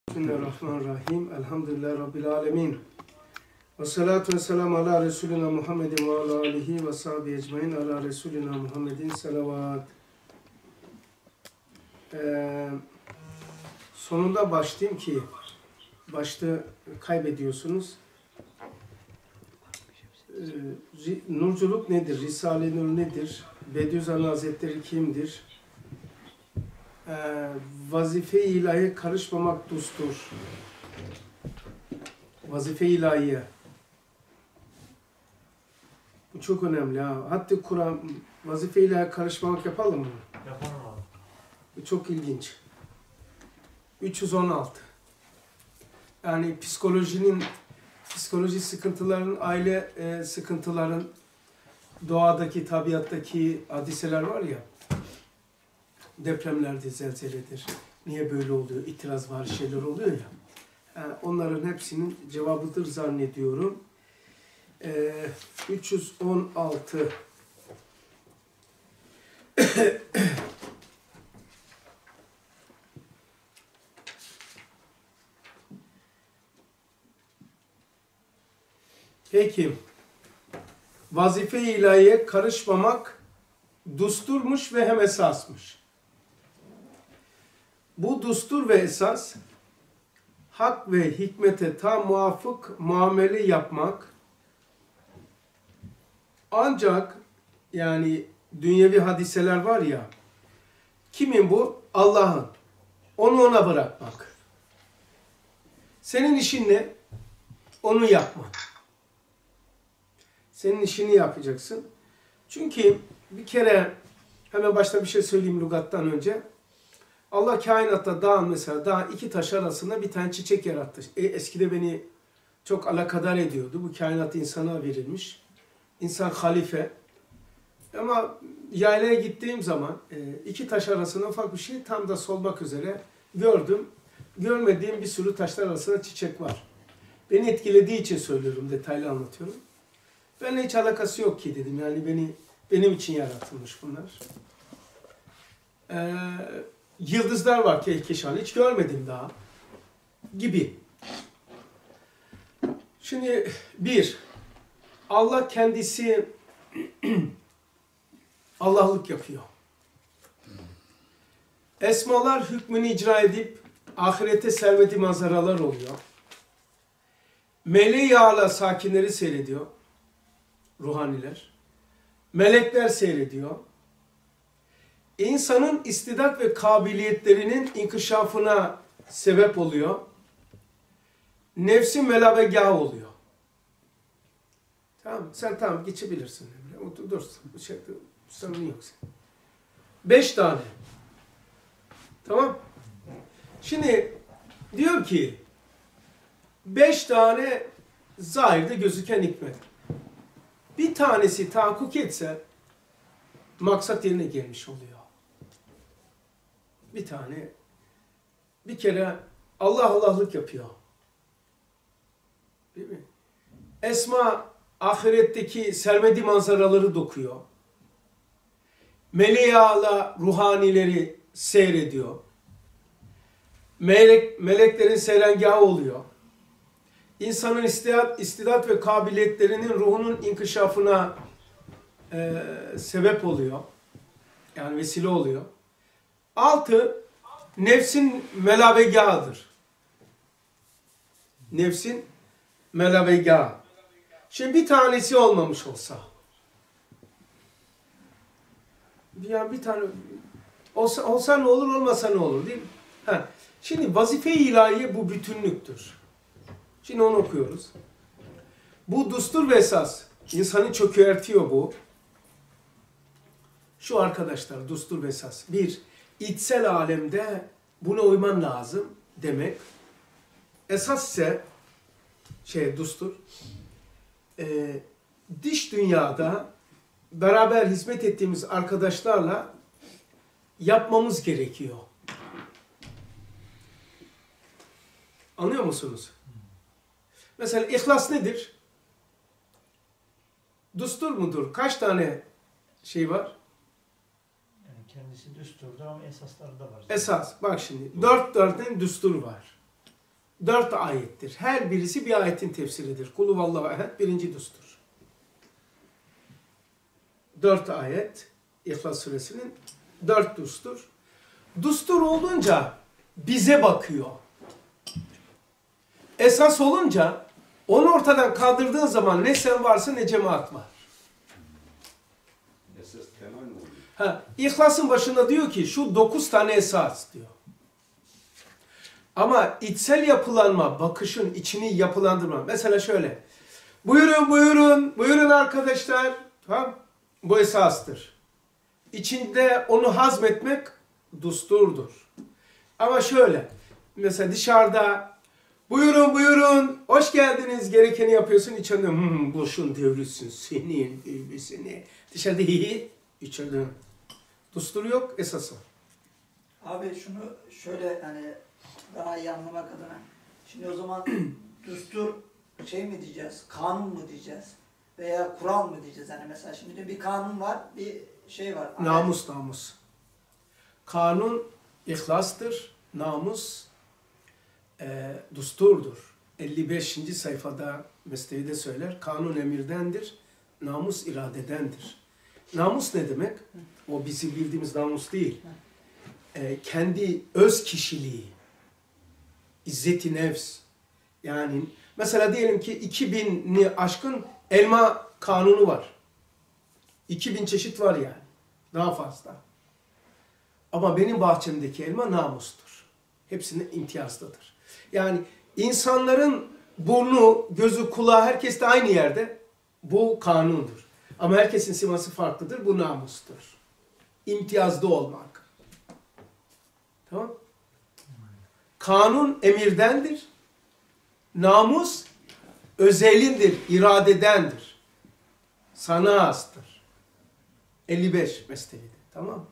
Bismillahirrahmanirrahim. Elhamdülillahi Rabbil alemin. Ve salatu ve selamu ala Resulina Muhammedin ve ala alihi ve sahibi ecmain ala Resulina Muhammedin salavat. Sonunda başlayayım ki başta kaybediyorsunuz. Nurculuk nedir? Risale-i Nur nedir? Bediüzzaman Hazretleri kimdir? Vazife-i ilahiye karışmamak düstur. Vazife-i ilahiye. Bu çok önemli ha. Hatta Kur'an vazife-i ilahiye karışmamak yapalım mı? Yapalım abi. Bu çok ilginç. 316. Yani psikoloji sıkıntıların, aile sıkıntıların, doğadaki, tabiattaki hadiseler var ya, depremlerde zelzeledir. Niye böyle oluyor? İtiraz var, şeyler oluyor ya. Yani onların hepsinin cevabıdır zannediyorum. 316. Peki. Vazife-i ilahiye karışmamak düsturmuş ve hem esasmış. Bu düstur ve esas, hak ve hikmete tam muvafık muamele yapmak, ancak yani dünyevi hadiseler var ya, kimin bu? Allah'ın. Onu ona bırakmak. Senin işin ne? Onu yapma. Senin işini yapacaksın. Çünkü bir kere hemen başta bir şey söyleyeyim lügattan önce. Allah kainatta mesela iki taş arasında bir tane çiçek yarattı. Eskide beni çok alakadar ediyordu. Bu kainat insana verilmiş. İnsan halife. Ama yaylaya gittiğim zaman iki taş arasında ufak bir şey tam da solmak üzere gördüm. Görmediğim bir sürü taşlar arasında çiçek var. Beni etkilediği için söylüyorum, detaylı anlatıyorum. Benimle hiç alakası yok ki dedim. Yani benim için yaratılmış bunlar. Yıldızlar var kehkeşan. Hiç görmedim daha. Gibi. Şimdi Allah kendisi Allah'lık yapıyor. Esmalar hükmünü icra edip ahirete serveti manzaralar oluyor. Meleği âlâ sakinleri seyrediyor. Ruhaniler. Melekler seyrediyor. İnsanın istidat ve kabiliyetlerinin inkişafına sebep oluyor. Nefsi melabegâh oluyor. Tamam, sen tamam geçebilirsin. Dursun, sorun yok. 5 tane. Tamam. Şimdi diyor ki 5 tane zahirde gözüken hikmet. Bir tanesi tahakkuk etse maksat yerine gelmiş oluyor. Bir kere Allah'lık yapıyor. Değil mi? Esma ahiretteki sermedi manzaraları dokuyor. Meleği âlâ ruhanileri seyrediyor. Meleklerin seyrengahı oluyor. İnsanın istidat ve kabiliyetlerinin ruhunun inkişafına sebep oluyor. Yani vesile oluyor. 6. Nefsin melabegahıdır. Nefsin melabegahı. Şimdi bir tanesi olmamış olsa. Yani bir tane olsa ne olur, olmasa ne olur değil mi? Şimdi vazife-i ilahiye bu bütünlüktür. Şimdi onu okuyoruz. Bu düstur ve esas. İnsanı çökertiyor bu. Şu arkadaşlar, düstur ve esas. 1. İçsel alemde buna uyman lazım demek. Esas ise düstur. Dış dünyada beraber hizmet ettiğimiz arkadaşlarla yapmamız gerekiyor. Anlıyor musunuz? Mesela ihlas nedir? Düstur mudur? Kaç tane şey var? Yani kendisi düsturda ama esasları da var. Esas. Bak şimdi. 4 tane düstur var. 4 ayettir. Her birisi bir ayetin tefsiridir. Kul huvallahu ehad birinci düstur. 4 ayet İhlas suresinin 4 düstur. Düstur olunca bize bakıyor. Esas olunca onu ortadan kaldırdığın zaman ne sen varsın ne cemaat var. Esas temel mi oluyor? İhlas'ın başında diyor ki şu 9 tane esas diyor. Ama içsel yapılanma, bakışın içini yapılandırma. Mesela şöyle. Buyurun, buyurun, buyurun arkadaşlar. Tamam. Bu esastır. İçinde onu hazmetmek düsturdur. Ama şöyle. Mesela dışarıda buyurun, buyurun, hoş geldiniz gerekeni yapıyorsun. İçeride boşun devrilsin senin devrisini. Dışarıda içeride düstur yok, esas var. Abi şunu şöyle hani daha iyi anlamak adına. Şimdi o zaman düstur şey mi diyeceğiz, kanun mu diyeceğiz veya kural mı diyeceğiz? Yani mesela şimdi bir kanun var, bir şey var. Namus, namus. Kanun ihlastır, namus düsturdur. 55. sayfada Mesnevi'de söyler. Kanun emirdendir, namus iradedendir. Namus ne demek? O bizim bildiğimiz namus değil. Kendi öz kişiliği, izzeti nefs. Yani mesela diyelim ki 2000'ni aşkın elma kanunu var. 2000 çeşit var yani. Daha fazla. Ama benim bahçemdeki elma namustur. Hepsinin imtiyazlıdır. Yani insanların burnu, gözü, kulağı herkes de aynı yerde. Bu kanundur. Ama herkesin siması farklıdır. Bu namustur. İmtiyazlı olmak. Tamam? Kanun emirdendir. Namus özelindir, iradedendir. Sana hastır. 55 Mesnevi'de. Tamam mı?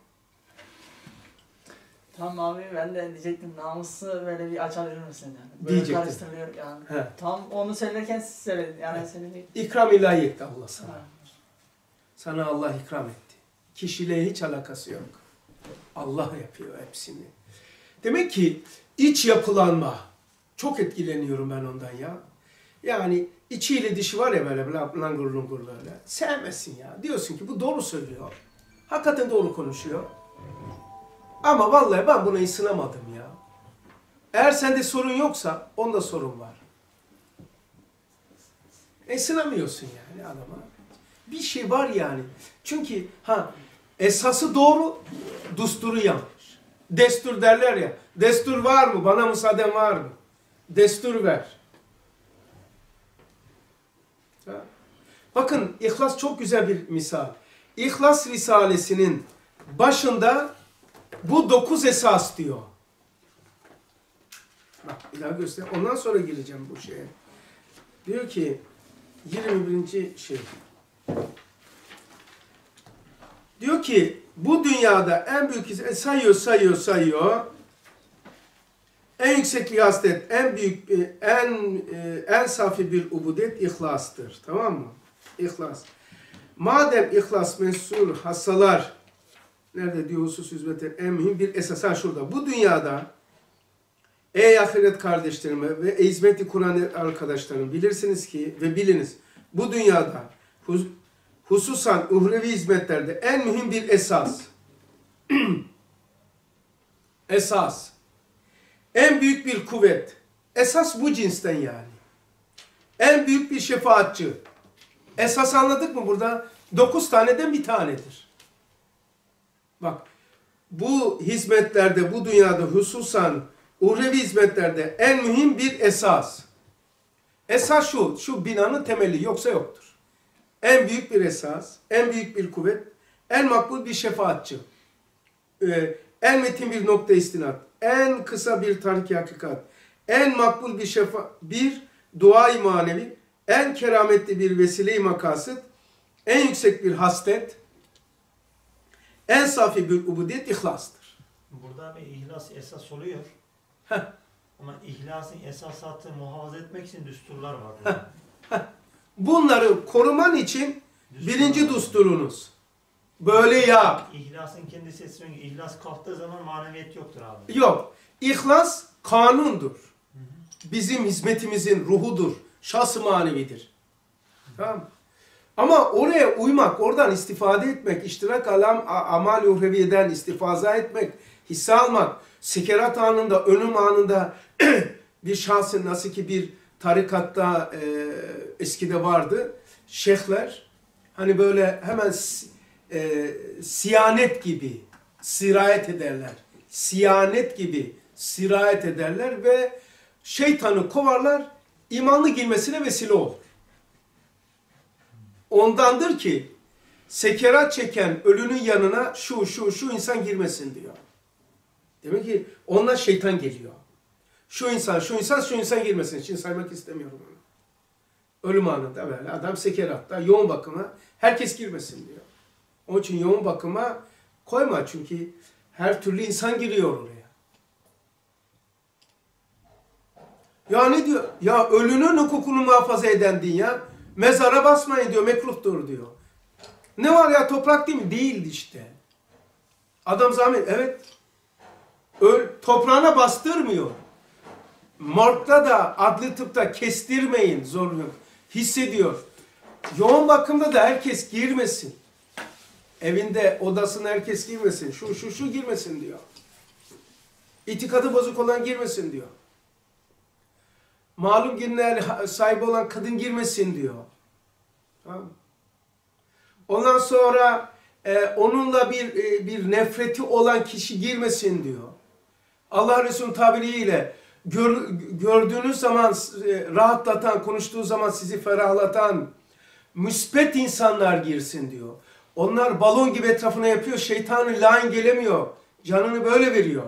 Tamam abi ben de diyecektim namusu böyle bir açabilir misin yani? Böyle Diyecektim. karıştırılıyor yani. He. Tam onu söylerken siz söyledin yani Evet. senin değil. İkram ilahi etti Allah sana. Ha. Sana Allah ikram etti. Kişiliğe hiç alakası yok. Allah yapıyor hepsini. Demek ki iç yapılanma. Çok etkileniyorum ben ondan ya. Yani içiyle dışı var ya böyle langur lungur böyle. Sevmesin ya. Diyorsun ki bu doğru söylüyor. Hakikaten doğru konuşuyor. Ama vallahi ben buna ısınamadım ya. Eğer sende sorun yoksa onda sorun var. Isınamıyorsun yani adama. Bir şey var yani. Çünkü esası doğru, dusturu yanlış. Destur derler ya. Destur var mı? Bana müsaaden var mı? Destur ver. Ha? Bakın İhlas çok güzel bir misal. İhlas Risalesi'nin başında bu 9 esas diyor. Bak bir daha göster. Ondan sonra gireceğim bu şeye. Diyor ki 21. şey. Diyor ki bu dünyada en büyük sayıyor. En yüksek haslet, en büyük, en safi bir ubudiyet ihlastır. Tamam mı? İhlas. Madem ihlas mesul hasalar, nerede diyor husus hizmetin en mühim bir esasa şurada. Bu dünyada ey ahiret kardeşlerime ve hizmeti Kur'an arkadaşlarım bilirsiniz ki ve biliniz bu dünyada hususan uhrevi hizmetlerde en mühim bir esas. Esas. En büyük bir kuvvet. Esas bu cinsten yani. En büyük bir şefaatçi. Esas anladık mı burada? 9 taneden bir tanedir. Bak. Bu hizmetlerde, bu dünyada hususan uhrevi hizmetlerde en mühim bir esas. Esas şu binanın temeli yoksa yoktur. En büyük bir esas, en büyük bir kuvvet, en makbul bir şefaatçi. En metin bir nokta istinat, en kısa bir tariki hakikat, en makbul bir dua-i manevi, en kerametli bir vesile-i makasıt, en yüksek bir haslet, en safi bir ubudiyet ihlastır. Burada bir ihlas esas oluyor. Heh. Ama ihlasın esasatı muhafaza etmek için düsturlar var burada. Bunları koruman için Düsturlar birinci var. düsturunuz. Böyle yap. İhlasın kendisi esas. İhlas kalktığı zaman maneviyet yoktur abi. Yok. İhlas kanundur. bizim hizmetimizin ruhudur. Şahs-ı manevidir. Tamam. Ama oraya uymak, oradan istifade etmek, iştirak amal-i uhreviyeden istifaza etmek, hisse almak, sekerat anında, ölüm anında bir şahsın nasıl ki bir tarikatta eskide vardı, şeyhler hani böyle hemen siyanet gibi sirayet ederler. Siyanet gibi sirayet ederler ve şeytanı kovarlar, imanlı girmesine vesile olur. Ondandır ki sekerat çeken ölünün yanına şu insan girmesin diyor. Demek ki ondan şeytan geliyor. Şu insan girmesin. Şimdi saymak istemiyorum onu. Ölüm anında böyle adam sekeratta yoğun bakıma herkes girmesin diyor. Onun için yoğun bakıma koyma çünkü her türlü insan giriyor oraya. Ya ne diyor? Ya ölünün hukukunu muhafaza eden din ya. Mezara basmayın diyor, mekruhtur diyor. Ne var ya, toprak değil mi? Değildi işte. Adam zahmet, evet. Toprağına bastırmıyor. Morgda da, adli tıpta kestirmeyin zorluk. Hissediyor. Yoğun bakımda da herkes girmesin. Evinde, odasına herkes girmesin. Şu girmesin diyor. İtikadı bozuk olan girmesin diyor. Malum günler sahibi olan kadın girmesin diyor. Tamam. Ondan sonra onunla bir nefreti olan kişi girmesin diyor. Allah Resulü'nün tabiriyle gördüğünüz zaman rahatlatan, konuştuğu zaman sizi ferahlatan müspet insanlar girsin diyor. Onlar balon gibi etrafına yapıyor, şeytanın lain gelemiyor. Canını böyle veriyor.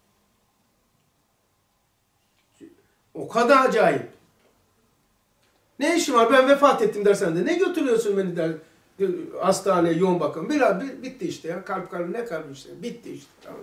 O kadar acayip. Ne işim var? Ben vefat ettim dersen de ne götürüyorsun beni der hastaneye, yoğun bakım. Bitti işte ya. Kalp ne kalbi işte. Bitti işte. Tamam.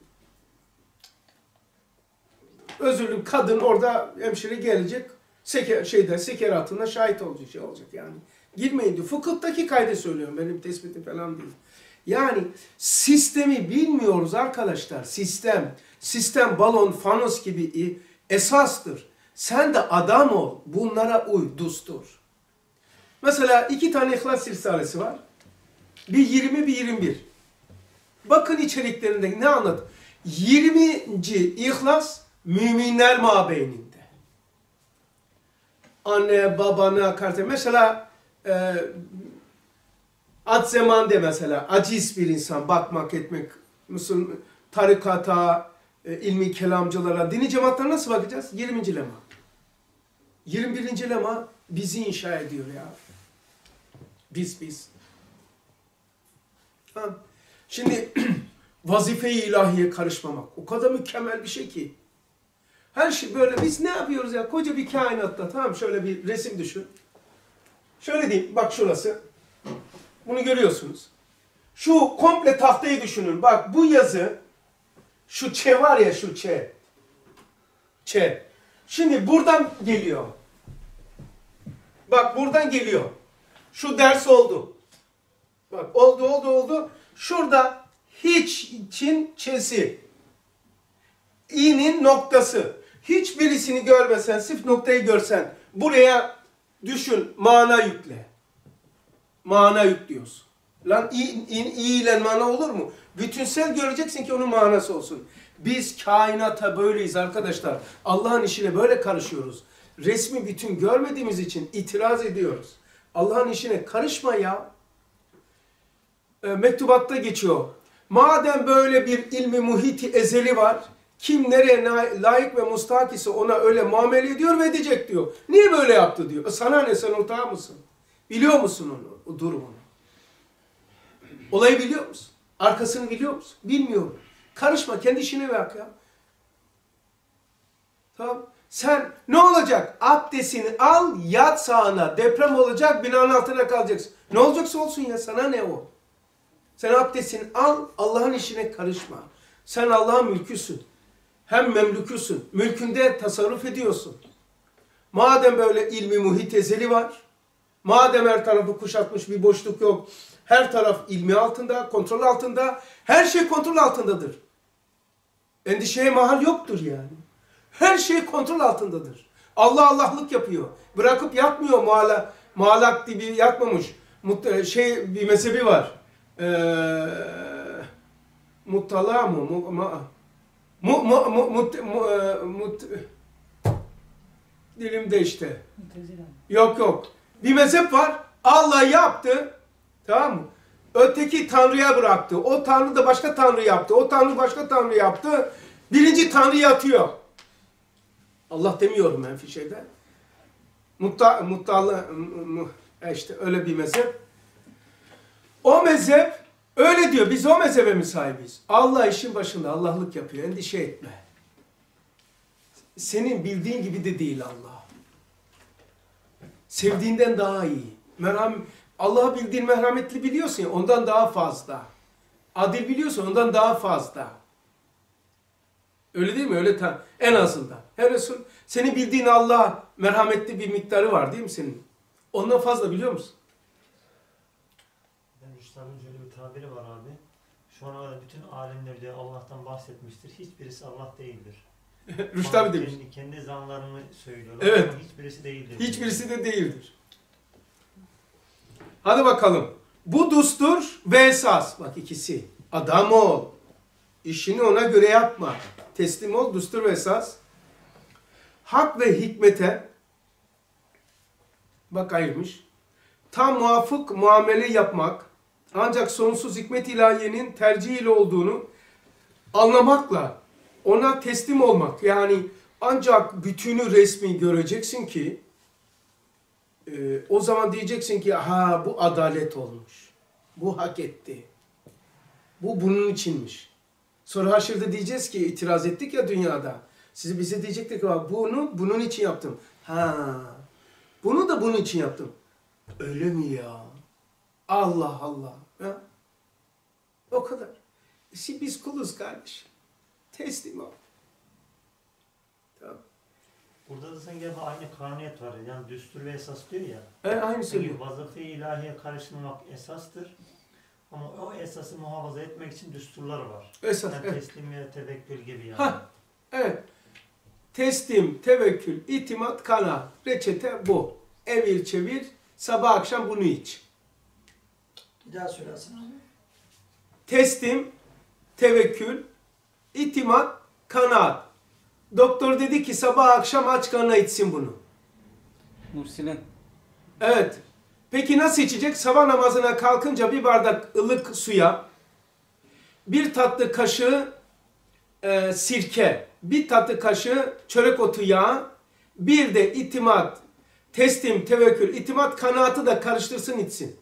Özürlü kadın orada hemşire gelecek. Sekeratına şahit olacak yani. Girmeyin diyor. Fıkıhtaki kaydı söylüyorum. Benim tespitim falan değil. Yani sistemi bilmiyoruz arkadaşlar. Sistem balon, fanos gibi esastır. Sen de adam ol. Bunlara uy, dustur. Mesela 2 tane İhlas Risalesi var. Bir 20, bir 21. Bakın içeriklerinde ne anlat? 20. İhlas müminler mabeyninde. Anne, babana karşı. Mesela Ad-Zeman'de mesela aciz bir insan bakmak etmek. Müslüman tarikata, ilmi kelamcılara, dini cemaatlara nasıl bakacağız? 20. lema. 21. lema bizi inşa ediyor ya. Biz. Tamam. Şimdi vazife-i ilahiye karışmamak o kadar mükemmel bir şey ki. Her şey böyle, biz ne yapıyoruz ya? Koca bir kainatta, tamam, şöyle bir resim düşün. Şöyle diyeyim, bak şurası. Bunu görüyorsunuz. Şu komple tahtayı düşünün. Bak bu yazı, şu Ç var ya, şu Ç. Şimdi buradan geliyor. Bak buradan geliyor. Şu ders oldu. Bak oldu. Şurada hiç için Ç'si. İ'nin noktası. Hiçbirisini görmesen, sırf noktayı görsen, buraya düşün, mana yükle. Mana yüklüyorsun. Lan i ile mana olur mu? Bütünsel göreceksin ki onun manası olsun. Biz kainata böyleyiz arkadaşlar. Allah'ın işine böyle karışıyoruz. Resmi bütün görmediğimiz için itiraz ediyoruz. Allah'ın işine karışma ya. Mektubatta geçiyor. Madem böyle bir ilmi muhiti ezeli var, kim nereye layık ve mustahak ise ona öyle muamele ediyor ve edecek diyor. Niye böyle yaptı diyor. Sana ne, sen ortağı mısın? Biliyor musun onu, o durumunu? Olayı biliyor musun? Arkasını biliyor musun? Bilmiyorum. Karışma, kendi işine bak ya. Tamam. Sen ne olacak? Abdestini al, yat sağına. Deprem olacak, binanın altına kalacaksın. Ne olacaksa olsun ya, sana ne o? Sen abdestini al, Allah'ın işine karışma. Sen Allah'ın mülküsün. Hem memlüküsün. Mülkünde tasarruf ediyorsun. Madem böyle ilmi muhit ezeli var, madem her tarafı kuşatmış bir boşluk yok, her taraf ilmi altında, kontrol altında, her şey kontrol altındadır. Endişeye mahal yoktur yani. Her şey kontrol altındadır. Allah Allah'lık yapıyor. Bırakıp yatmıyor muallak gibi yatmamış. Bir mezhebi var. Muttala mı? Dilimde işte. Yok. Bir mezhep var. Allah yaptı. Tamam mı? Öteki Tanrı'ya bıraktı. O Tanrı da başka Tanrı yaptı. O Tanrı başka Tanrı yaptı. Birinci Tanrı yatıyor. Allah demiyorum menfi şeyde. İşte öyle bir mezhep. O mezhep öyle diyor. Biz o mezhebe mi sahibiz? Allah işin başında. Allah'lık yapıyor. Endişe etme. Senin bildiğin gibi de değil Allah. Sevdiğinden daha iyi. Allah'ı bildiğin merhametli biliyorsun ya, ondan daha fazla. Adil biliyorsun, ondan daha fazla. Öyle değil mi? Öyle en azından. Her Resul, senin bildiğin Allah merhametli bir miktarı var değil mi senin? Ondan fazla biliyor musun? Üstadın şöyle bir tabiri var abi. Şu ana kadar bütün alimler diye Allah'tan bahsetmiştir. Hiçbirisi Allah değildir. Rüştü abi demiş. Kendi zanlarını söylüyor. Evet. Ama hiçbirisi değildir. Hiçbirisi de değildir. Hadi bakalım. Bu düstur ve esas. Bak ikisi. Adam ol. İşini ona göre yapma. Teslim ol, düstur ve esas. Hak ve hikmete bak ayırmış. Tam muvafık muamele yapmak ancak sonsuz hikmet ilahiyenin tercihiyle olduğunu anlamakla ona teslim olmak. Yani ancak bütünü resmi göreceksin ki o zaman diyeceksin ki ha bu adalet olmuş. Bu hak etti. Bu bunun içinmiş. Sonra haşirde diyeceğiz ki itiraz ettik ya dünyada. Bize diyecektik ki bunu bunun için yaptım. Ha. Bunu da bunun için yaptım. Öyle mi ya? Allah Allah. Ha? O kadar. Biz kuluz kardeşim. Teslim ol. Tamam. Burada da sanki aynı kanuniyet var. Yani düstur ve esas diyor ya. Aynı söylüyor. Vazife-i ilahiye karışmamak esastır. Ama o esası muhafaza etmek için düsturlar var. Esas, yani evet. teslimiyet, tevekkül gibi yani. Ha, evet. Teslim, tevekkül, itimat, kanaat. Reçete bu. Evir çevir, sabah akşam bunu iç. Bir daha söylesin abi. Teslim, tevekkül, itimat, kanaat. Doktor dedi ki sabah akşam aç karnına içsin bunu. Mursinen. Evet. Peki nasıl içecek? Sabah namazına kalkınca bir bardak ılık suya, bir tatlı kaşığı sirke, bir tatlı kaşığı çörek otu yağı, bir de itimat, teslim, tevekkül, itimat, kanaatı da karıştırsın içsin.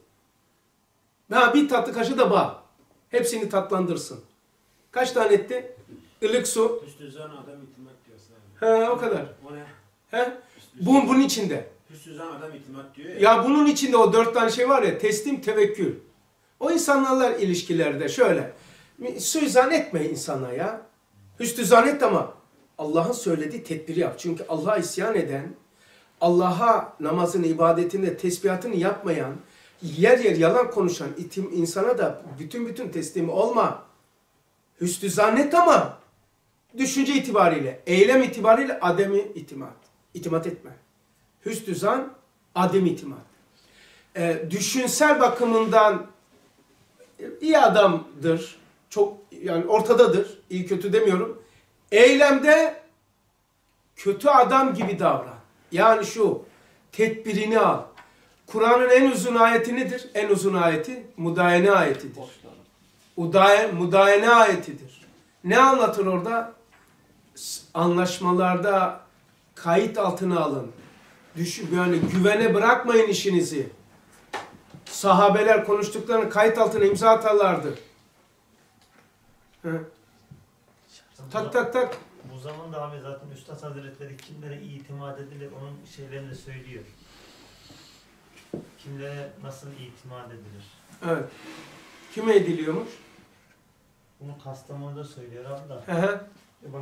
Bir tatlı kaşığı da bal. Hepsini tatlandırsın. Kaç tane etti? Ilık su. Hüsnü adam itimat diyorsa. O kadar. O ne? Bunun içinde. Hüsnü adam itimat diyor ya. Ya bunun içinde o 4 tane şey var ya, teslim, tevekkül. O insanlarla ilişkilerde şöyle. Suizan etme insana ya. Hüsnü zannet ama Allah'ın söylediği tedbiri yap. Çünkü Allah'a isyan eden, Allah'a namazını, ibadetini, tesbihatını yapmayan, yer yer yalan konuşan insana da bütün teslim olma. Hüsnü zannet ama düşünce itibariyle, eylem itibariyle ademi itimat. İtimat etme. Hüsnü zan, adem itimat. Düşünsel bakımından iyi adamdır. Çok yani ortadadır. İyi kötü demiyorum. Eylemde kötü adam gibi davran. Yani şu tedbirini al. Kur'an'ın en uzun ayeti nedir? En uzun ayeti mudayene ayetidir. Mudayene ayetidir. Ne anlatır orada? Anlaşmalarda kayıt altına alın. Yani güvene bırakmayın işinizi. Sahabeler konuştuklarını kayıt altına imza atarlardı. Tak. Bu zamanda abi zaten Üstad Hazretleri kimlere itimat edilir onun şeylerini söylüyor. Kimlere nasıl itimat edilir? Evet. Kime ediliyormuş? Bunu Kastamonu'da söylüyor abi da. Hı. Bak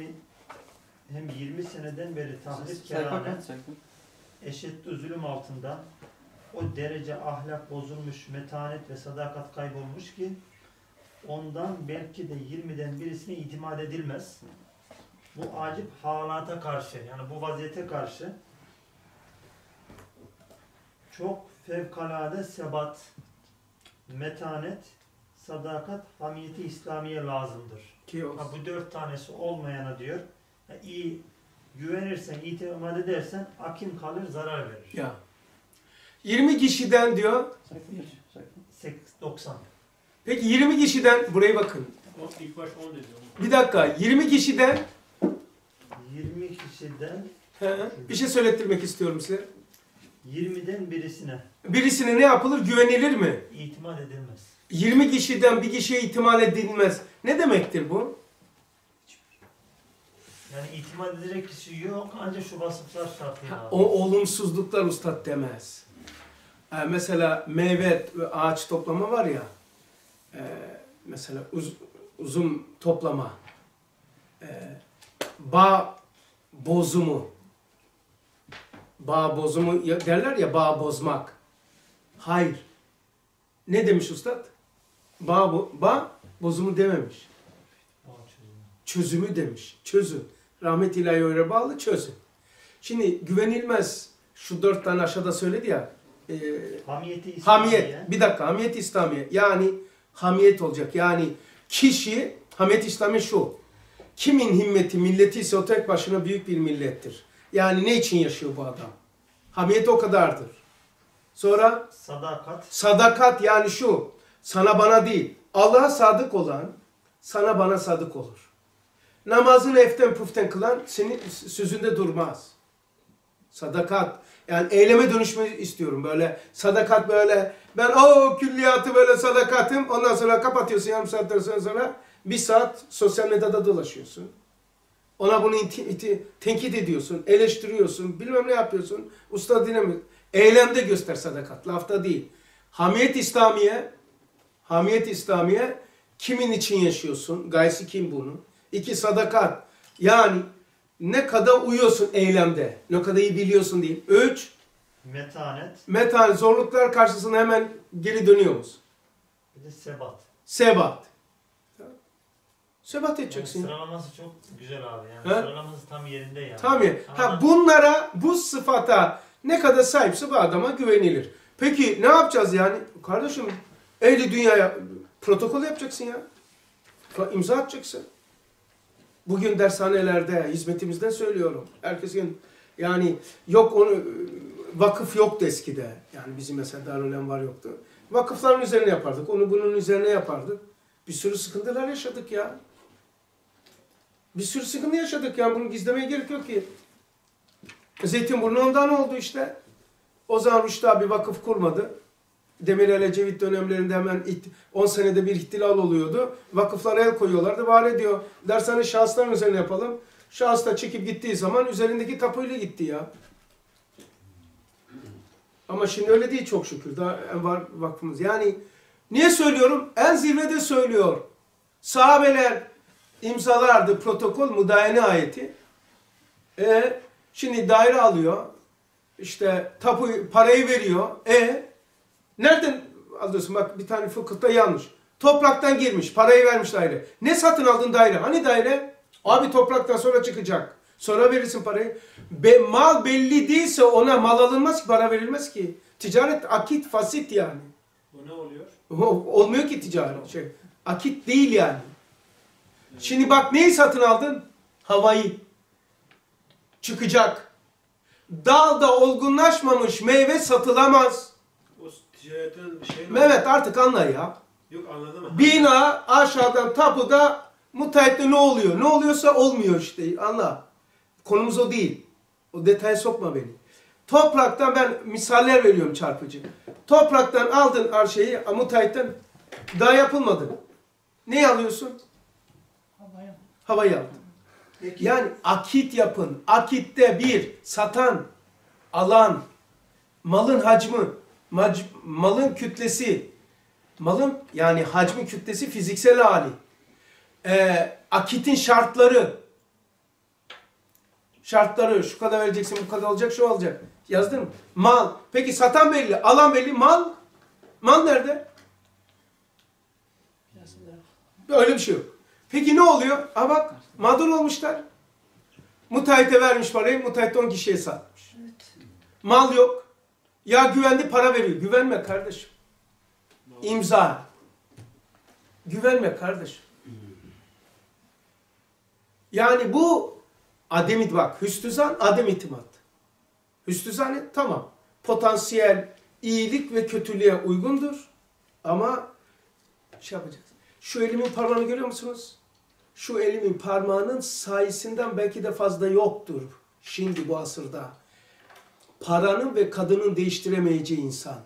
20 seneden beri tahrip Sayfa kerane kaç sayfa? eşitli zulüm altında o derece ahlak bozulmuş, metanet ve sadakat kaybolmuş ki ondan belki de 20'den birisine itimat edilmez. Bu acip halata karşı, yani bu vaziyete karşı çok fevkalade sebat, metanet, sadakat, hamiyeti İslamiye lazımdır. Ki olsun. Ha, bu 4 tanesi olmayana diyor, iyi güvenirsen, itimat edersen akim kalır, zarar verir. Ya. 20 kişiden diyor. 90. Peki 20 kişiden, buraya bakın. O ilk baş 10 dedi. Bir dakika, 20 kişiden 20 kişiden bir şey söylettirmek istiyorum size. 20'den birisine Birisine ne yapılır? Güvenilir mi? itimat edilmez. 20 kişiden bir kişiye itimat edilmez. Ne demektir bu? Yani itimat edecek kişi yok, ancak şu vasıflar şartıyla. O olumsuzluklar ustad demez. Mesela meyve ve ağaç toplama var ya. Mesela uzun toplama. Bağ bozumu. Bağ bozumu derler ya, bağ bozmak. Hayır. Ne demiş ustad? Bağ bozumu dememiş. Çözümü demiş. Çözün. Rahmet ilahi öyle bağlı, çözün. Şimdi güvenilmez. Şu 4 tane aşağıda söyledi ya. Hamiyeti İslamiye. Hamiyet. Bir dakika. Hamiyet İslamiye. Yani hamiyet olacak. Yani kişi, hamiyet İslamiye şu. Kimin himmeti, milleti ise o tek başına büyük bir millettir. Yani ne için yaşıyor bu adam? Hamiyet o kadardır. Sonra Sadakat. sadakat, yani şu. Sana bana değil. Allah'a sadık olan sana bana sadık olur. Namazını eften puften kılan senin sözünde durmaz. Sadakat. Yani eyleme dönüşmeyi istiyorum böyle. Sadakat böyle. Ben o külliyatı böyle sadakatım. Ondan sonra kapatıyorsun yarım saatten sonra. 1 saat sosyal medyada dolaşıyorsun. Ona bunu tenkit ediyorsun. Eleştiriyorsun. Bilmem ne yapıyorsun. Usta dinlemiyor. Eylemde göster sadakat. Lafta değil. Hamiyet İslamiye kimin için yaşıyorsun? Gayesi kim bunun? 2 sadakat. Yani ne kadar uyuyorsun eylemde. Ne kadar iyi biliyorsun değil. 3 Metanet. Zorluklar karşısında hemen geri dönüyor musun? Bir de sebat. Sebat. Sebat Yani edeceksin. sıralaması çok güzel abi. Yani He? sıralaması tam yerinde yani. Tabii. Ama Bunlara, bu sıfata ne kadar sahipse bu adama güvenilir. Peki ne yapacağız yani? Kardeşim, ehli dünyaya protokol yapacaksın ya. İmza atacaksın. Bugün dershanelerde, hizmetimizden söylüyorum. Herkesin yani yok onu, vakıf yoktu eskide. Yani bizim mesela Darülem var yoktu. Vakıfların üzerine yapardık. Onu bunun üzerine yapardık. Bir sürü sıkıntılar yaşadık ya. Bir sürü sıkıntı yaşadık ya. Bunu gizlemeye gerek yok ki. Zeytinburnu ondan oldu işte. O zaman Rüştü abi vakıf kurmadı. Demirel Ecevit dönemlerinde hemen 10 senede bir ihtilal oluyordu. Vakıflara el koyuyorlardı. Var ediyor. Dershane şahısların üzerine yapalım. Şahıs da çekip gittiği zaman üzerindeki tapuyla gitti ya. Ama şimdi öyle değil çok şükür. Daha var vakfımız. Yani niye söylüyorum? En zirvede söylüyor. Sahabeler imzalardı protokol müdahale ayeti. Şimdi daire alıyor. İşte tapu parayı veriyor. Nereden alıyorsun? Bak bir tane fıkıhta yanlış. Topraktan girmiş. Parayı vermiş daire. Ne satın aldın daire? Hani daire? Abi topraktan sonra çıkacak. Sonra verirsin parayı. Mal belli değilse ona mal alınmaz ki, para verilmez ki. Ticaret akit fasit yani. Bu ne oluyor? Olmuyor ki ticaret. Akit değil yani. Şimdi bak neyi satın aldın? Havayı. Çıkacak. Dalda olgunlaşmamış meyve satılamaz. O ticaretin şey mi? Mehmet artık anla ya. Yok anladım. Bina aşağıdan tapuda müteahhitte ne oluyor? Ne oluyorsa olmuyor işte. Anla. Konumuz o değil. O detaya sokma beni. Topraktan ben misaller veriyorum çarpıcı. Topraktan aldın arşeyi müteahhitten daha yapılmadı. Ne alıyorsun? Havayı aldın. Peki, Yani akit yapın. Akitte bir satan, alan, malın hacmi, malın kütlesi, malın yani hacmi kütlesi fiziksel hali, akitin şartları şu kadar vereceksin, bu kadar olacak, şu olacak. Yazdın mı? Mal. Peki satan belli, alan belli, mal nerede? Öyle bir şey yok. Peki ne oluyor? Bak mağdur olmuşlar. Müteahhite vermiş parayı, müteahhit 10 kişiye satmış. Mal yok. Ya güvendi, para veriyor. Güvenme kardeşim. İmza. Güvenme kardeşim. Yani bu adem bak, hüsnü zan, adem itimat. Hüsnü zan tamam. Potansiyel iyilik ve kötülüğe uygundur. Ama şey yapacağız. Şu elimin parmağını görüyor musunuz? Şu elimin parmağının sayısından belki de fazla yoktur. Şimdi bu asırda. Paranın ve kadının değiştiremeyeceği insan.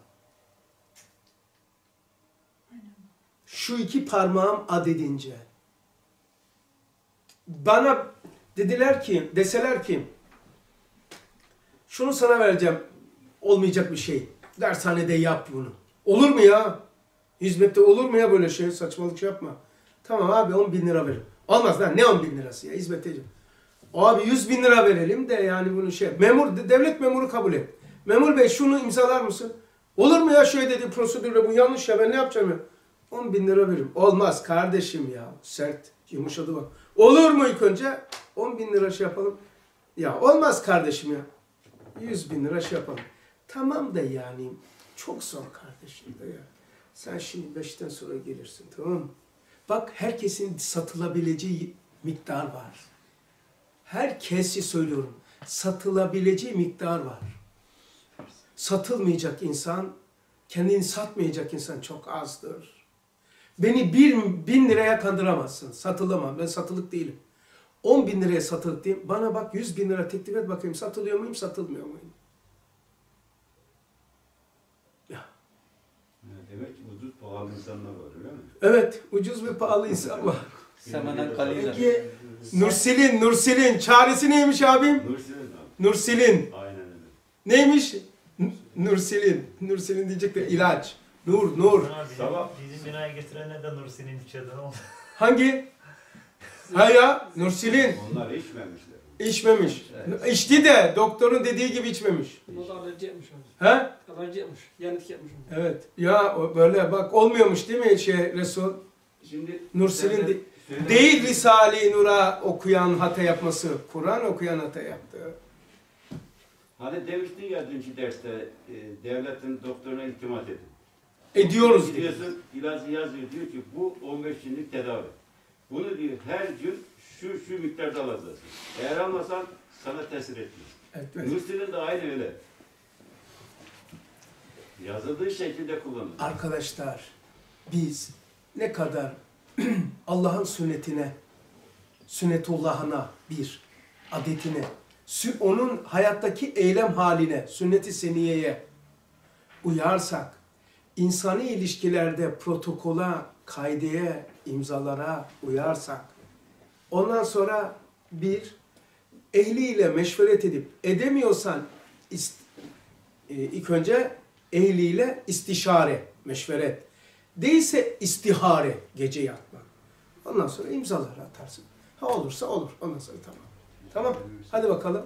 Şu iki parmağım adedince. Bana deseler ki şunu sana vereceğim, olmayacak bir şey. Dershanede yap bunu. Olur mu ya? Hizmette olur mu ya böyle şey? Saçmalık yapma. Tamam abi 10 bin lira verin. Olmaz lan, ne 10 bin lirası ya, hizmet edeceğim. Abi 100 bin lira verelim de yani bunu şey. Devlet memuru kabul et. Memur bey şunu imzalar mısın? Olur mu ya şey dedi prosedürle, bu yanlış ya, ben ne yapacağım ya? 10 bin lira veririm. Olmaz kardeşim ya. Sert, yumuşadı bak. Olur mu ilk önce? 10 bin lira şey yapalım. Ya olmaz kardeşim ya. 100 bin lira şey yapalım. Tamam da yani çok zor kardeşim de ya. Sen şimdi 5'ten sonra gelirsin, tamam mı? Bak herkesin satılabileceği miktar var. Herkesi söylüyorum. Satılabileceği miktar var. Satılmayacak insan, kendini satmayacak insan çok azdır. Beni 1000 liraya kandıramazsın. Satılamam. Ben satılık değilim. 10 bin liraya satılık değilim. Bana bak 100 bin lira teklif et bakayım. Satılıyor muyum, satılmıyor muyum? Ya. Demek ki ucuz pahalı insanlar var öyle mi? Evet. Ucuz ve pahalı insan var. Semenen kalıyla. Peki Nurselin. Çaresi neymiş abim? Nurselin abi. Nurselin. Aynen öyle. Neymiş? Nurselin diyecek de ilaç. Nur. Sabah- Bizim binaya getirenler de Nursi'nin içeriden oldu. Hangi? Ha ya, Nurselin. Onlar içmemişler. İçmemiş. Evet. İçti de doktorun dediği gibi içmemiş. Bunu da alerji yapmış abi. He? Alerji yapmış. Yanık yapmış. Evet. Ya böyle bak olmuyormuş değil mi Resul? Şimdi Nurselin söyle- söyle- değil Risale-i Nur'a okuyan hata yapması. Kur'an okuyan hata yaptı. Hani demiştin ya dünkü derste devletin doktoruna iltimat edin. Ediyoruz diyor. Gidiyorsun ilacı yazıyor diyor ki bu 15 günlük tedavi. Bunu diyor her gün şu miktarda alacaksın. Eğer almasan sana tesir etmez. Evet. Nurselin de aynı öyle. Yazıldığı şekilde kullanır. Arkadaşlar biz ne kadar Allah'ın sünnetine, sünnetullahına bir adetine, onun hayattaki eylem haline, sünnet-i seniyeye uyarsak, insani ilişkilerde protokola, kaideye, imzalara uyarsak, ondan sonra bir ehliyle meşveret edip edemiyorsan ilk önce ehliyle istişare, meşveret. Değilse istihare, gece yatmak. Ondan sonra imzaları atarsın. Ha olursa olur. Ondan sonra tamam. Tamam. Hadi bakalım.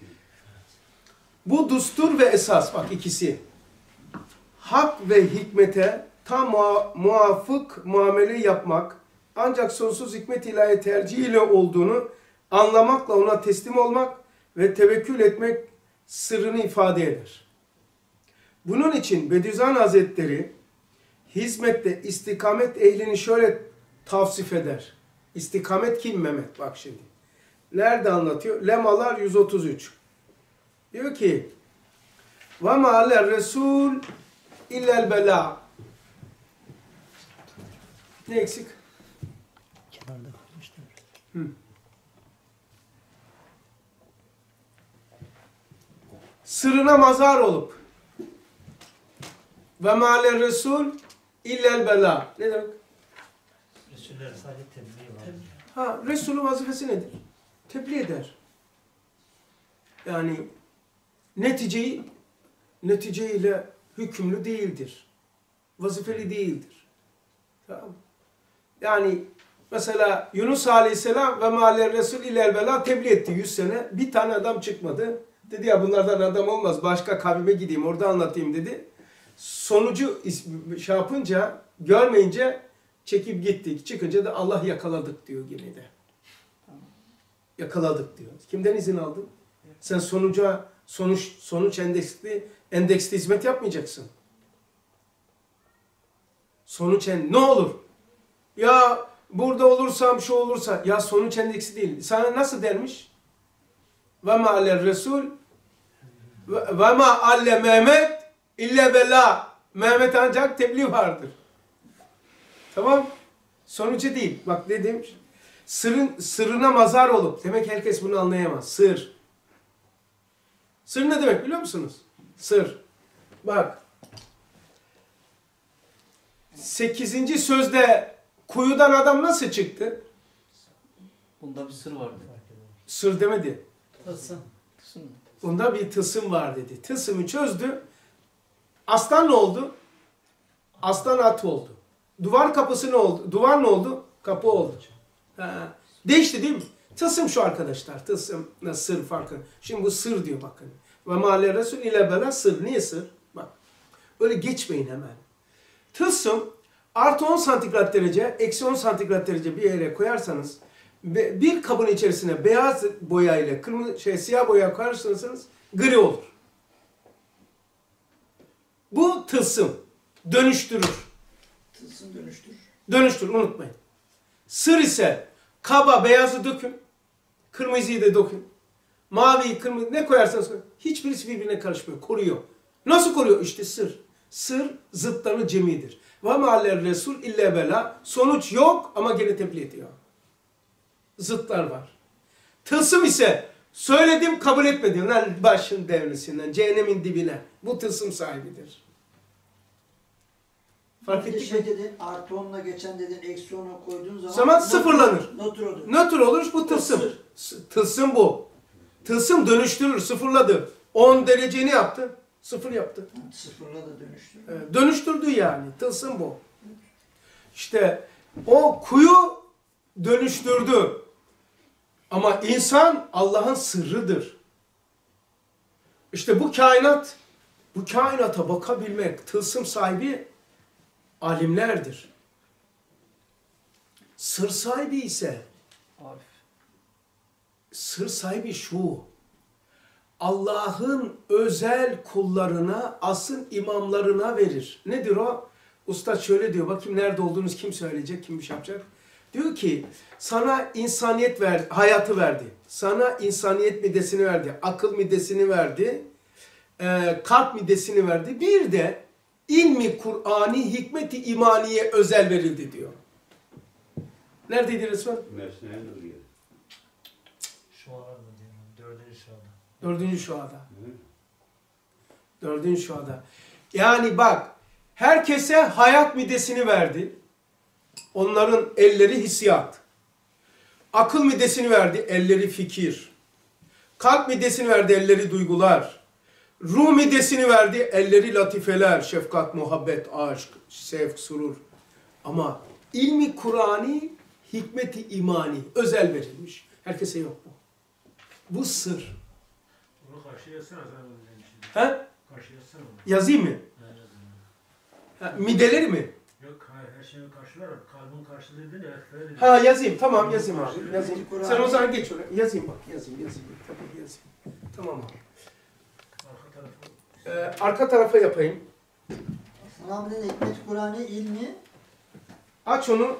Bu düstur ve esas. Bak ikisi. Hak ve hikmete tam muafık muamele yapmak ancak sonsuz hikmet ilahi tercihiyle olduğunu anlamakla ona teslim olmak ve tevekkül etmek sırrını ifade eder. Bunun için Bediüzzaman Hazretleri hizmette istikamet ehlini şöyle tavsif eder. İstikamet kim Mehmet? Bak şimdi. Nerede anlatıyor? Lemalar 133. Diyor ki وَمَا عَلَى الرَّسُولِ اِلَّا الْبَلَاءِ Ne eksik? Kenarda kalmıştı. Sırrına mazhar olup ve mâle resul illel bela. Ne demek? Resuller sadece tebliğ var. Ha, Resul'ün vazifesi nedir? Tebliğ eder. Yani neticeyle hükümlü değildir. Vazifeli değildir. Tamam. Yani mesela Yunus Aleyhisselam ve mâle resul illel bela tebliğ etti 100 sene. Bir tane adam çıkmadı. Dedi ya bunlardan adam olmaz. Başka kavime gideyim orada anlatayım dedi. Sonucu şey yapınca, görmeyince çekip gittik. Çıkınca da Allah yakaladık diyor gene de. yakaladık diyor. Kimden izin aldın? Sen sonuç endeksli hizmet yapmayacaksın. Ne olur? Ya burada olursam şu olursa, ya sonuç endeksi değil. Sana nasıl dermiş? Ve ma aler resul ve ma alle Mehmet ille bela. Mehmet ancak tebliğ vardır. Tamam? Sonucu değil. Bak dedim, sırrına mazar olup, demek herkes bunu anlayamaz. Sır. Sır ne demek biliyor musunuz? Sır. Bak. 8. sözde kuyudan adam nasıl çıktı? Bunda bir sır vardı. Sır demedi. Tılsım. Tılsım. Bunda bir tılsım var dedi. Tılsımı çözdü. Aslan ne oldu? Aslan at oldu. Duvar kapısı ne oldu? Duvar ne oldu? Kapı oldu. Ha. Değişti değil mi? Tılsım şu arkadaşlar. Tılsımla sır farkı. Şimdi bu sır diyor bakın. Ve mâle resul ile bela sır. Niye sır? Bak. Öyle geçmeyin hemen. Tılsım artı 10 santigrat derece, eksi 10 santigrat derece bir yere koyarsanız bir kabın içerisine beyaz boya ile siyah boya koyarsanız gri olur. Bu tılsım. Dönüştürür. Tılsım dönüştürür. Dönüştürür, unutmayın. Sır ise kaba beyazı dökün, kırmızıyı da dökün. Maviyi, kırmızı ne koyarsanız koyun. Hiçbirisi birbirine karışmıyor, koruyor. Nasıl koruyor? İşte sır. Sır zıtları cemidir. Ve ma'aller resul ille bela. Sonuç yok ama gene tebliğ ediyor. Zıtlar var. Tılsım ise söyledim kabul etmedim. Lan başın devresinden, cehennemin dibine. Bu tılsım sahibidir. Fark ettik mi? Dedin, artı 10'la geçen dedin, eksi 10'a koyduğun Zaman sıfırlanır. Nötr olur. Nötr olur, bu tılsım. Tılsım bu. Tılsım dönüştürür, sıfırladı. 10 dereceni yaptı, sıfır yaptı. Sıfırla da dönüştürür. Dönüştürdü yani. Tılsım bu. İşte o kuyu dönüştürdü. Ama insan Allah'ın sırrıdır. İşte bu kainata bakabilmek, tılsım sahibi alimlerdir. Sır sahibi ise, Arif. sır sahibi şu, Allah'ın özel kullarına, asıl imamlarına verir. Nedir o? Ustad şöyle diyor, bakayım nerede olduğunuz kim söyleyecek, kim bir şey yapacak? Diyor ki, sana insaniyet verdi, hayatı verdi. Sana insaniyet midesini verdi, akıl midesini verdi, kalp midesini verdi. Bir de ilmi Kur'ani, hikmeti imaniye özel verildi diyor. Neredeydi Resul? Mesne'ye Nuriye. Şu arada diyorum. 4. şuada. 4. şuada. 4. şuada. Yani bak, herkese hayat midesini verdi. Onların elleri hissiyat. Akıl midesini verdi, elleri fikir. Kalp midesini verdi, elleri duygular. Ruh midesini verdi, elleri latifeler, şefkat, muhabbet, aşk, sevk, surur. Ama ilmi Kur'ani, hikmeti imani özel verilmiş. Herkese yok bu. Bu sır. Onu karşıya yazsana sen onu demiştin. He? Karşıya yazsana onu. Yazayım mı? Ben yazdım. Ha, mideleri mi? Yok hayır her şeyi karşılar. Kalbin karşılığı değil de ayakları değil. Ha yazayım. Tamam yazayım abi. Yazayım. Kur'an- Sen o zaman geç oraya. Yazayım bak. Yazayım. Tabii yazayım. Tamam abi. Arka tarafı. Arka tarafa yapayım. Sana dedi hikmet Kur'an'ı ilmi Aç onu.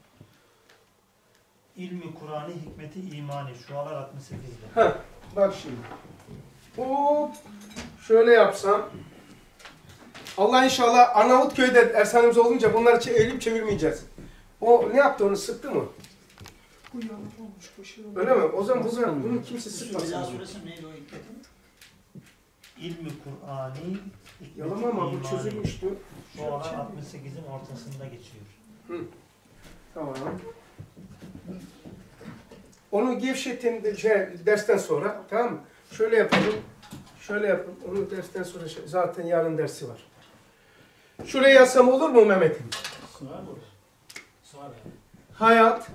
İlmi Kur'an'ı, hikmeti, imani. Şualar 68'de. Ha, bak şimdi. Hop. Şöyle yapsam. Allah inşallah Arnavutköy'de Ersanemiz olunca bunları eğilip çevirmeyeceğiz. O ne yaptı, onu sıktı mı? bu yanlış olmuş. Bu şey olmuş. Öyle mi? O zaman bunu kimse Şu sıkmasın. Vela suresi neydi o hikmetin? İlmi Kur'an'ı, hikmeti, Yalan ama bu imani. çözülmüştü. Şualar 68'in ortasında geçiyor. Tamam. Onu gevşetin dersten sonra, tamam mı? Şöyle yapalım. Şöyle yapın. Onu dersten sonra zaten yarın dersi var. Şuraya yazsam olur mu Mehmet'im? Sığar mı? Sığar yani. Hayat.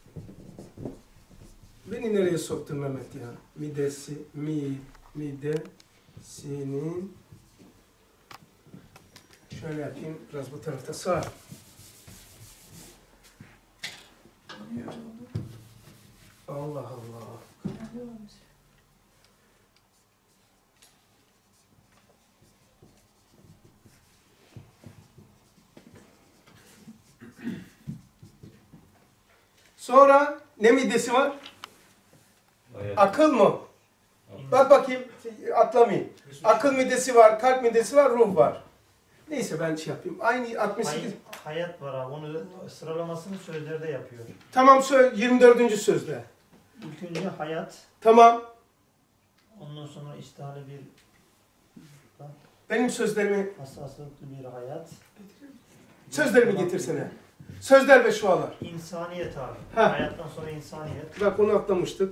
Beni nereye soktun Mehmet ya? Midesinin şöyle yapayım. Biraz bu tarafta sağ. Allah Allah. Sonra ne midesi var? Akıl mı? Bak bakayım, atlamayın. Akıl midesi var, kalp midesi var, ruh var. Neyse ben şey yapayım. Aynı 68. Hayat var abi. Onu sıralamasını sözlerde yapıyor. Tamam söyle 24. sözde. İlk önce hayat. Tamam. Ondan sonra iştahlı bir Benim sözlerimi hassaslıklı bir hayat. getirsene. Sözler ve şualar. İnsaniyet abi. Ha. Hayattan sonra insaniyet. Bak onu atlamıştık.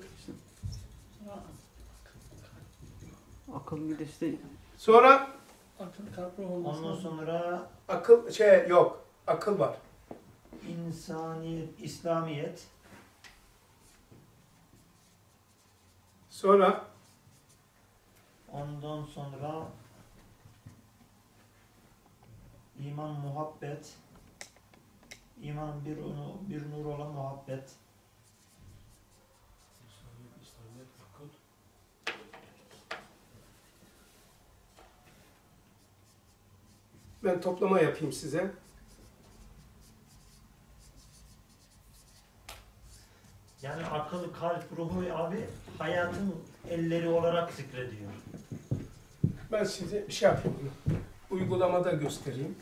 Akıl midesi değil. Sonra Akıl kalp ruh olması Ondan lazım. sonra akıl yok. Akıl var. insaniyet, İslamiyet. Sonra Ondan sonra iman, muhabbet. İman bir nur olan muhabbet. İslamiyet, akıl. ben toplama yapayım size. Yani akıl, kalp, ruhu abi hayatın elleri olarak zikrediyor. Ben size bir şey yapayım bunu. Uygulamada göstereyim.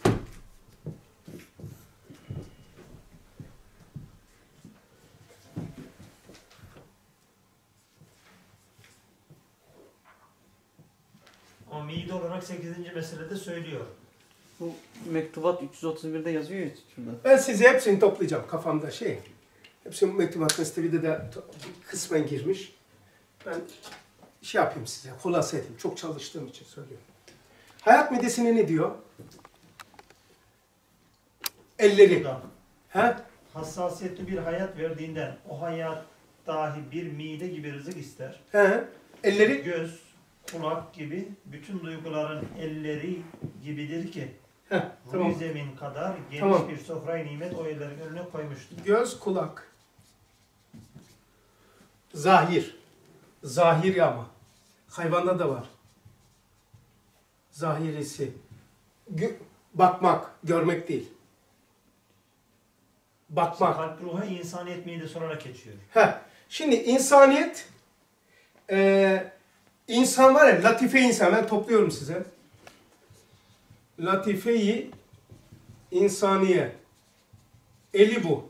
O mide olarak 8. meselede söylüyor. Bu mektubat 331'de yazıyor ya şurada. Ben size hepsini toplayacağım kafamda şey. Hepsini mektubat meselede de kısmen girmiş. Ben şey yapayım size, hulasa edeyim. Çok çalıştığım için söylüyorum. Hayat midesine ne diyor? Elleri. Burada He? hassasiyetli bir hayat verdiğinden o hayat dahi bir mide gibi rızık ister. He? Elleri. Göz, kulak gibi bütün duyguların elleri gibidir ki Heh, tamam. ruh zemin kadar geniş Tamam. bir sofrayı nimet o ellerin önüne koymuştur. Göz, kulak. Zahir. Zahiri ama. Hayvanda da var. Zahirisi. Bakmak, görmek değil. Bakmak. Kalp ruha insaniyet midesi olarak geçiyor. Heh. Şimdi insaniyet, insan var ya, latife insan. Ben topluyorum size. Latife-i insaniye. Eli bu.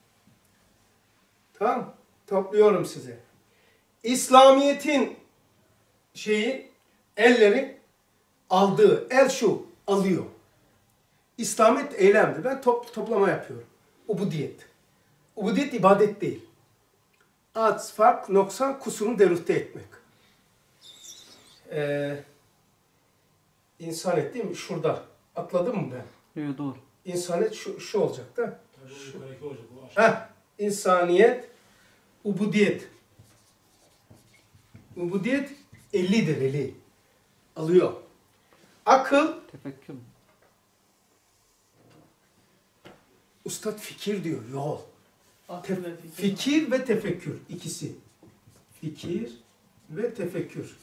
Tamam. Topluyorum size. İslamiyet'in elleri aldığı, el şu, alıyor. İslamiyet eylemdir. Ben toplama yapıyorum. Ubudiyet. Ubudiyet ibadet değil. Az, fark, noksan, kusurunu derüfte etmek. İnsanet değil mi? Şurada. Atladım mı ben? Evet doğru. İnsanet şu olacak da. Tabii o yukarıdaki olacak. O aşağı. Heh. İnsaniyet, ubudiyet. Ubudiyet 50'dir, 50. Alıyor. Akıl, Tefekkür mü? ustad fikir diyor, yol. Akıl ve fikir. Fikir ve tefekkür, ikisi. Fikir ve tefekkür.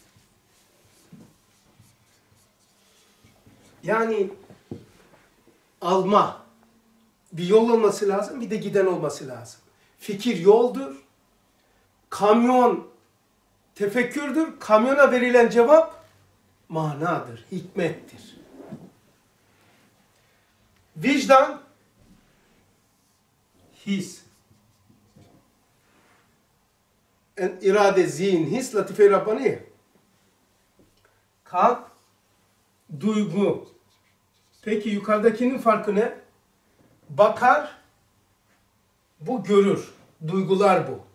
Yani alma. Bir yol olması lazım, bir de giden olması lazım. Fikir yoldur. Kamyon tefekkürdür. Kamyona verilen cevap manadır, hikmettir. Vicdan his. İrade, zihin, his, latife-i Rabbani. Kalp, duygu. Peki yukarıdakinin farkı ne? Bakar, bu görür. Duygular bu.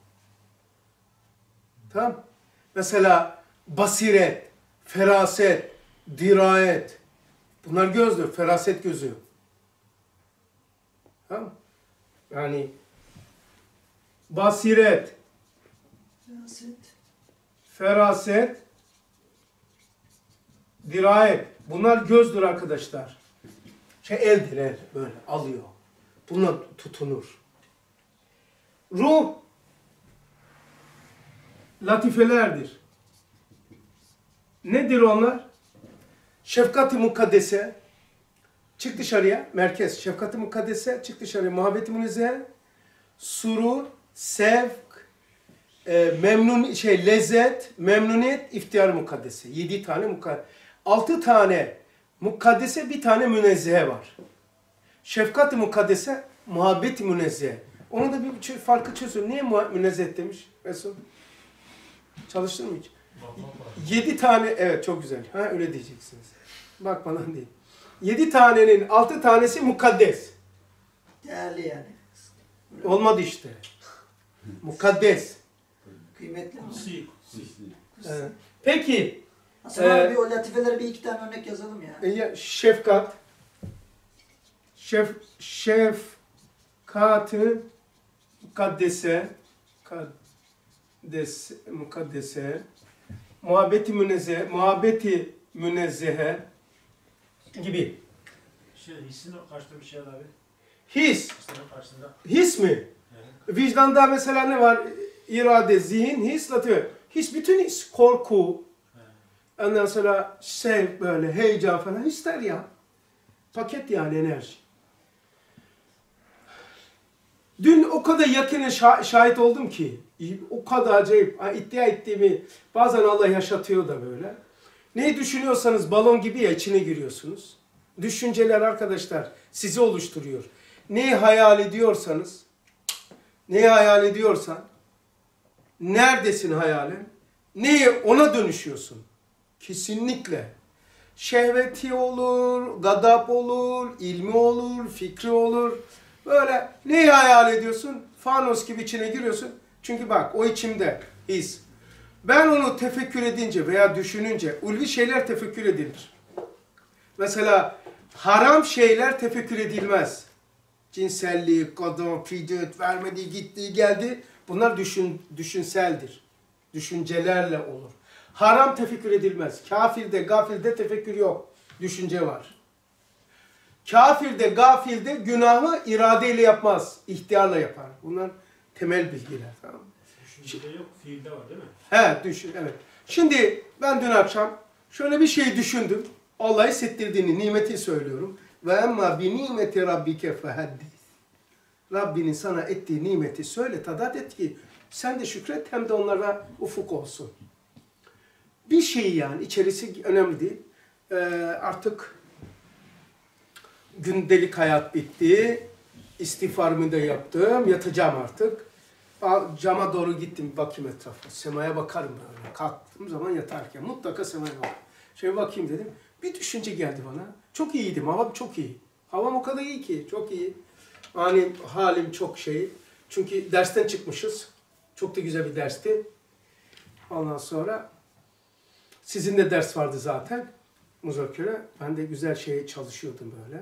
Tamam. Mesela basiret, feraset, dirayet. Bunlar gözdür. Feraset gözü. Tamam. Yani basiret, feraset, dirayet. Bunlar gözdür arkadaşlar. Eldir el. Böyle alıyor. Buna tutunur. Ruh latifelerdir. Nedir onlar? Şefkat-i mukaddese, çık dışarıya, merkez. Şefkat-i mukaddese, çık dışarıya, muhabbet-i münezzehe, surur, sevk, lezzet, memnuniyet, iftihar mukaddese. 7 tane mukaddese. 6 tane mukaddese, bir tane münezzehe var. Şefkat-i mukaddese, muhabbet-i münezzehe. Onun da bir farkı çözüyor. Niye münezzeh demiş Resul? Çalıştın mı hiç? 7 tane, evet çok güzel. Ha öyle diyeceksiniz. Bak bana değil. 7 tanenin 6 tanesi mukaddes. Değerli yani. Olmadı işte. Mukaddes. Kıymetli. Kutsi. Evet. Peki. Aslında bir o latifelere bir iki tane örnek yazalım ya. Şefkat. Şefkat-ı mukaddese. Mukaddese. Muhabbeti münezzehe gibi. Hissin karşısında bir şey abi. His. Hissin karşısında. His mi? Evet. Vicdanda mesela ne var? İrade, zihin, his, latife. His, bütün his, korku. Ondan sonra böyle heyecan falan hisler ya. Paket yani enerji. Dün o kadar yakinen şahit oldum ki, o kadar acayip, iddia ettiğimi bazen Allah yaşatıyor da böyle. Neyi düşünüyorsanız balon gibi ya içine giriyorsunuz. Düşünceler arkadaşlar sizi oluşturuyor. Neyi hayal ediyorsanız, neyi hayal ediyorsan, neredesin hayalen, neyi ona dönüşüyorsun. Kesinlikle. Şehveti olur, gadap olur, ilmi olur, fikri olur. Böyle neyi hayal ediyorsun? Fanos gibi içine giriyorsun. Çünkü bak o içimde his. Ben onu tefekkür edince veya düşününce ulvi şeyler tefekkür edilir. Mesela haram şeyler tefekkür edilmez. Cinsellik, kadın, fiddet, vermediği, gittiği, geldi. Bunlar düşünseldir. Düşüncelerle olur. Haram tefekkür edilmez. Kafirde, gafilde tefekkür yok. Düşünce var. Kafirde, gafilde günahı iradeyle yapmaz. İhtiyarla yapar. Bunlar temel bilgiler. Tamam mı? Düşüncede yok, fiilde var değil mi? He, düşün, evet. Şimdi ben dün akşam şöyle bir şey düşündüm. Allah hissettirdiğini, nimeti söylüyorum. Ve emma bi nimeti rabbike fehaddis. Rabbinin sana ettiği nimeti söyle, tadat et ki sen de şükret hem de onlara ufuk olsun. Bir şey yani, içerisi önemli değil. Artık gündelik hayat bitti. İstiğfarımı da yaptım. Yatacağım artık. Cama doğru gittim. Bakayım etrafa. Semaya bakarım böyle. Kalktığım zaman yatarken. Mutlaka semaya bakarım. Şöyle bakayım dedim. Bir düşünce geldi bana. Çok iyiydim. Havam çok iyi. Havam o kadar iyi ki. Çok iyi. Yani halim çok şey. Çünkü dersten çıkmışız. Çok da güzel bir dersti. Ondan sonra sizin de ders vardı zaten. Muzakere. Ben de güzel şeye çalışıyordum böyle.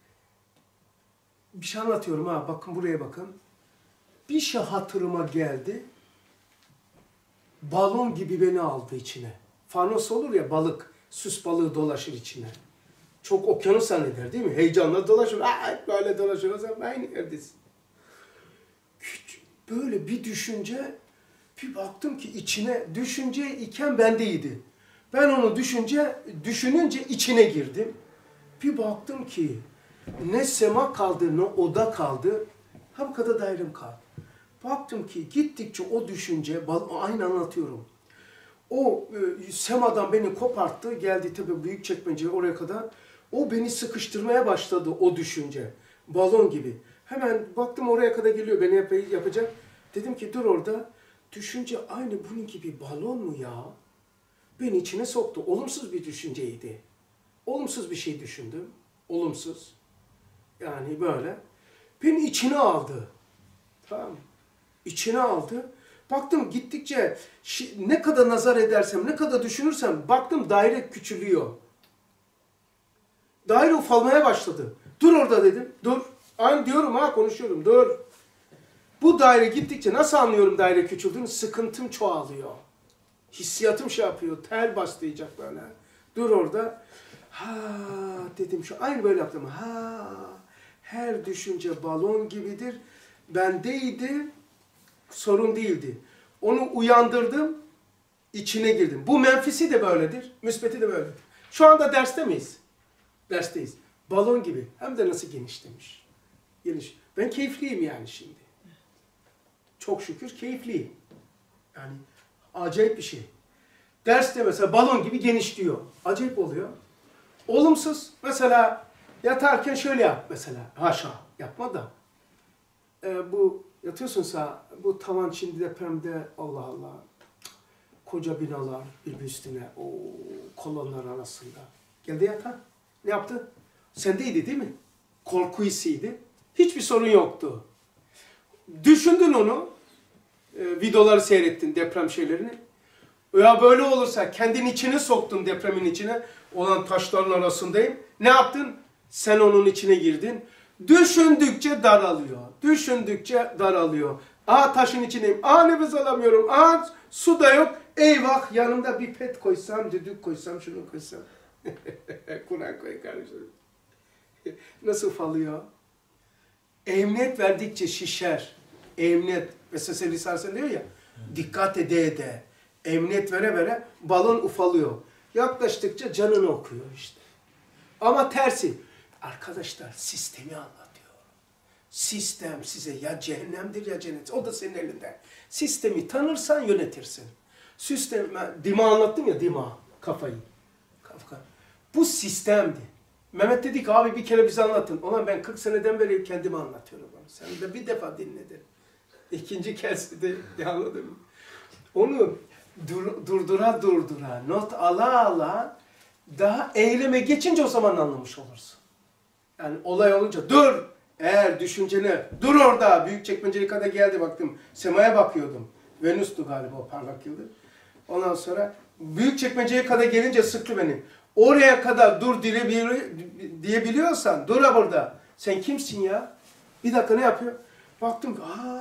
Bir şey anlatıyorum ha. Bakın buraya bakın. Bir şey hatırıma geldi. Balon gibi beni aldı içine. Fanos olur ya balık. Süs balığı dolaşır içine. Çok okyanus zanneder değil mi? Heyecanla dolaşır. Böyle dolaşır. O zaman aynı yerdesin. Böyle bir düşünce, bir baktım ki içine, düşünce iken bendeydi. Ben onu düşününce içine girdim. Bir baktım ki ne sema kaldı, ne oda kaldı. Ha bu kadar dairem kaldı. Baktım ki gittikçe o düşünce, aynı anlatıyorum. O semadan beni koparttı, geldi tabii Büyükçekmece'ye oraya kadar. O beni sıkıştırmaya başladı o düşünce. Balon gibi. Hemen baktım oraya kadar geliyor, beni yapacak. Dedim ki dur orada. Düşünce aynı bunun gibi balon mu ya? Beni içine soktu. Olumsuz bir düşünceydi. Olumsuz bir şey düşündüm. Olumsuz. Yani böyle. Beni içine aldı. Tamam mı? İçine aldı. Baktım gittikçe ne kadar nazar edersem, ne kadar düşünürsem baktım daire küçülüyor. Daire ufalmaya başladı. Dur orada dedim. Dur. Aynı diyorum ha konuşuyorum. Dur. Bu daire gittikçe nasıl anlıyorum daire küçüldüğünü? Sıkıntım çoğalıyor. Hissiyatım şey yapıyor. Tel bastıracak böyle. Dur orada. Ha dedim şu. Aynı böyle yaptım. Ha her düşünce balon gibidir. Bendeydi. Sorun değildi. Onu uyandırdım. içine girdim. Bu menfisi de böyledir, müsbeti de böyledir. Şu anda derste miyiz? Dersteyiz. Balon gibi. Hem de nasıl geniş demiş. Geniş. Ben keyifliyim yani şimdi. Çok şükür keyifliyim. Yani acayip bir şey. Derste mesela balon gibi geniş diyor. Acayip oluyor. Olumsuz. Mesela yatarken şöyle yap mesela. Haşa. Yapma da. Bu yatıyorsun sağ. Bu tavan şimdi depremde Allah Allah. Koca binalar birbiri üstüne. O kolonlar arasında. Geldi yatağa. Ne yaptı? Sendeydi değil mi? Korku hissiydi. Hiçbir sorun yoktu. Düşündün onu. Videoları seyrettin, deprem şeylerini. Ya böyle olursa kendin içine soktun depremin içine. Olan taşların arasındayım. Ne yaptın? Sen onun içine girdin. Düşündükçe daralıyor. Düşündükçe daralıyor. Aa taşın içindeyim. Aa nefes alamıyorum. Aa su da yok. Eyvah yanımda bir pet koysam, düdük koysam, şunu koysam. Kur'an koy kardeşim. Nasıl ufalıyor? Emniyet verdikçe şişer. Emniyet. Vesvese lisansı diyor ya. Dikkat ede. Emniyet vere vere balon ufalıyor. Yaklaştıkça canını okuyor işte. Ama tersi. Arkadaşlar sistemi anlatıyor. Sistem size ya cehennemdir ya cennet. O da senin elinde. Sistemi tanırsan yönetirsin. Sistem, dima anlattım ya dima. Kafayı. Bu sistemdi. Mehmet dedi ki abi bir kere bize anlatın. Ulan ben 40 seneden beri kendime anlatıyorum. Sen de bir defa dinledin. İkinci kez de anladım. Onu durdura, not ala daha eyleme geçince o zaman anlamış olursun. Yani olay olunca dur. Eğer düşüncene dur orada. Büyükçekmece'ye kadar geldi baktım. Semaya bakıyordum. Venüs'tü galiba o parlak yıldız. Ondan sonra Büyükçekmece'ye kadar gelince sıktı beni. Oraya kadar dur diyebiliyorsan dur burada. Sen kimsin ya? Bir dakika ne yapıyor? Baktım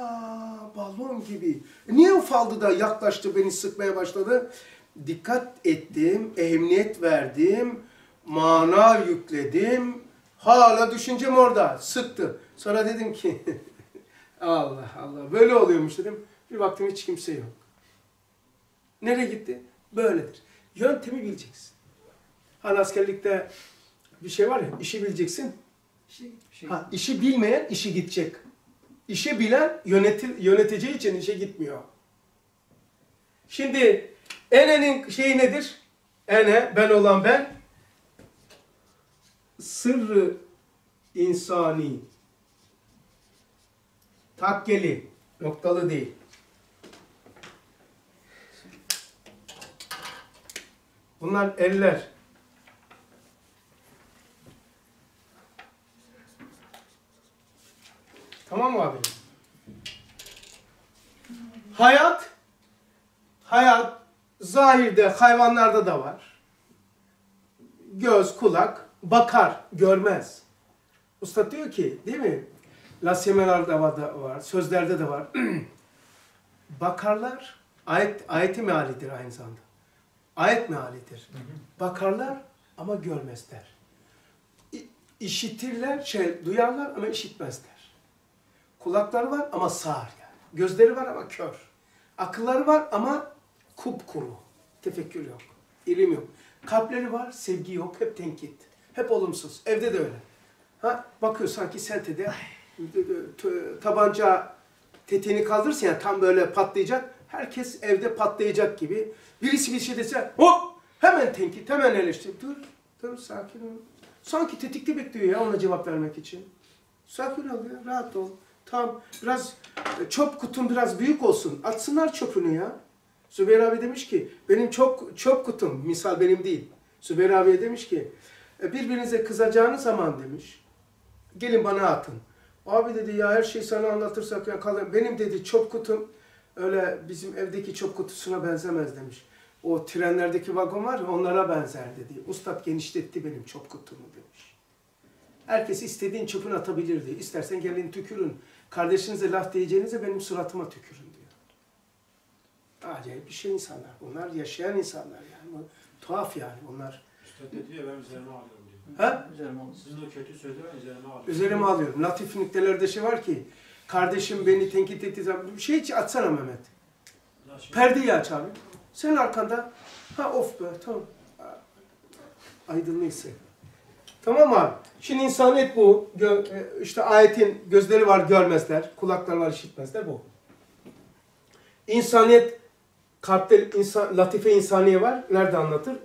balon gibi. Niye ufaldı da yaklaştı beni sıkmaya başladı? Dikkat ettim, emniyet verdim, mana yükledim. Hala düşüncem orada. Sıktı. Sonra dedim ki Allah Allah böyle oluyormuş dedim. Bir baktım hiç kimse yok. Nereye gitti? Böyledir. Yöntemi bileceksin. Hani askerlikte bir şey var ya, işi bileceksin. İşi bilmeyen işi gidecek. İşi bilen yöneteceği için işe gitmiyor. Şimdi enenin şeyi nedir? Ene, ben olan ben. Sırrı insani. Takkeli, noktalı değil. Bunlar eller. Tamam mı abi? Hayat zahirde hayvanlarda da var. Göz, kulak bakar, görmez. Usta diyor ki, değil mi? Lasyemelerde var, sözlerde de var. Bakarlar, ayeti mealidir aynı zamanda. Ayet mealidir. Bakarlar ama görmezler. İşitirler, duyarlar ama işitmezler. Kulakları var ama sağır yani. Gözleri var ama kör. Akılları var ama kupkuru. Tefekkür yok. İlim yok. Kalpleri var, sevgi yok. Hep tenkit. Hep olumsuz. Evde de öyle. Bakıyor sanki sentede tabanca tetiğini kaldırırsa yani tam böyle patlayacak. Herkes evde patlayacak gibi. Birisi bir şey dese hop hemen tenkit, hemen eleştir. Dur sakin ol. Sanki tetikte bekliyor ya ona cevap vermek için. Sakin ol ya, rahat ol. Tamam, biraz çöp kutun biraz büyük olsun. Atsınlar çöpünü ya. Zübeyir abi demiş ki, benim çöp kutum, misal benim değil. Zübeyir abi demiş ki, birbirinize kızacağınız zaman demiş, gelin bana atın. Abi dedi ya her şeyi sana anlatırsak ya kalın. Benim dedi çöp kutum öyle bizim evdeki çöp kutusuna benzemez demiş. O trenlerdeki vagon var ya onlara benzer dedi. Ustad genişletti benim çöp kutumu demiş. Herkes istediğin çöpünü atabilirdi. İstersen gelin tükürün. Kardeşinize laf diyeceğinize benim suratıma tükürün diyor. Acayip bir şey insanlar. Bunlar yaşayan insanlar yani. Tuhaf yani bunlar. Üstad dedi ya ben üzerime alıyorum diyor. Ha? Üzerime olsun. Sizin o kötü sözü ben üzerime alıyorum. Üzerime alıyorum. Latif nüktelerde şey var ki, kardeşim beni tenkit ettiği zaman, bir şey hiç atsana Mehmet. Perdeyi aç abi. Sen arkanda, ha of be, tamam. Aydınlıysa. Tamam abi. Şimdi insaniyet bu. İşte ayetin gözleri var görmezler, kulakları var işitmezler bu. İnsaniyet, kalpte latife insaniye var. Nerede anlatır?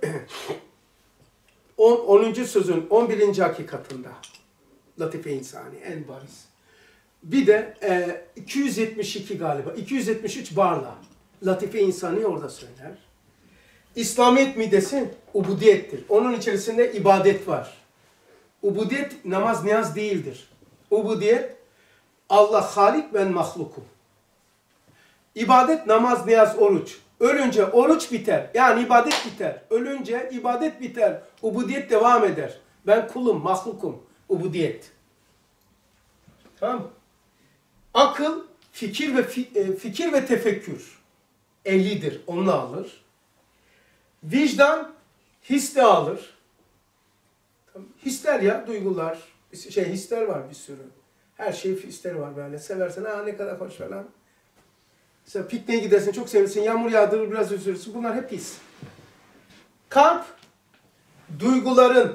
10. sözün 11. hakikatında. Latife insaniye en bariz. Bir de 272 galiba. 273 barla. Latife insaniye orada söyler. İslamiyet midesi ubudiyettir. Onun içerisinde ibadet var. Ubudiyet namaz niyaz değildir. Ubudiyet Allah halik ben mahlukum. İbadet namaz niyaz oruç. Ölünce oruç biter. Yani ibadet biter. Ölünce ibadet biter. Ubudiyet devam eder. Ben kulum, mahlukum. Ubudiyet. Tamam mı? Akıl, fikir ve tefekkür. Ehlidir. Onu alır. Vicdan hisle alır. Hisler ya, duygular. Hisler var bir sürü. Her şey hisleri var böyle. Seversen, ne kadar hoş falan. Mesela pikniğe gidersin, çok seversin, yağmur yağdırır, biraz üzülürsün. Bunlar hep his. Kalp, duyguların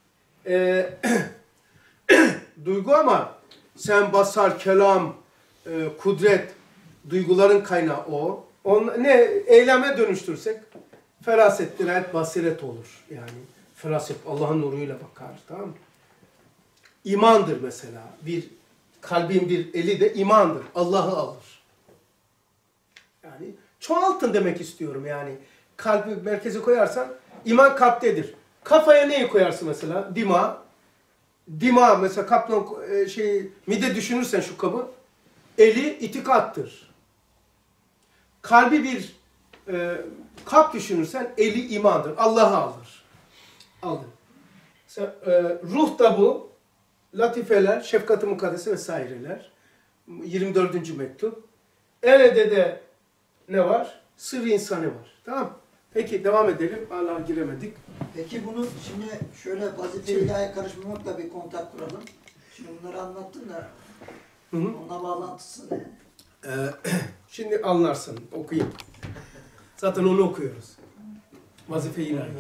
duygu ama sen basar, kelam, kudret, duyguların kaynağı o. Ne eyleme dönüştürsek feraset, dirayet, basiret olur. Yani feraset Allah'ın nuruyla bakar. Tamam mı? İmandır mesela. Kalbin bir eli de imandır. Allah'ı alır. Yani çoğaltın demek istiyorum yani. Kalbi merkeze koyarsan iman kalptedir. Kafaya neyi koyarsın mesela? Dima mesela kaplan mide düşünürsen şu kabı eli itikattır. Kalbi bir kalp düşünürsen eli imandır. Allah'ı alır. Mesela, ruh da bu. Latifeler, şefkat-ı mukaddesi vesaireler. 24. mektup. Elede de ne var? Sır-ı insani var. Tamam. Peki devam edelim. Hala giremedik. Peki bunu şimdi şöyle vazife ilahi karışmamakla bir kontak kuralım. Şimdi bunları anlattın da ona bağlantısı ne? Şimdi anlarsın. Okuyayım. Zaten onu okuyoruz. Vazife ilahi.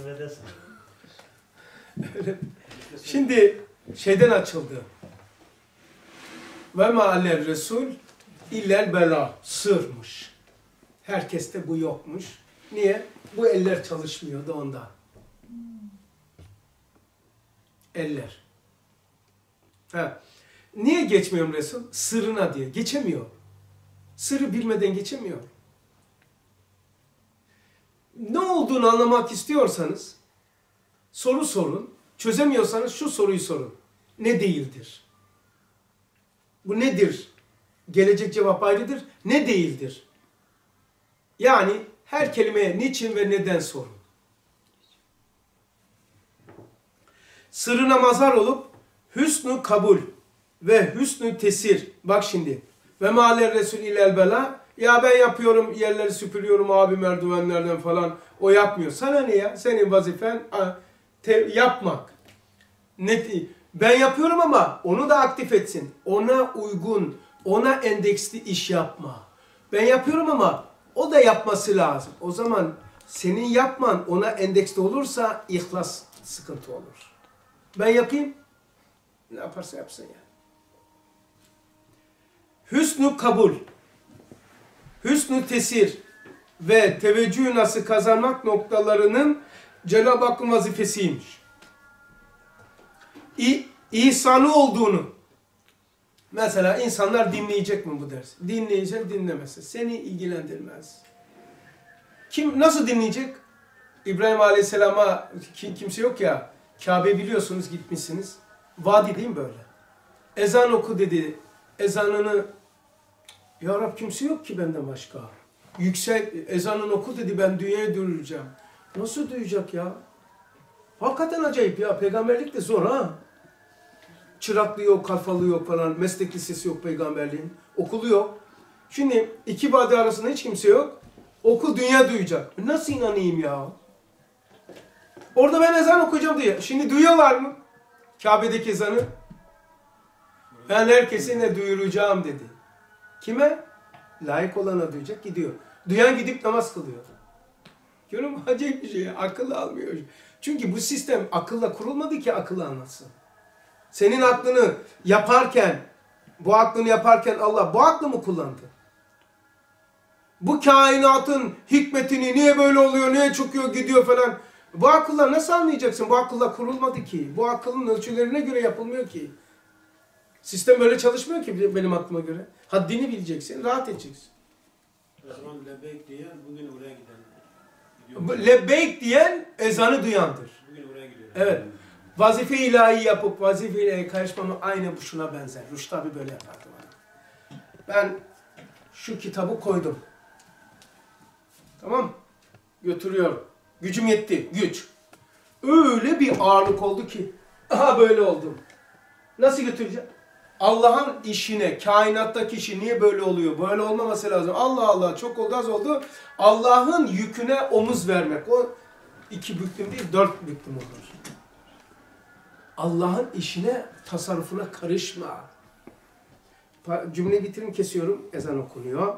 Şimdi şeyden açıldı. Ve ma'aller resul illel bela. Sırmış. Herkeste bu yokmuş. Niye? Bu eller çalışmıyordu ondan. Eller. Niye geçmiyorum Resul? Sırrına diye. Geçemiyor. Sırrı bilmeden geçemiyor. Ne olduğunu anlamak istiyorsanız soru sorun. Çözemiyorsanız şu soruyu sorun. Ne değildir? Bu nedir? Gelecek cevap ayrıdır. Ne değildir? Yani her kelimeye niçin ve neden sorun. Sırrına mazhar olup hüsnü kabul ve hüsnü tesir. Bak şimdi. Ve mâler resul ilel bela. Ya ben yapıyorum, yerleri süpürüyorum abi merdivenlerden falan. O yapmıyor. Sana ne ya? Senin vazifen yapmak. Ben yapıyorum ama onu da aktif etsin. Ona uygun, ona endeksli iş yapma. Ben yapıyorum ama o da yapması lazım. O zaman senin yapman ona endeksli olursa ihlas sıkıntı olur. Ben yapayım, ne yaparsa yapsın yani. Hüsnü kabul, hüsnü tesir ve teveccüh nasıl kazanmak noktalarının Cenab-ı Hakk'ın vazifesiymiş. İhsanı olduğunu, mesela insanlar dinleyecek mi bu dersi? Dinleyecek, dinlemezse. Seni ilgilendirmez. Nasıl dinleyecek? İbrahim Aleyhisselam'a kimse yok ya, Kabe biliyorsunuz gitmişsiniz. Vadi değil mi böyle? Ezan oku dedi. Ezanını, ya Rab kimse yok ki benden başka. Ezanını oku dedi, ben dünyaya duyuracağım. Nasıl duyacak ya? Hakikaten acayip ya, peygamberlik de zor ha. Çıraklığı yok, kalfalığı yok falan, meslek lisesi yok peygamberliğin, okulu yok. Şimdi iki vadi arasında hiç kimse yok. Okul dünya duyacak. Nasıl inanayım ya? Orada ben ezan okuyacağım diye. Şimdi duyuyorlar mı? Kabe'deki ezanı. Ben herkese ne duyuracağım dedi. Kime? Layık olana duyacak, gidiyor. Duyan gidip namaz kılıyor. Görüyor musun? Acayip bir şey. Akıllı almıyor. Çünkü bu sistem akılla kurulmadı ki akıllı anlatsın. Senin aklını yaparken, bu aklını yaparken Allah bu aklı mı kullandı? Bu kainatın hikmetini niye böyle oluyor, niye çıkıyor, gidiyor falan. Bu akılla nasıl anlayacaksın? Bu akılla kurulmadı ki. Bu akılın ölçülerine göre yapılmıyor ki. Sistem böyle çalışmıyor ki benim aklıma göre. Haddini bileceksin, rahat edeceksin. O zaman lebeyk diyen bugün oraya giden. Lebbeyk diyen ezanı duyandır. Bugün oraya gidiyor. Evet. Vazife ilahi yapıp vazife ilahi karışmama aynı bu şuna benzer. Rüştü abi böyle yapardı bana. Ben şu kitabı koydum. Tamam. Götürüyorum. Gücüm yetti. Güç. Öyle bir ağırlık oldu ki. Aha böyle oldum. Nasıl götüreceğim? Allah'ın işine, kainattaki işi niye böyle oluyor? Böyle olmaması lazım. Allah Allah çok oldu az oldu. Allah'ın yüküne omuz vermek. O 2 büklüm değil 4 büklüm olur. Allah'ın işine, tasarrufuna karışma. Cümleyi bitirin kesiyorum. Ezan okunuyor.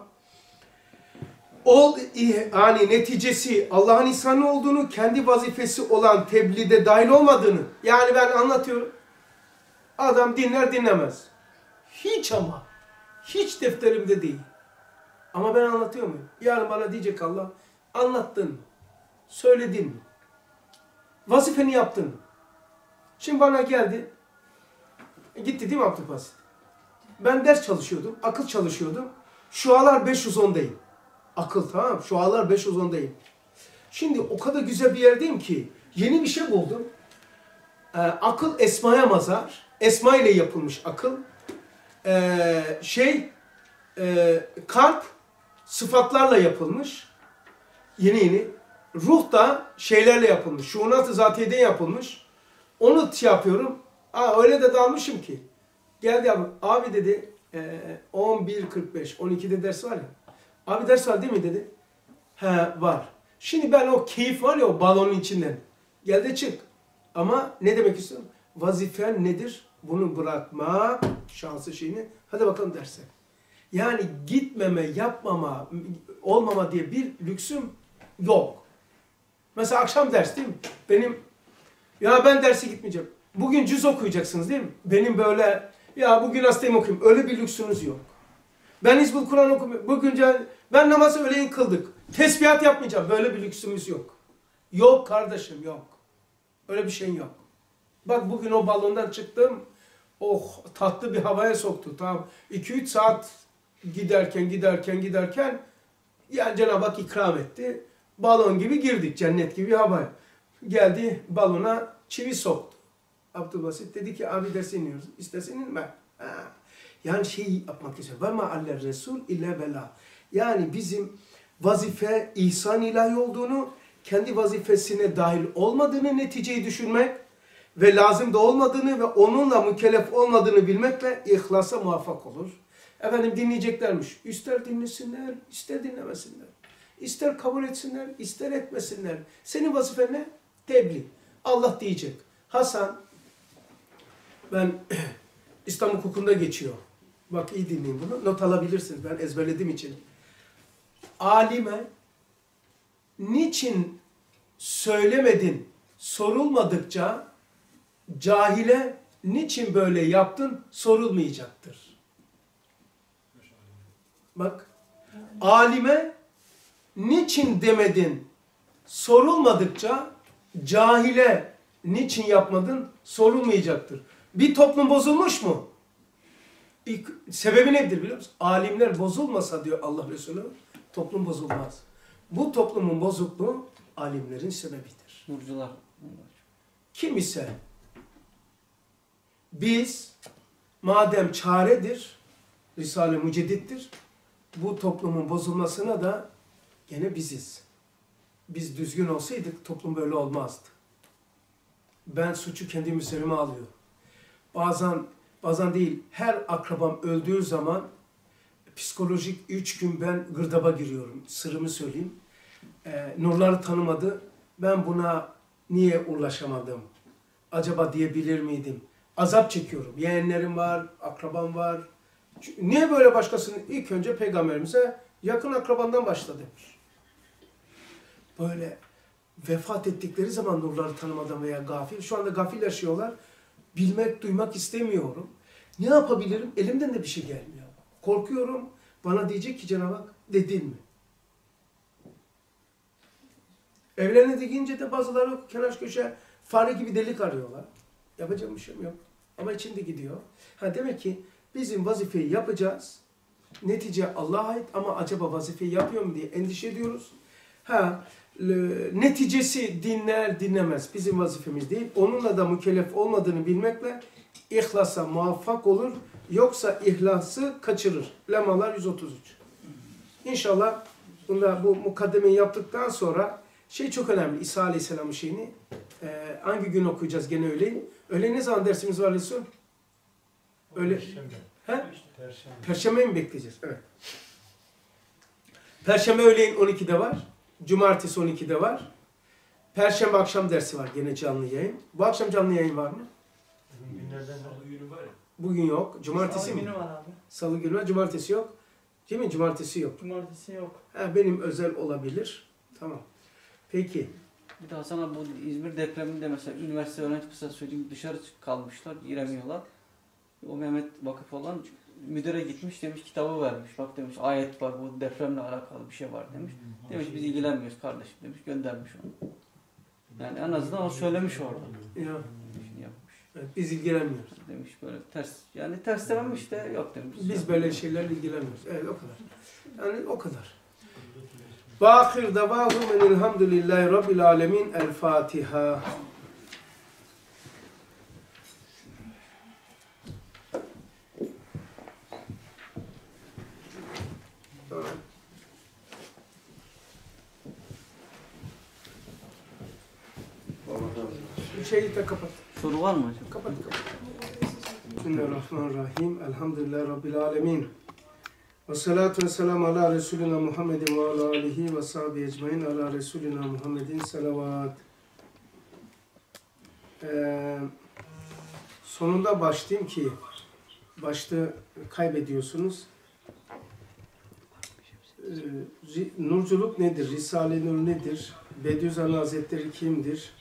Yani neticesi Allah'ın ihsanı olduğunu, kendi vazifesi olan tebliğde dahil olmadığını. Yani ben anlatıyorum. Adam dinler dinlemez. Hiç ama. Hiç defterimde değil. Ama ben anlatıyor muyum? Yarın bana diyecek Allah, anlattın mı? Söyledin mi? Vazifeni yaptın mı? Şimdi bana geldi. Gitti değil mi Abdülbasit? Ben ders çalışıyordum, akıl çalışıyordum. Şualar 510'dayım. Akıl tamam, şualar 510'dayım. Şimdi o kadar güzel bir yerdeyim ki yeni bir şey buldum. Akıl esmaya mazar. Esma ile yapılmış akıl. Kalp sıfatlarla yapılmış. Yeni. Ruh da şeylerle yapılmış. Şuunat-ı zatiyeden yapılmış. Onu şey yapıyorum. Öyle de dalmışım ki. Geldi abi dedi 11.45, 12'de ders var ya. Abi ders var değil mi dedi. He var. Şimdi ben o keyif var ya o balonun içinden. Gel de çık. Ama ne demek istiyorum? Vazifen nedir? Bunu bırakma şansı şeyini. Hadi bakalım derse. Yani gitmeme, yapmama, olmama diye bir lüksüm yok. Mesela akşam ders değil mi? Ben derse gitmeyeceğim. Bugün cüz okuyacaksınız değil mi? Benim böyle bugün hastayım okuyayım. Öyle bir lüksünüz yok. Ben Hizbul Kur'an okumuyorum. Ben namazı öğleyin kıldık. Tesbihat yapmayacağım. Böyle bir lüksümüz yok. Yok kardeşim yok. Öyle bir şey yok. Bak bugün o balondan çıktım. Oh tatlı bir havaya soktu. Tamam. 2-3 saat giderken yani Cenab-ı Hak ikram etti. Balon gibi girdik. Cennet gibi havaya. Geldi balona çivi soktu. Abdülbasit dedi ki abi derse iniyoruz. İstersen inme. Yani şeyi yapmak istiyor. Ve ma'aller resul illa bela. Yani bizim vazife ihsan ilahi olduğunu, kendi vazifesine dahil olmadığını neticeyi düşünmek ve lazım da olmadığını ve onunla mükellef olmadığını bilmekle ihlasa muvaffak olur. Efendim dinleyeceklermiş. İster dinlesinler, ister dinlemesinler. İster kabul etsinler, ister etmesinler. Senin vazifen ne? Tebliğ. Allah diyecek. Hasan, ben İslam hukukunda geçiyor. Bak iyi dinleyin bunu. Not alabilirsiniz. Ben ezberlediğim için. Alime niçin söylemedin sorulmadıkça cahile niçin böyle yaptın sorulmayacaktır. Bak. Alime niçin demedin sorulmadıkça cahile niçin yapmadın sorulmayacaktır. Bir toplum bozulmuş mu? Sebebi nedir biliyor musun? Alimler bozulmasa diyor Allah Resulü, toplum bozulmaz. Bu toplumun bozukluğu alimlerin sebebidir. Nurcular. Kim ise biz madem çaredir, Risale-i Müceddit'tir, bu toplumun bozulmasına da gene biziz. Biz düzgün olsaydık toplum böyle olmazdı. Ben suçu kendim üzerime alıyorum. Bazen değil, her akrabam öldüğü zaman psikolojik 3 gün ben gırdaba giriyorum. Sırrımı söyleyeyim. Nurları tanımadı. Ben buna niye ulaşamadım? Acaba diyebilir miydim? Azap çekiyorum. Yeğenlerim var, akrabam var. Niye böyle başkasını? İlk önce Peygamberimize yakın akrabandan başla demiş. böyle vefat ettikleri zaman nurları tanımadan veya gafil. Şu anda gafil yaşıyorlar. Bilmek, duymak istemiyorum. Ne yapabilirim? Elimden de bir şey gelmiyor. Korkuyorum. Bana diyecek ki Cenab-ı Hak dedin mi? Evlerine deyince de bazıları kenar köşe fare gibi delik arıyorlar. Yapacak bir şeyim yok. Ama içinde gidiyor. Demek ki bizim vazifeyi yapacağız. Netice Allah'a ait ama acaba vazifeyi yapıyor mu diye endişe ediyoruz. Neticesi dinler dinlemez bizim vazifemiz değil. Onunla da mükellef olmadığını bilmekle ihlasa muvaffak olur. Yoksa ihlası kaçırır. Lemalar 133. İnşallah bu mukaddemeyi yaptıktan sonra çok önemli. İsa Aleyhisselam'ın şeyini hangi gün okuyacağız gene öğleyin. Öğleyin ne zaman dersimiz var Resul? Perşembe. Perşembe. Perşembe mi bekleyeceğiz? Evet. Perşembe öğleyin 12'de var. Cumartesi 12'de var. Perşembe akşam dersi var gene canlı yayın. Bu akşam canlı yayın var mı? Günlerden Salı günü var ya. Bugün yok. Cumartesi Salı mi? günü var abi. Salı günü var. Cumartesi yok. Değil mi? Cumartesi yok. Cumartesi yok. Benim özel olabilir. Tamam. Peki. Bir de Hasan abi bu İzmir depreminde mesela üniversite öğrenci mesela söyleyeyim dışarı kalmışlar, giremiyorlar. O Mehmet Vakıf olan müdüre gitmiş demiş kitabı vermiş. Bak demiş ayet var bu depremle alakalı bir şey var demiş. Demiş biz ilgilenmiyoruz kardeşim demiş göndermiş onu. Yani en azından o söylemiş orada. Ya, İşini yapmış. evet, biz ilgilenmiyoruz. Demiş böyle ters yani ters dememiş de yok demiş. Biz böyle şeylerle ilgilenmiyoruz. Evet o kadar. Yani o kadar. Ve ahir davahum enelhamdülillahi rabbil alemin. El Fatiha. Şeyi de kapat. Soru var mı hocam? Kapat. Bismillahirrahmanirrahim. Elhamdülillahi rabbil alemin. Ve salatu ve selamu ala Resulina Muhammedin ve ala alihi ve sahibi ecmain ala Resulina Muhammedin salavat. Sonunda başlayayım ki başta kaybediyorsunuz. Nurculuk nedir? Risale-i Nur nedir? Bediüzzaman Hazretleri kimdir?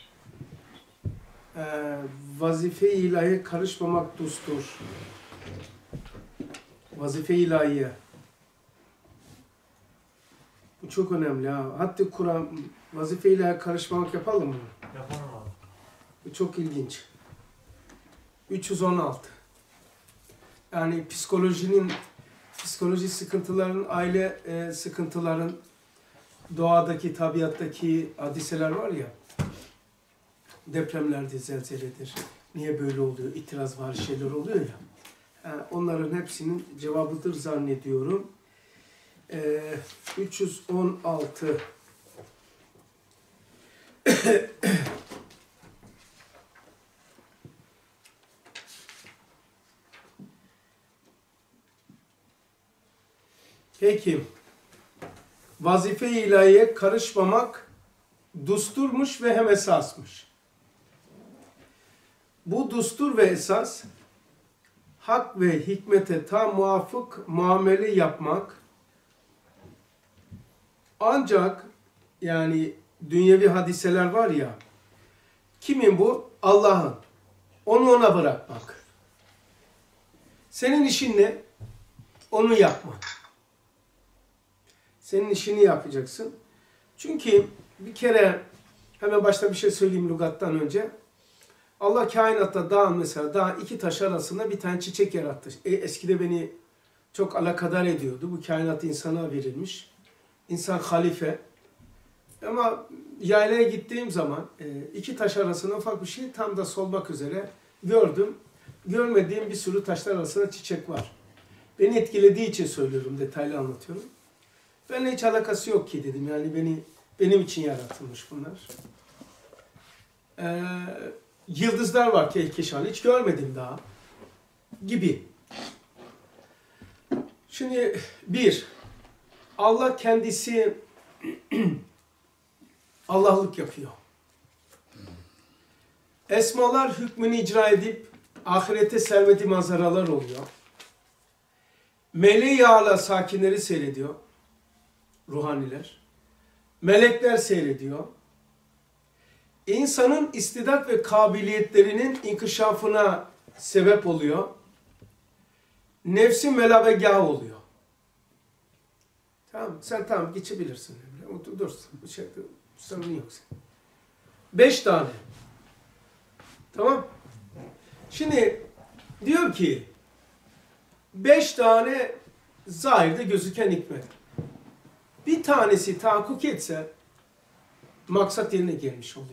Vazife-i ilahiye karışmamak düstur. Vazife-i ilahiye. Bu çok önemli ha. Hatta Kur'an vazife-i ilahiye karışmamak yapalım mı? Yapalım abi. Bu çok ilginç. 316. Yani psikoloji sıkıntıların, aile sıkıntıların, doğadaki, tabiattaki hadiseler var ya, depremlerdir, zelzeledir, niye böyle oluyor, itiraz var, şeyler oluyor ya, yani onların hepsinin cevabıdır zannediyorum. 316. Peki, vazife-i ilahiye karışmamak düsturmuş ve hem esasmış. Bu düstur ve esas, hak ve hikmete tam muvafık muamele yapmak, ancak yani dünyevi hadiseler var ya, kimin bu? Allah'ın. Onu ona bırakmak. Senin işin ne? Onu yapmak. Senin işini yapacaksın. Çünkü bir kere hemen başta bir şey söyleyeyim lügattan önce. Allah kainatta dağın iki taş arasında bir tane çiçek yarattı. Eskide beni çok alakadar ediyordu. Bu kainat insana verilmiş. İnsan halife. Ama yaylaya gittiğim zaman iki taş arasında ufak bir şey tam da solmak üzere gördüm. Görmediğim bir sürü taşlar arasında çiçek var. Beni etkilediği için söylüyorum, detaylı anlatıyorum. Benimle hiç alakası yok ki dedim. Yani benim için yaratılmış bunlar. Yıldızlar var kehkeşan. Hiç görmedim daha. Gibi. Şimdi Allah kendisi Allah'lık yapıyor. Esmalar hükmünü icra edip ahirete serveti manzaralar oluyor. Meleği âlâ sakinleri seyrediyor. Ruhaniler. melekler seyrediyor. İnsanın istidat ve kabiliyetlerinin inkişafına sebep oluyor. Nefsin melabegahı oluyor. Tamam, sen tamam geçebilirsin. Dur, sorun yok senin. 5 tane. Tamam. Şimdi diyor ki 5 tane zahirde gözüken hikmet. Bir tanesi tahakkuk etse maksat yerine gelmiş oluyor.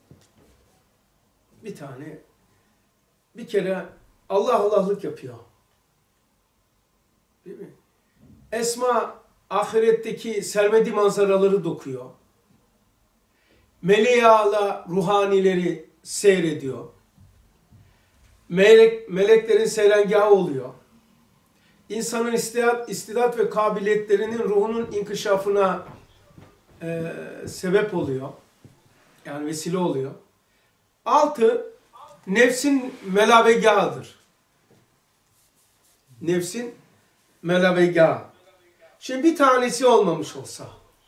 Bir kere Allah Allah'lık yapıyor. Değil mi? Esma ahiretteki sermedi manzaraları dokuyor. Meleğa'la ruhanileri seyrediyor. Meleklerin seyrengahı oluyor. İnsanın istidat ve kabiliyetlerinin ruhunun inkişafına sebep oluyor. Yani vesile oluyor. 6. Nefsin melabegahıdır. Nefsin melabegahı. Şimdi bir tanesi olmamış olsa.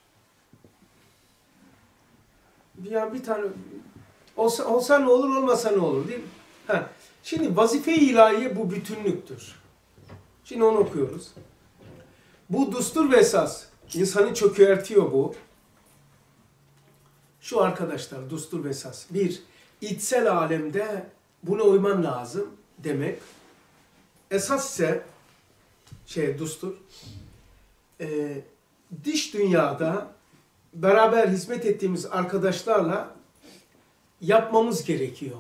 Bir tane olsa ne olur, olmasa ne olur değil mi? Şimdi vazife-i ilahiye bu bütünlüktür. Şimdi onu okuyoruz. Bu düstur ve esas. İnsanı çökertiyor bu. Şu arkadaşlar düstur ve esas. Bir, içsel alemde buna uyman lazım demek. Esas ise düstur. Dış dünyada beraber hizmet ettiğimiz arkadaşlarla yapmamız gerekiyor.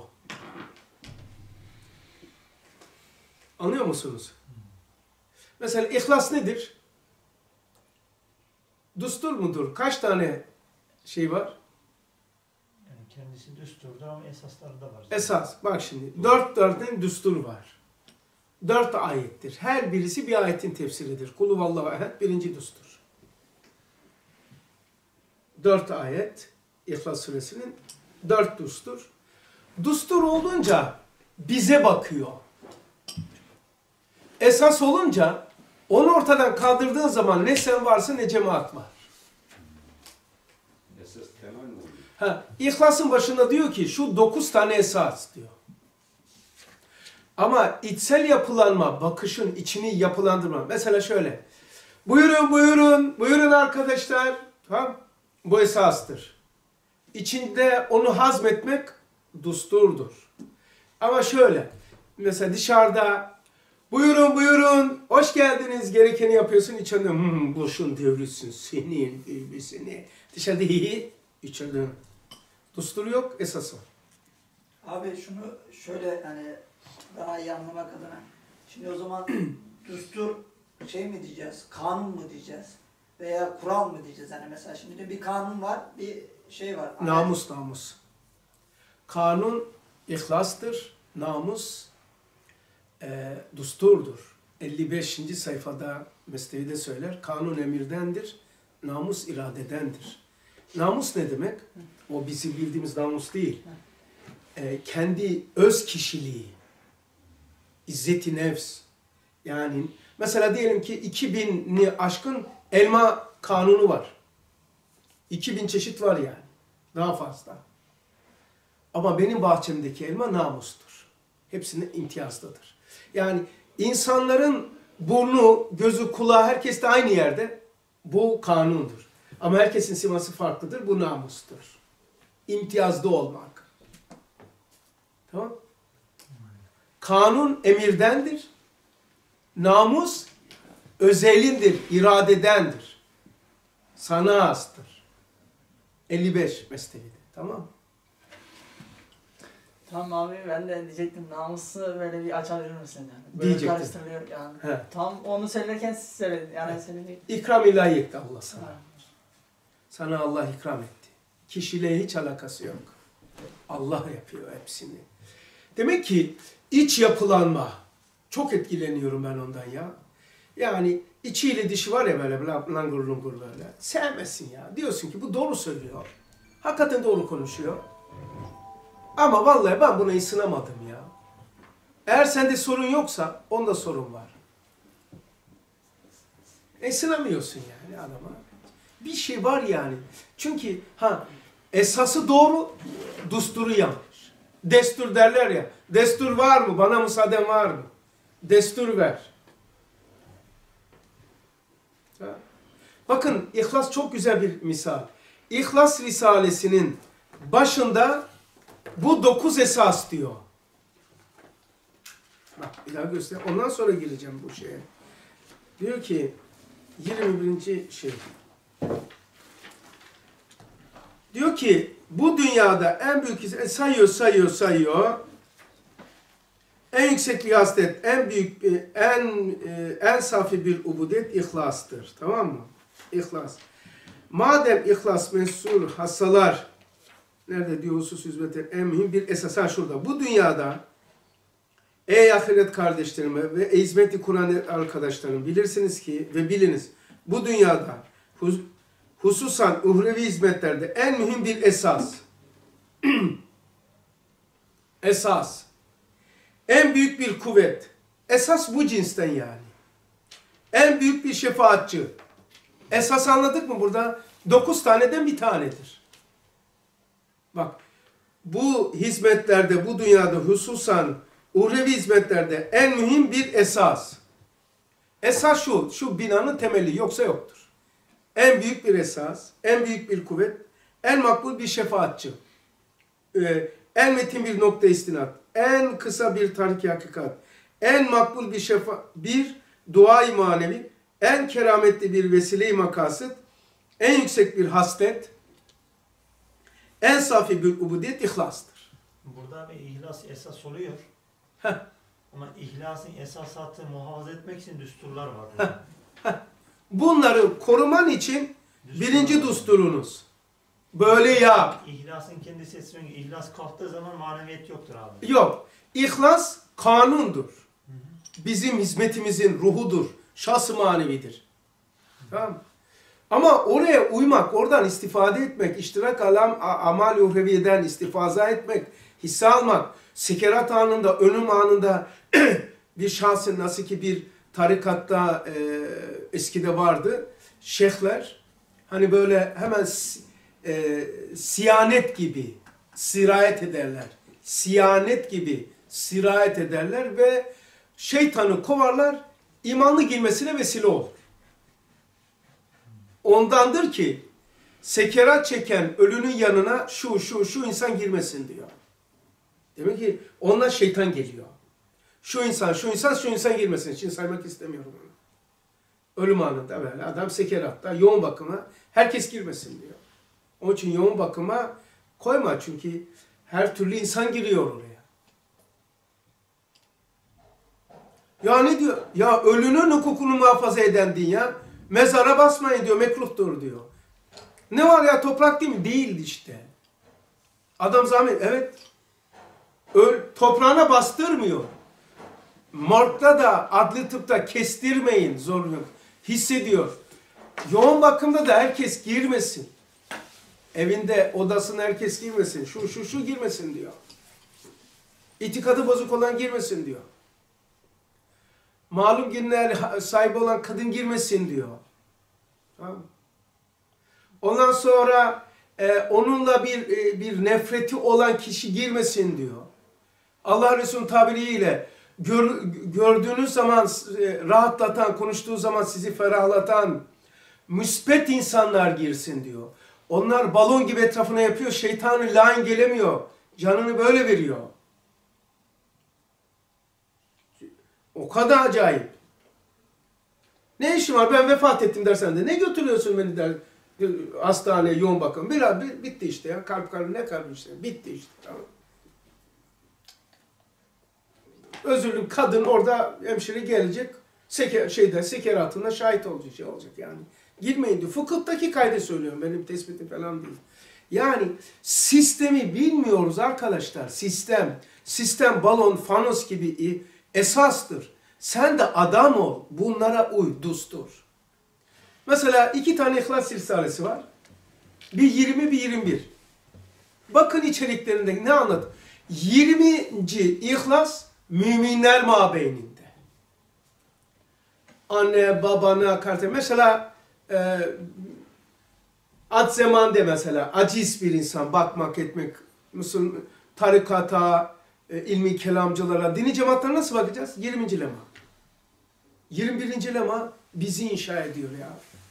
Anlıyor musunuz? Mesela ihlas nedir? Düstur mudur? Kaç tane şey var? Yani kendisi düsturdur ama esasları da var. Esas. Bak şimdi. 4 tane düstur var. 4 ayettir. Her birisi bir ayetin tefsiridir. Kul huvallahu ehad birinci düstur. 4 ayet. İhlas suresinin 4 düstur. Düstur olunca bize bakıyor. Esas olunca onu ortadan kaldırdığın zaman ne sen varsın ne cemaat var. Esas temel mi oluyor? İhlas'ın başında diyor ki şu 9 tane esas diyor. Ama içsel yapılanma, bakışın içini yapılandırma. Mesela şöyle. Buyurun arkadaşlar. Tamam? Bu esastır. İçinde onu hazmetmek düsturdur. Ama şöyle. Mesela dışarıda buyurun, hoş geldiniz gerekeni yapıyorsun. İçeride boşun devrisin senin bilgisini. Dışarıda içeride düstur yok, esas var. Abi şunu şöyle hani daha iyi anlamak adına. Şimdi o zaman düstur mi diyeceğiz, kanun mu diyeceğiz veya kural mı diyeceğiz? Hani mesela şimdi bir kanun var, bir şey var. Namus. Kanun ihlastır, namus düsturdur. 55. sayfada Mesnevi'de söyler. Kanun emirdendir, namus iradedendir. Namus ne demek? O bizim bildiğimiz namus değil. Kendi öz kişiliği, izzeti nefs. Yani mesela diyelim ki 2000'ni aşkın elma kanunu var. 2000 çeşit var yani. Daha fazla. Ama benim bahçemdeki elma namustur. Hepsinin imtiyazlıdır. Yani insanların burnu, gözü, kulağı herkes de aynı yerde. Bu kanundur. Ama herkesin siması farklıdır. Bu namustur. İmtiyazlı olmak. Tamam? Kanun emirdendir. Namus özelindir, iradedendir. Sana hastır. 55 Mesnevi'de. Tamam mı? Tamam abi ben de diyecektim namusu böyle bir açabilir misin yani? Böyle Diyecektim. karıştırılıyor yani. He. Tam onu söylerken siz söyledin yani senin İkram ilahi etti Allah sana. Sana Allah ikram etti. Kişiliğe hiç alakası yok. Allah yapıyor hepsini. Demek ki iç yapılanma. Çok etkileniyorum ben ondan ya. Yani içiyle dışı var ya böyle langur lungur böyle. Sevmesin ya. Diyorsun ki bu doğru söylüyor. Hakikaten doğru konuşuyor. Ama vallahi ben buna ısınamadım ya. Eğer sende sorun yoksa onda sorun var. Isınamıyorsun yani adama. Bir şey var yani. Çünkü esası doğru, dusturu yanlış. Destur derler ya. Destur var mı? Bana müsaaden var mı? Destur ver. Bakın İhlas çok güzel bir misal. İhlas Risalesi'nin başında bu 9 esas diyor. Bak bir daha göster. Ondan sonra gireceğim bu şeye. Diyor ki 21. şey. Diyor ki bu dünyada en büyük sayıyor. En yüksek bir haslet, en büyük, en safi bir ubudiyet ihlastır. Tamam mı? İhlas. Madem ihlas mensul hasalar, nerede diyor husus hizmetin en mühim bir esas şurada. Bu dünyada ey ahiret kardeşlerime ve hizmeti Kur'an arkadaşlarım bilirsiniz ki ve biliniz bu dünyada hususan uhrevi hizmetlerde en mühim bir esas. Esas. En büyük bir kuvvet. Esas bu cinsten yani. En büyük bir şefaatçi. Esas anladık mı burada? 9 taneden bir tanedir. Bak. Bu hizmetlerde, bu dünyada hususan uhrevi hizmetlerde en mühim bir esas. Esas şu binanın temeli yoksa yoktur. En büyük bir esas, en büyük bir kuvvet, en makbul bir şefaatçi. En metin bir nokta istinat, en kısa bir tarih hakikat, en makbul bir dua-i manevi, en kerametli bir vesile-i makasıt, en yüksek bir haslet, en safi bir ubudiyet ihlastır. Burada bir ihlas esas oluyor. Ama ihlasın esasatı muhafaza etmek için düsturlar var. Bunları koruman için birinci düsturunuz. Böyle yap. İhlasın kendisi esmiyor. İhlas kalktığı zaman maneviyet yoktur abi. Yok. İhlas kanundur. Bizim hizmetimizin ruhudur. Şahs-ı manevidir. Tamam. Ama oraya uymak, oradan istifade etmek, iştirak amal-i uhreviyeden istifaza etmek, hisse almak, sekerat anında, ölüm anında bir şahsın nasıl ki bir tarikatta eskide vardı. Şeyhler hani böyle hemen siyanet gibi sirayet ederler. Siyanet gibi sirayet ederler ve şeytanı kovarlar, imanlı girmesine vesile olur. Ondandır ki sekerat çeken ölünün yanına şu insan girmesin diyor. Demek ki ondan şeytan geliyor. Şu insan girmesin. Için saymak istemiyorum onu. Ölüm anında böyle adam sekeratta, yoğun bakıma herkes girmesin diyor. Onun için yoğun bakıma koyma çünkü her türlü insan giriyor oraya. Ya ne diyor? Ya ölünün hukukunu muhafaza eden din ya. Mezara basmayın diyor, mekruhtur diyor. Ne var ya toprak değil mi? Değildi işte. Adam zahmet, evet. Toprağına bastırmıyor. Morgda da adli tıpta kestirmeyin zorunlu. Hissediyor. Yoğun bakımda da herkes girmesin. Evinde odasına herkes girmesin. Şu girmesin diyor. İtikadı bozuk olan girmesin diyor. Malum günler sahibi olan kadın girmesin diyor. Tamam. Ondan sonra onunla bir nefreti olan kişi girmesin diyor. Allah Resulü'nün tabiriyle gördüğünüz zaman rahatlatan, konuştuğu zaman sizi ferahlatan müspet insanlar girsin diyor. Onlar balon gibi etrafına yapıyor, şeytanın lain gelemiyor. Canını böyle veriyor. O kadar acayip. Ne işim var? Ben vefat ettim dersen de ne götürüyorsun beni der. Hastaneye, yoğun bakım. Bitti işte ya. Kalp ne kalp işte. Bitti işte. Tamam. Özürlü kadın orada hemşire gelecek. Sekeratında şahit olacak yani. Girmeyin diyor. Fıkıhtaki kaydı söylüyorum. Benim tespitim falan değil. Yani sistemi bilmiyoruz arkadaşlar. Sistem balon, fanos gibi esastır. Sen de adam ol. Bunlara uy, düstur. Mesela 2 tane İhlas Risalesi var. Bir 20, bir 21. Bakın içeriklerinde ne anlat? 20. İhlas müminler mabeyninde. Anne, babana, kardeş. Mesela Ad zaman de mesela, aciz bir insan, bakmak etmek, Müslüman tarikata, ilmi kelamcılara, dini cemaatlara nasıl bakacağız? 20. lema. 21. lema bizi inşa ediyor ya.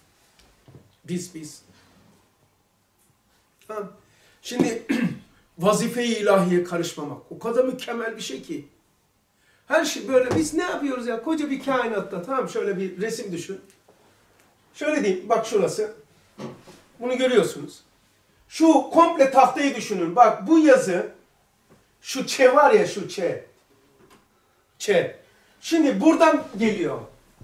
Biz. Tamam. Şimdi vazife-i ilahiye karışmamak o kadar mükemmel bir şey ki. Her şey böyle, biz ne yapıyoruz ya? Koca bir kainatta, tamam, şöyle bir resim düşün. Şöyle diyeyim, bak şurası. Bunu görüyorsunuz. Şu komple tahtayı düşünün. Bak bu yazı, şu Ç var ya, şu Ç. Şimdi buradan geliyor.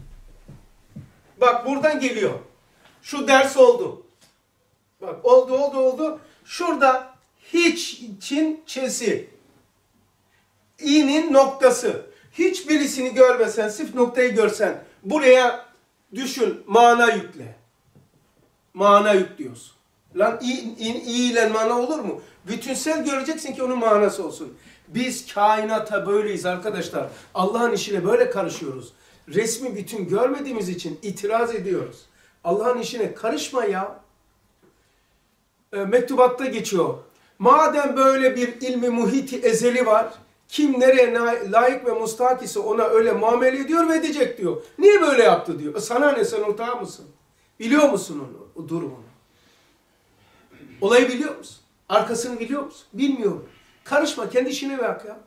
Bak buradan geliyor. Şu ders oldu. Bak oldu. Şurada hiç için Ç'si. İ'nin noktası. Hiçbirisini görmesen, sırf noktayı görsen, buraya düşün, mana yükle. Mana yüklüyorsun. Lan i ile mana olur mu? Bütünsel göreceksin ki onun manası olsun. Biz kainata böyleyiz arkadaşlar. Allah'ın işine böyle karışıyoruz. Resmi bütün görmediğimiz için itiraz ediyoruz. Allah'ın işine karışma ya. Mektubatta geçiyor. Madem böyle bir ilmi muhiti ezeli var, kim nereye layık ve mustahak ise ona öyle muamele ediyor ve edecek diyor. Niye böyle yaptı diyor. Sana ne, sen ortağı mısın? Biliyor musun onu, o durumunu? Olayı biliyor musun? Arkasını biliyor musun? Bilmiyorum. Karışma, kendi işine bak ya.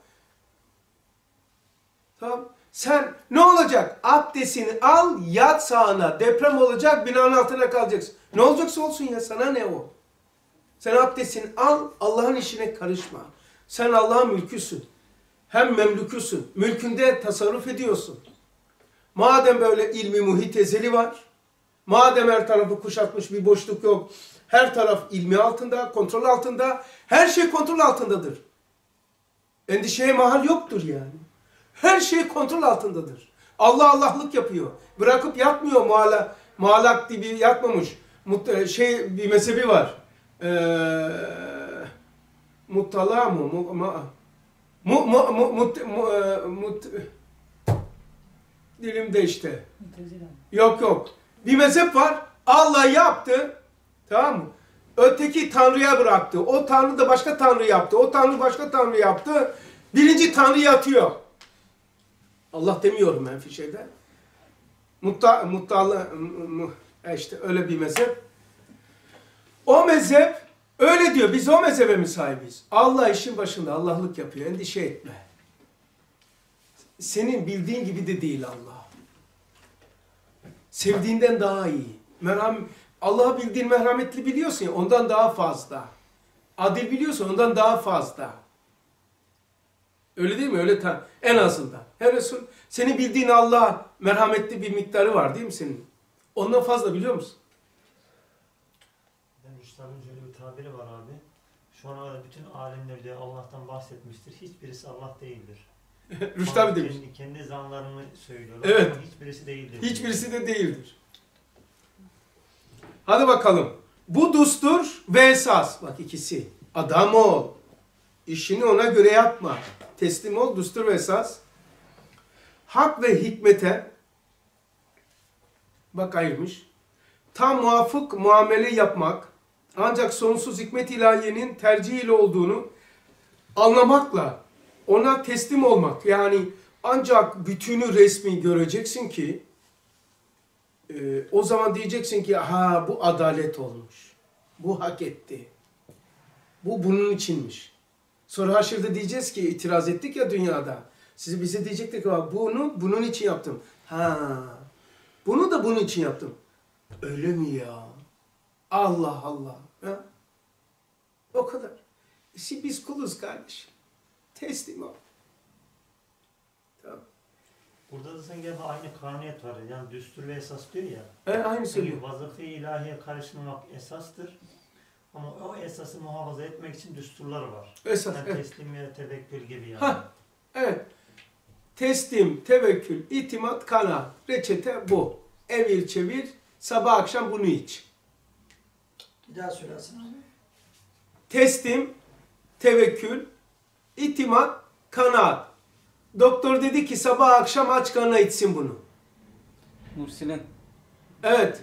Tamam. Sen ne olacak? Abdestini al, yat sağına. Deprem olacak, binanın altına kalacaksın. Ne olacaksa olsun ya, sana ne o? Sen abdestini al, Allah'ın işine karışma. Sen Allah'ın mülküsün. Hem memlüküsün. Mülkünde tasarruf ediyorsun. Madem böyle ilmi muhit ezeli var, madem her tarafı kuşatmış bir boşluk yok, her taraf ilmi altında, kontrol altında, her şey kontrol altındadır. Endişeye mahal yoktur yani. Her şey kontrol altındadır. Allah Allah'lık yapıyor. Bırakıp yatmıyor, muallak gibi yatmamış. Bir mezhebi var. Muttala mı? Dilimde işte. Yok. Bir mezhep var. Allah yaptı. Tamam mı? Öteki Tanrı'ya bıraktı. O Tanrı da başka Tanrı yaptı. O Tanrı başka Tanrı yaptı. Birinci Tanrı yatıyor. Allah demiyorum menfi şeyde. İşte öyle bir mezhep. O mezhep öyle diyor. Biz o mezhebe mi sahibiz? Allah işin başında. Allah'lık yapıyor. Endişe etme. Senin bildiğin gibi de değil Allah. Sevdiğinden daha iyi. Allah'ı bildiğin merhametli biliyorsun ya, ondan daha fazla. Adil biliyorsun, ondan daha fazla. Öyle değil mi? Öyle en azından. Senin bildiğin Allah merhametli bir miktarı var değil mi senin? Ondan fazla biliyor musun? Üstadın şöyle bir tabiri var abi. Şu ana kadar bütün alimler diye Allah'tan bahsetmiştir. Hiçbirisi Allah değildir. Rüştü abi demiş. Kendi zanlarını söylüyorlar. Evet. Ama hiçbirisi değildir. Hiçbirisi de değildir. Hadi bakalım. Bu düstur ve esas. Bak ikisi. Adam ol. İşini ona göre yapma. Teslim ol, düstur ve esas. Hak ve hikmete, bak ayırmış, tam muvafık muamele yapmak, ancak sonsuz hikmet ilahiyenin tercihiyle olduğunu anlamakla ona teslim olmak. Yani ancak bütünü resmi göreceksin ki o zaman diyeceksin ki ha bu adalet olmuş. Bu hak etti. Bu bunun içinmiş. Sonra haşirde diyeceğiz ki itiraz ettik ya dünyada. Bize diyecektik ki bunu bunun için yaptım. Ha. Bunu da bunun için yaptım. Öyle mi ya? Allah Allah. Ha? O kadar. Biz kuluz kardeşim. Teslim ol. Tamam. Burada da sanki aynı kanuniyet var. Yani düstur ve esas diyor ya. Aynı söylüyor. Vazife-i ilahiye karışmamak esastır. Ama o esası muhafaza etmek için düsturlar var. Esas. Yani Evet. teslimiyet, tevekkül gibi yani. Ha. Evet. Teslim, tevekkül, itimat, kanaat. Reçete bu. Evir çevir, sabah akşam bunu iç. Bir daha söylesin abi. Teslim, tevekkül, itimat, kanaat. Doktor dedi ki sabah akşam aç karnına içsin bunu. Mursilen. Evet.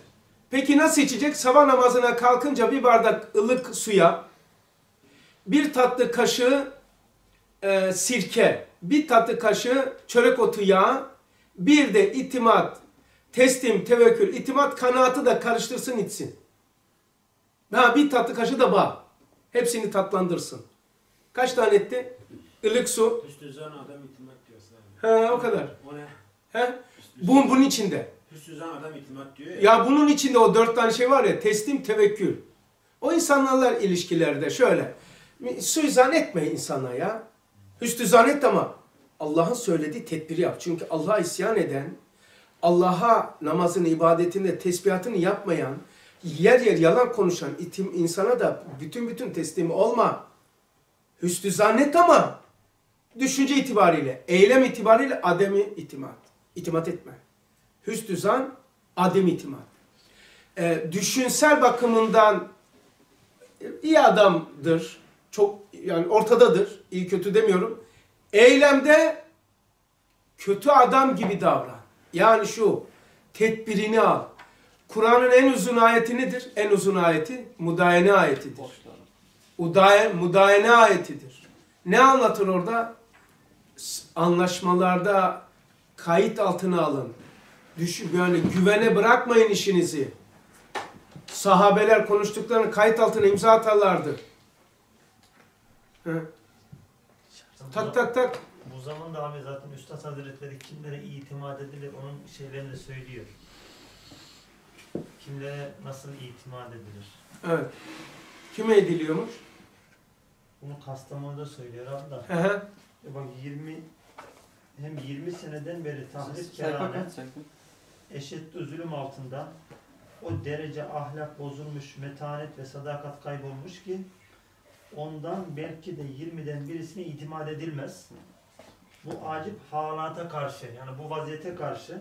Peki nasıl içecek? Sabah namazına kalkınca bir bardak ılık suya bir tatlı kaşığı sirke, bir tatlı kaşığı çörek otu yağı, bir de itimat, teslim, tevekkül, itimat, kanaatı da karıştırsın içsin. Ha, bir tatlı kaşığı da bal. Hepsini tatlandırsın. Kaç tane etti? Ilık su. Hüsnü zan adam itimat diyorsun abi. He, o kadar. O ne? He? Bunun içinde. Hüsnü zan adam itimat diyor ya. Ya bunun içinde o 4 tane şey var ya, teslim, tevekkül. O insanlarla ilişkilerde şöyle, suizan etme insana ya. Hüsnü zannet ama Allah'ın söylediği tedbiri yap. Çünkü Allah'a isyan eden, Allah'a namazını, ibadetini, tesbihatını yapmayan, yer yer yalan konuşan insana da bütün teslim olma. Hüsnü zannet ama düşünce itibariyle, eylem itibariyle ademi itimat. İtimat etme. Hüsnü zan, ademi itimat. Düşünsel bakımından iyi adamdır. Çok yani ortadadır. İyi kötü demiyorum. Eylemde kötü adam gibi davran. Yani şu tedbirini al. Kur'an'ın en uzun ayeti nedir? En uzun ayeti Mudayene ayetidir. Mudayene ayetidir. Ne anlatır orada? Anlaşmalarda kayıt altına alın. Yani güvene bırakmayın işinizi. Sahabeler konuştuklarını kayıt altına imza atarlardı. Tak tak tak. Bu zamanda abi zaten Üstad Hazretleri kimlere itimat edilir onun şeylerini de söylüyor. Kimlere nasıl itimat edilir? Evet. Kime ediliyormuş? Bunu Kastamonu'da söylüyor abi da. Hı hı. Bak 20 seneden beri tahrip Sayfa kerane kaç sayfa? eşitli zulüm altında o derece ahlak bozulmuş, metanet ve sadakat kaybolmuş ki ondan belki de 20'den birisine itimat edilmez. Bu acip halata karşı yani bu vaziyete karşı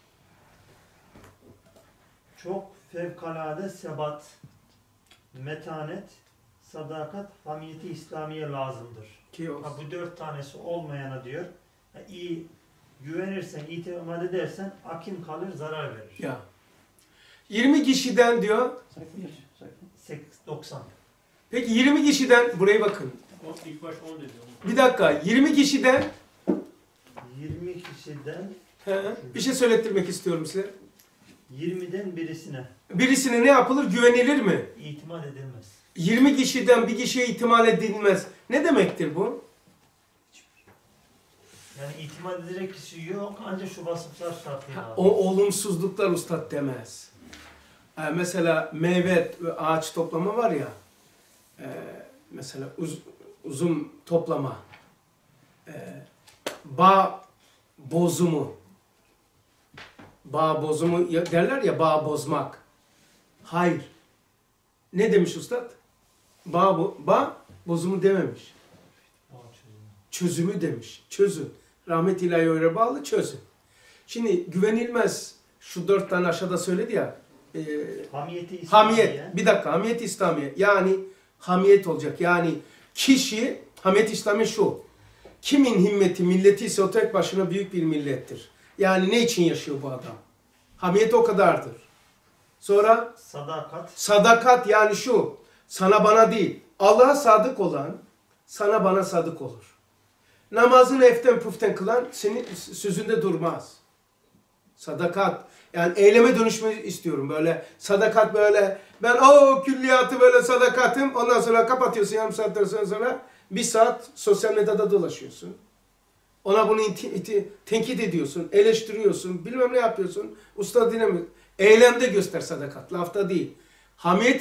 çok fevkalade sebat, metanet, sadakat, hamiyeti İslamiye lazımdır. Ki olsun. Ha, bu 4 tanesi olmayana diyor, iyi güvenirsen, itimat edersen akim kalır, zarar verir. Ya. 20 kişiden diyor. Sayfa kaç? Sayfa. 90. Peki 20 kişiden buraya bakın. O ilk baş 10 dedi. Bir dakika. 20 kişiden 20 kişiden bir şey söylettirmek istiyorum size. 20'den birisine Birisine ne yapılır? Güvenilir mi? itimat edilmez. 20 kişiden bir kişiye itimat edilmez. Ne demektir bu? Yani itimat edecek kişi yok ancak şu vasıflar şartıyla. O olumsuzluklar ustad demez. Mesela meyve ağaç toplama var ya. Mesela uzun toplama. Bağ bozumu. Bağ bozumu derler ya, bağ bozmak. Hayır. Ne demiş ustad? Bağ bozumu dememiş. Çözümü demiş. Çözün. Rahmet ilahi öyle bağlı, çözün. Şimdi güvenilmez. Şu 4 tane aşağıda söyledi ya. Hamiyeti İslamiye. Hamiyet. Bir dakika. Hamiyet İslamiye. Yani hamiyet olacak. Yani kişi, hamiyet İslamiye şu. Kimin himmeti, milleti ise o tek başına büyük bir millettir. Yani ne için yaşıyor bu adam? Hamiyet o kadardır. Sonra Sadakat. sadakat, yani şu. Sana bana değil. Allah'a sadık olan sana bana sadık olur. Namazını eften puften kılan senin sözünde durmaz. Sadakat. Yani eyleme dönüşmeyi istiyorum. Böyle sadakat böyle. Ben o külliyatı böyle sadakatım. Ondan sonra kapatıyorsun yarım saatten sonra. 1 saat sosyal medyada dolaşıyorsun. Ona bunu tenkit ediyorsun. Eleştiriyorsun. Bilmem ne yapıyorsun. Usta dinlemiyor. Eylemde göster sadakat. Lafta değil. Hamiyet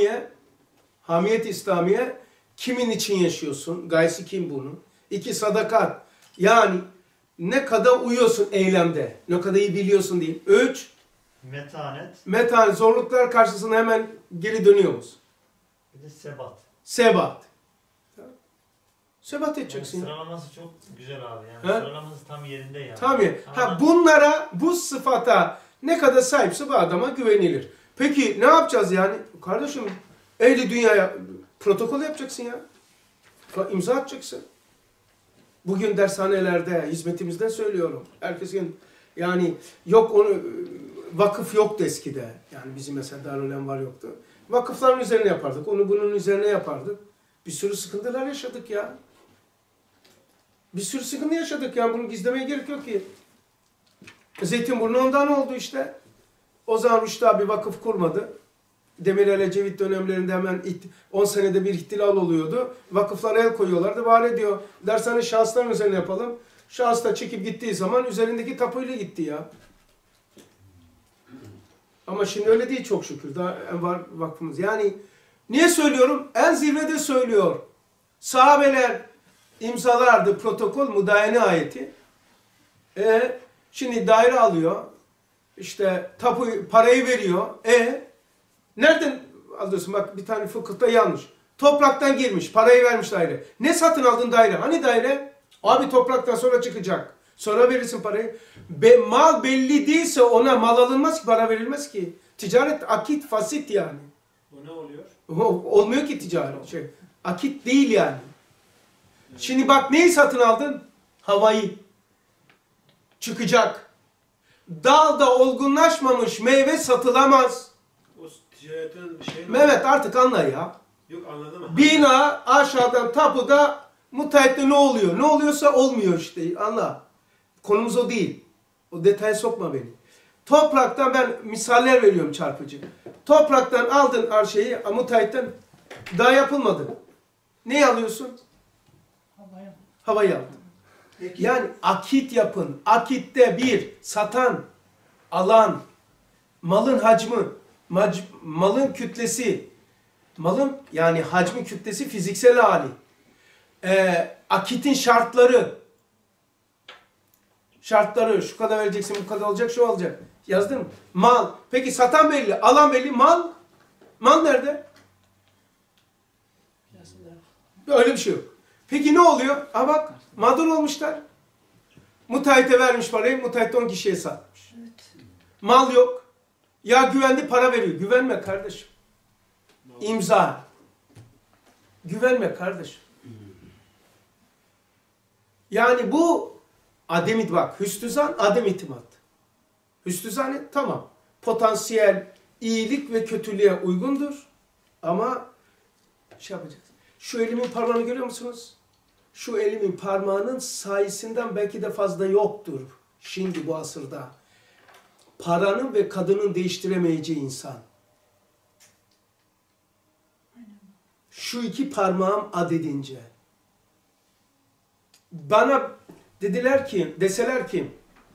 İslamiye kimin için yaşıyorsun? Gayesi kim bunun? 2 sadakat. Yani ne kadar uyuyorsun eylemde. Ne kadar iyi biliyorsun değil. 3 Metanet. Zorluklar karşısında hemen geri dönüyor musun? Bir de sebat. Sebat. Sebat Yani edeceksin. sıralaması çok güzel abi. Yani He? sıralaması tam yerinde yani. Tabii. Ama Bunlara, bu sıfata ne kadar sahipse bu adama güvenilir. Peki ne yapacağız yani? Kardeşim, ehli dünyaya protokol yapacaksın ya. İmza atacaksın. Bugün dershanelerde, hizmetimizden söylüyorum. Herkesin yani yok onu vakıf yoktu eskide. Yani bizim mesela Darülem var yoktu. Vakıfların üzerine yapardık. Onu bunun üzerine yapardık. Bir sürü sıkıntılar yaşadık ya. Bir sürü sıkıntı yaşadık yani bunu gizlemeye gerek yok ki. Zeytinburnu ondan oldu işte. O zaman Rüştü abi vakıf kurmadı. Demirel Ecevit dönemlerinde hemen 10 senede bir ihtilal oluyordu. Vakıflara el koyuyorlardı. Var ediyor. Dershane şahısların üzerine yapalım. Şahıs da çekip gittiği zaman üzerindeki tapuyla gitti ya. Ama şimdi öyle değil çok şükür. Daha var vakfımız. Yani niye söylüyorum? En zirvede söylüyor. Sahabeler imzalardı protokol mudayene ayeti. Şimdi daire alıyor. İşte tapu parayı veriyor. Nereden alıyorsun? Bak bir tane fıkıhta yanlış. Topraktan girmiş. Parayı vermiş daire. Ne satın aldın daire? Hani daire? Abi topraktan sonra çıkacak. Sonra verirsin parayı. Mal belli değilse ona mal alınmaz ki, para verilmez ki. Ticaret akit fasit yani. Bu ne oluyor? Olmuyor ki ticaret. Akit değil yani. Şimdi bak neyi satın aldın? Havayı. Çıkacak. Dalda olgunlaşmamış meyve satılamaz. O ticaretin şeyi Mehmet artık anla ya. Yok anladım. Bina aşağıdan tapuda müteahhitte ne oluyor? Ne oluyorsa olmuyor işte. Anla. Konumuz o değil. O detaya sokma beni. Topraktan ben misaller veriyorum çarpıcı. Topraktan aldın her şeyi müteahhitten daha yapılmadı. Ne alıyorsun? Havayı aldın. Peki, Yani akit yapın. Akitte bir satan, alan, malın hacmi, malın kütlesi, malın yani hacmi kütlesi fiziksel hali. Akitin şartları şu kadar vereceksin, bu kadar olacak, şu olacak. Yazdın mı? Mal. Peki satan belli, alan belli, mal nerede? Öyle bir şey yok. Peki ne oluyor? Bak mağdur olmuşlar. Müteahhite vermiş parayı, müteahhit 10 kişiye satmış. Mal yok. Ya güvendi para veriyor. Güvenme kardeşim. İmza. Güvenme kardeşim. Yani bu adem bak hüsnü zan, adem itimat. Hüsnü zan tamam. Potansiyel iyilik ve kötülüğe uygundur. Ama şey yapacağız. Şu elimin parmağını görüyor musunuz? Şu elimin parmağının sayısından belki de fazla yoktur. Şimdi bu asırda. Paranın ve kadının değiştiremeyeceği insan. Şu iki parmağım adedince. Bana deseler ki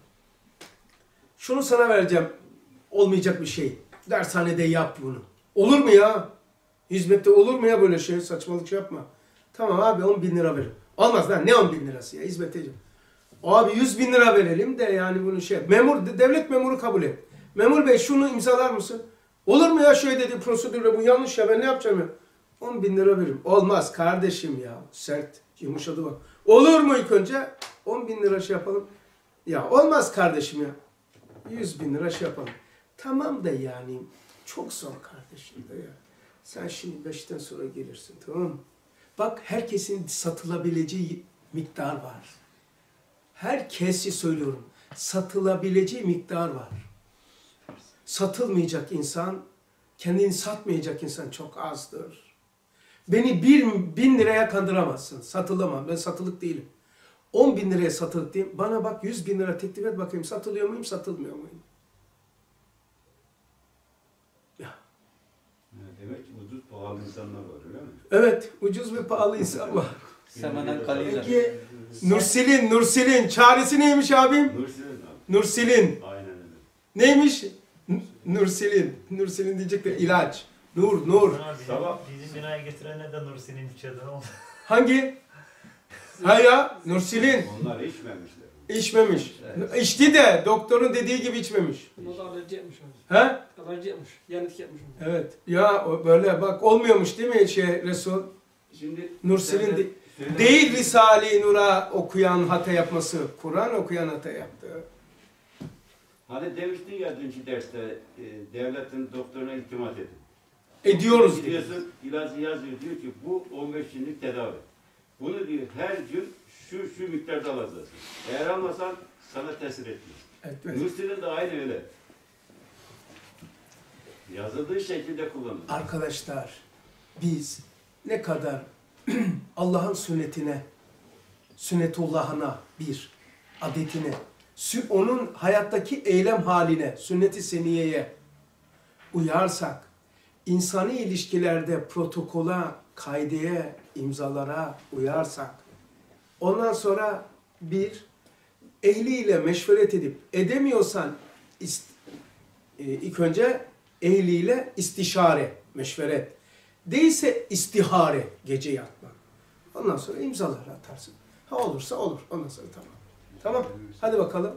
şunu sana vereceğim, olmayacak bir şey. Dershanede yap bunu. Olur mu ya? Hizmette olur mu ya böyle şey? Saçmalık yapma. Tamam abi 10.000 lira verin. Olmaz lan ne 10.000 lirası ya hizmet edeceğim. Abi 100.000 lira verelim de yani bunu devlet memuru kabul et. Memur bey şunu imzalar mısın? Olur mu ya şöyle dedi prosedürle bu yanlış ya ben ne yapacağım ya? 10.000 lira veririm. Olmaz kardeşim ya. Sert yumuşadı bak. Olur mu ilk önce? 10.000 lira şey yapalım. Ya olmaz kardeşim ya. 100.000 lira şey yapalım. Tamam da yani çok zor kardeşim de ya. Sen şimdi 5'ten sonra gelirsin tamam mı? Bak herkesin satılabileceği miktar var. Herkesi söylüyorum. Satılabileceği miktar var. Satılmayacak insan, kendini satmayacak insan çok azdır. Beni 1.000 liraya kandıramazsın. Satılamam. Ben satılık değilim. 10.000 liraya satılık değilim. Bana bak 100.000 lira teklif et bakayım. Satılıyor muyum, satılmıyor muyum? Ya. Demek ki ucuz pahalı insanlar var öyle mi? Evet. Ucuz ve pahalı insan var. Semenen kalıyla. peki Nurselin. Çaresi neymiş abim? Nurselin abi. Nurselin. Aynen öyle. Neymiş? Nurselin diyecek de ilaç. Nur. Sabah- Bizim binaya getirenler de Nursi'nin içeriden oldu. Hangi? Ha ya Nurselin. Onlar içmemişler. İçmemiş. Evet. İçti de doktorun dediği gibi içmemiş. Buna da alerji yapmış abi. He? Alerji yapmış. Yanıt yapmış. Evet. Ya böyle bak olmuyormuş değil mi Resul? Şimdi Nurselin söyle- değil Risale-i Nur'a okuyan hata yapması. Kur'an okuyan hata yaptı. Hani demiştin ya dünkü derste devletin doktoruna iltimat edin. Ediyoruz diyor. Gidiyorsun ilacı yazıyor diyor ki bu 15 günlük tedavi. Bunu diyor her gün şu miktarda alacaksın. Eğer almasan sana tesir etmez. Evet. Nurselin de aynı öyle. Yazıldığı şekilde kullanılır. Arkadaşlar biz ne kadar Allah'ın sünnetine, sünnetullahına bir, adetine, onun hayattaki eylem haline, sünnet-i seniyeye uyarsak, insani ilişkilerde protokola, kaideye, imzalara uyarsak, ondan sonra bir, ehliyle meşveret edip, edemiyorsan ilk önce ehliyle istişare, meşveret, değilse istihare, gece yatma. Ondan sonra imzaları atarsın. Ha olursa olur. Ondan sonra tamam. Tamam. Hadi bakalım.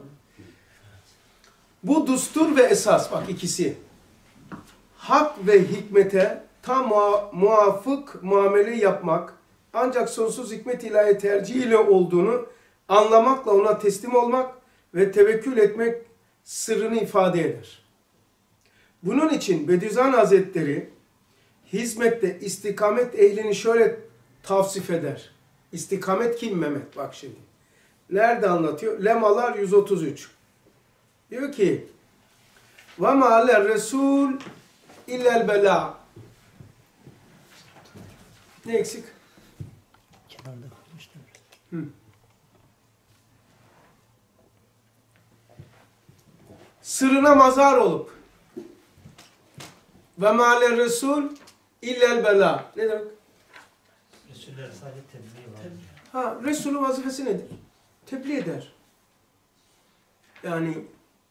Bu düstur ve esas. Bak ikisi. Hak ve hikmete tam muafık muamele yapmak ancak sonsuz hikmet ilahi tercihiyle olduğunu anlamakla ona teslim olmak ve tevekkül etmek sırrını ifade eder. Bunun için Bediüzzaman Hazretleri hizmette istikamet ehlini şöyle tavsif eder. İstikamet kim Mehmet? Bak şimdi. Nerede anlatıyor? Lemalar 133. Diyor ki وَمَا عَلَى الرَّسُولِ اِلَّا الْبَلَاءِ. Ne eksik? Kenarda kalmıştı. Sırrına mazhar olup ve mâle resul illel bela. Ne demek? Resuller sadece tebliğ var. Ha, Resul'ün vazifesi nedir? Tebliğ eder. Yani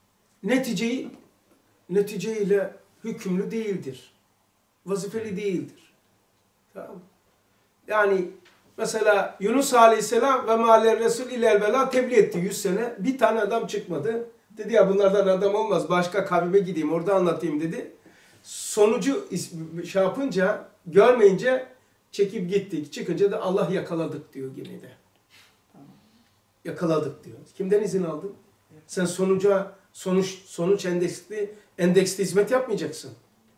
neticeyle hükümlü değildir. Vazifeli değildir. Tamam. Yani mesela Yunus Aleyhisselam ve mâle resul illel bela tebliğ etti 100 sene. Bir tane adam çıkmadı. Dedi ya bunlardan adam olmaz. Başka kavime gideyim orada anlatayım dedi. Sonucu şey yapınca, görmeyince çekip gittik. Çıkınca da Allah yakaladık diyor gemide. Yakaladık diyor. Kimden izin aldın? Sen sonuç endeksli hizmet yapmayacaksın.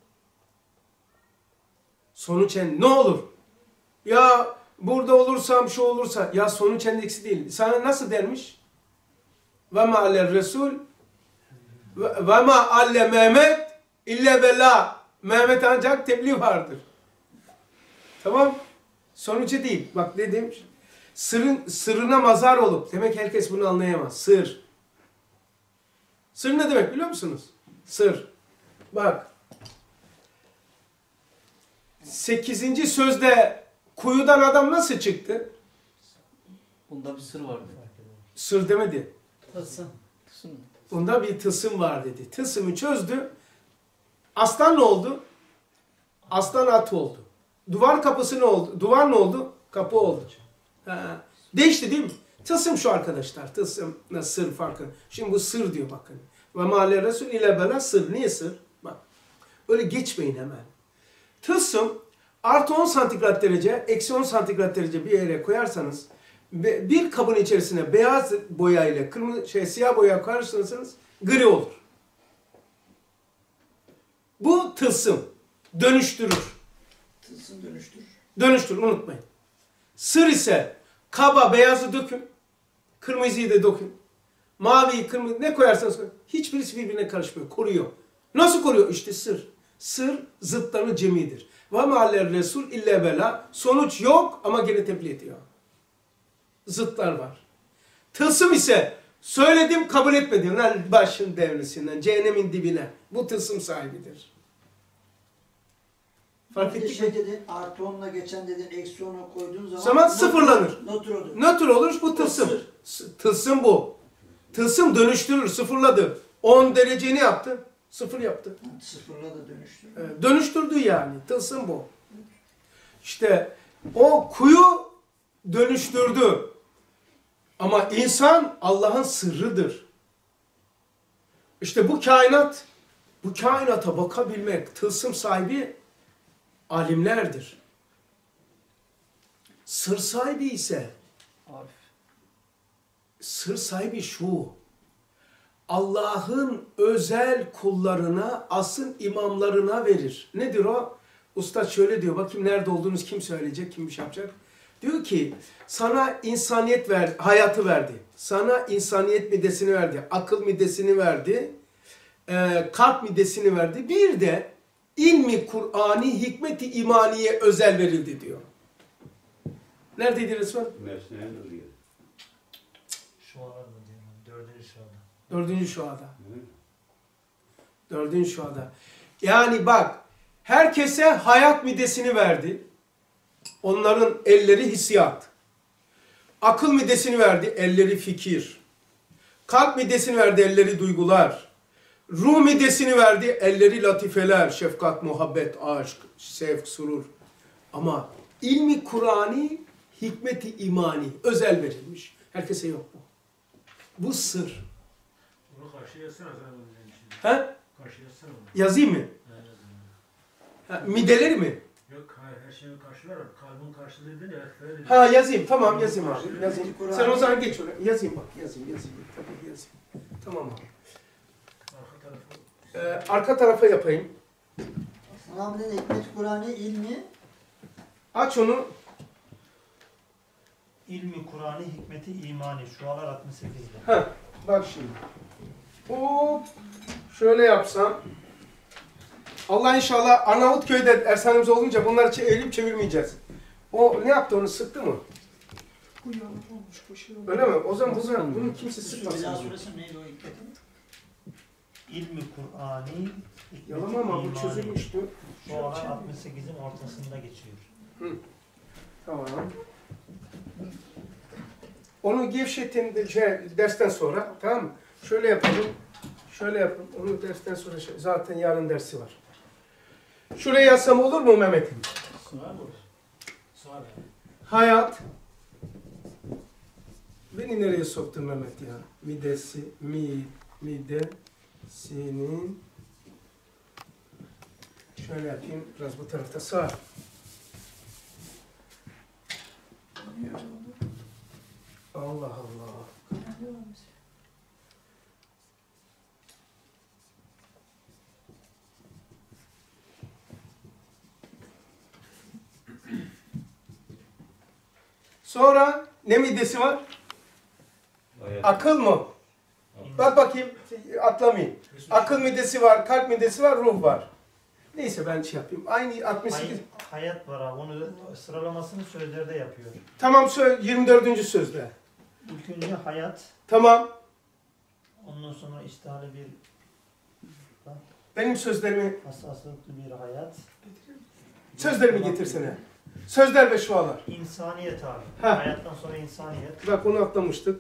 Ne olur? Ya burada olursam şu olursa, ya sonuç endeksi değil. Sana nasıl dermiş? Ve ma aller resul ve ma alle Mehmet ille bela. Mehmet ancak tebliğ vardır. Tamam? Sonucu değil. Bak dedim. Sırrına mazhar olup. Demek herkes bunu anlayamaz. Sır. Sır ne demek biliyor musunuz? Sır. Bak. 8. sözde kuyudan adam nasıl çıktı? Bunda bir sır var. Sır demedi. Tılsım. Tılsım mı? Bunda bir tılsım var dedi. Tılsımı çözdü. Aslan ne oldu? Aslan at oldu. Duvar kapısı ne oldu? Duvar ne oldu? Kapı oldu. Ha. Değişti değil mi? Tılsım şu arkadaşlar. Tılsımla sır farkı. Şimdi bu sır diyor bakın. Ve mâle resul ile bela sır. Niye sır? Bak. Öyle geçmeyin hemen. Tılsım artı 10 santigrat derece, eksi 10 santigrat derece bir yere koyarsanız bir kabın içerisine beyaz boya ile siyah boya koyarsanız gri olur. Bu tılsım. Dönüştürür. Tılsım dönüştürür. Dönüştürür unutmayın. Sır ise kaba beyazı dökün. Kırmızıyı da dökün. Maviyi, kırmızı ne koyarsanız koyun. Hiçbirisi birbirine karışmıyor. Koruyor. Nasıl koruyor? İşte sır. Sır zıtları cemidir. Ve mâller resul ille bela. Sonuç yok ama gene tebliğ ediyor. Zıtlar var. Tılsım ise söyledim kabul etmedim. Lan başın devresinden, cehennemin dibine. Bu tılsım sahibidir. Fark Bir de ettik mi? dedin, artı 10'la geçen dedin, eksi 10'u koyduğun zaman Zaman sıfırlanır. Nötr olur. Nötr olur bu tılsım. Tılsım bu. Tılsım dönüştürür, sıfırladı. 10 dereceyi ne yaptı? Sıfır yaptı. Sıfırla da dönüştürür. Dönüştürdü yani. Tılsım bu. İşte o kuyu dönüştürdü. Ama insan Allah'ın sırrıdır. İşte bu kainata bakabilmek, tılsım sahibi alimlerdir. Sır sahibi ise, Arif. sır sahibi şu, Allah'ın özel kullarına, asıl imamlarına verir. Nedir o? Ustad şöyle diyor, bakayım nerede olduğunuz kim söyleyecek, kim bir şey yapacak? Diyor ki, sana insaniyet verdi, hayatı verdi. Sana insaniyet middesini verdi, akıl middesini verdi, kalp middesini verdi. Bir de ilmi Kur'ani, hikmeti imaniye özel verildi diyor. Neredeydi Resulullah? Mesne'ye oluyor. Şualar mı diyorum? 4. şuada. 4. şuada. 4. şuada. Yani bak, herkese hayat midesini verdi. Onların elleri hissiyat. Akıl midesini verdi, elleri fikir. Kalp midesini verdi, elleri duygular. Ruh midesini verdi, elleri latifeler, şefkat, muhabbet, aşk, sevk, surur. Ama ilmi Kur'ani, hikmeti imani özel verilmiş. Herkese yok bu. Bu sır. Onu karşıya yazsana sen onun için. He? Karşıya yazsana onu. Yazayım mı? Ha, yazın. Ha, mideleri mi? Yok hayır her şeyi karşılar. Kalbin karşılığı değil de. Ha yazayım. Tamam yazayım abi. Yazayım. Sen o zaman geç oraya. Yazayım bak. Yazayım. Tabii yazayım. Tamam abi. Arka tarafı. Arka tarafa yapayım. Sana bir hikmet Kur'an'ı ilmi Aç onu. İlmi Kur'an'ı, hikmeti imani. Şualar 68'de. Ha, bak şimdi. Hop. Şöyle yapsam. Allah inşallah Arnavutköy'de Ersanemiz olunca bunları eğilip çevirmeyeceğiz. O ne yaptı, onu sıktı mı? Öyle mi? O zaman bunu kimse sıkmasın. Veda suresi neydi o hikmetin? İlmi Kur'an'ı, hikmeti Yalama ama bu imani. çözülmüştü. Şualar 68'in ortasında geçiyor. Tamam. Onu gevşetin dersten sonra, tamam mı? Şöyle yapalım. Şöyle yapalım. Onu dersten sonra zaten yarın dersi var. Şuraya yazsam olur mu Mehmet'im? Sığar mı? Sığar. Hayat. Beni nereye soktun Mehmet ya? Midesinin şöyle yapayım. Biraz bu tarafta sağ. Allah Allah. Sonra ne midesi var? Hayat. Akıl mı? Bak bakayım, atlamayayım. Akıl midesi var, kalp midesi var, ruh var. Neyse ben şey yapayım. Aynı 68. Hayat var abi. Onu sıralamasını sözlerde yapıyor. Tamam, 24. sözde. İlk önce hayat. Tamam. Ondan sonra iştahlı bir Benim sözlerimi hassaslıklı bir hayat. getirsene. Sözler ve şualar. İnsaniyet abi. Ha. Hayattan sonra insaniyet. Bak onu atlamıştık.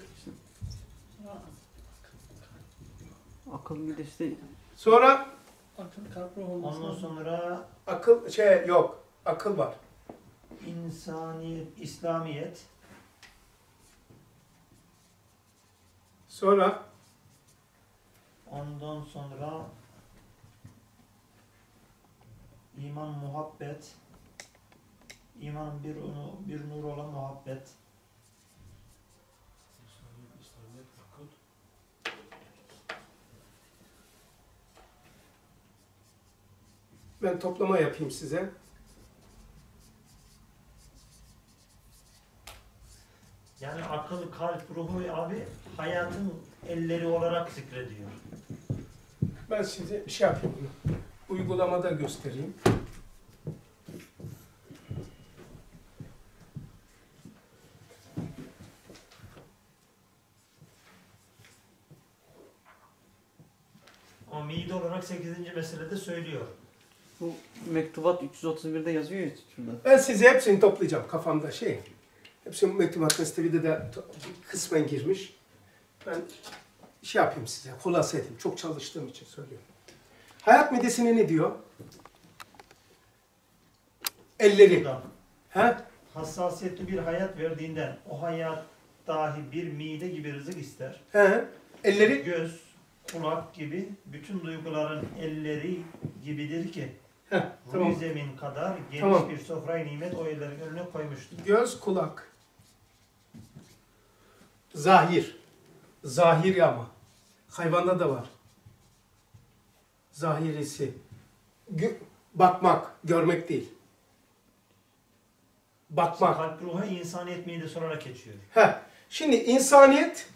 Akıl midesi de Sonra Ondan sonra akıl yok. Akıl var. insaniyet, İslamiyet. Sonra Ondan sonra iman, muhabbet. İmanın bir nur olan muhabbet. İslamiyet, akıl. ben toplama yapayım size. Yani akıl, kalp, ruhu abi hayatın elleri olarak zikrediyor. Ben size şey yapayım bunu. Uygulamada göstereyim. O mide olarak 8. meselede söylüyor. bu mektubat 331'de yazıyor ya şurada. Ben size hepsini toplayacağım kafamda şey. Hepsini mektubat gazetede de kısmen girmiş. Ben şey yapayım size, hulasa edeyim. Çok çalıştığım için söylüyorum. Hayat midesine ne diyor? Elleri. Buradan He? hassasiyetli bir hayat verdiğinden o hayat dahi bir mide gibi rızık ister. He? Elleri. Göz, kulak gibi bütün duyguların elleri gibidir ki Heh, tamam. ruh zemin kadar geniş Tamam. bir sofrayı nimet o ellerin önüne koymuştur. Göz, kulak. Zahir. Zahiri ama. Hayvanda da var. Zahirisi. Bakmak, görmek değil. Bakmak. Kalp ruha insaniyet midesi olarak geçiyor. Şimdi insaniyet,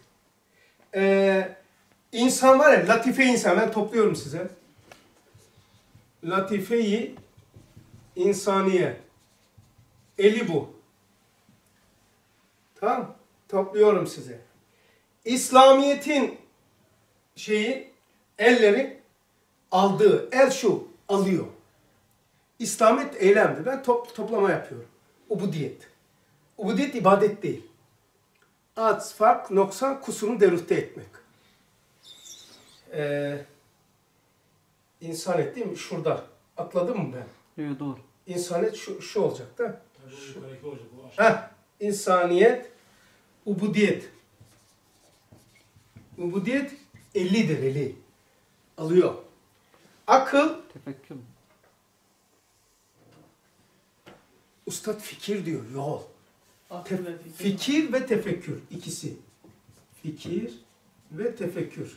insan var ya, latife insan, ben topluyorum size. latife-i insaniye. Eli bu. Tamam. Topluyorum size. İslamiyet'in elleri aldığı. El şu. Alıyor. İslamiyet eylemdir. Ben toplama yapıyorum. Ubudiyet. Ubudiyet ibadet değil. Az, fark, noksan, kusurunu derüfte etmek. İnsanet değil mi? Şurada. Atladım mı ben? Evet doğru. İnsanet şu olacak da. Tabii o yukarıdaki olacak. Bu aşağı. İnsaniyet, ubudiyet. Ubudiyet 50'dir, 50. Alıyor. Akıl, Tefekkür mü? ustad fikir diyor, yol. Akıl ve fikir. Fikir ve tefekkür, ikisi. Fikir ve tefekkür.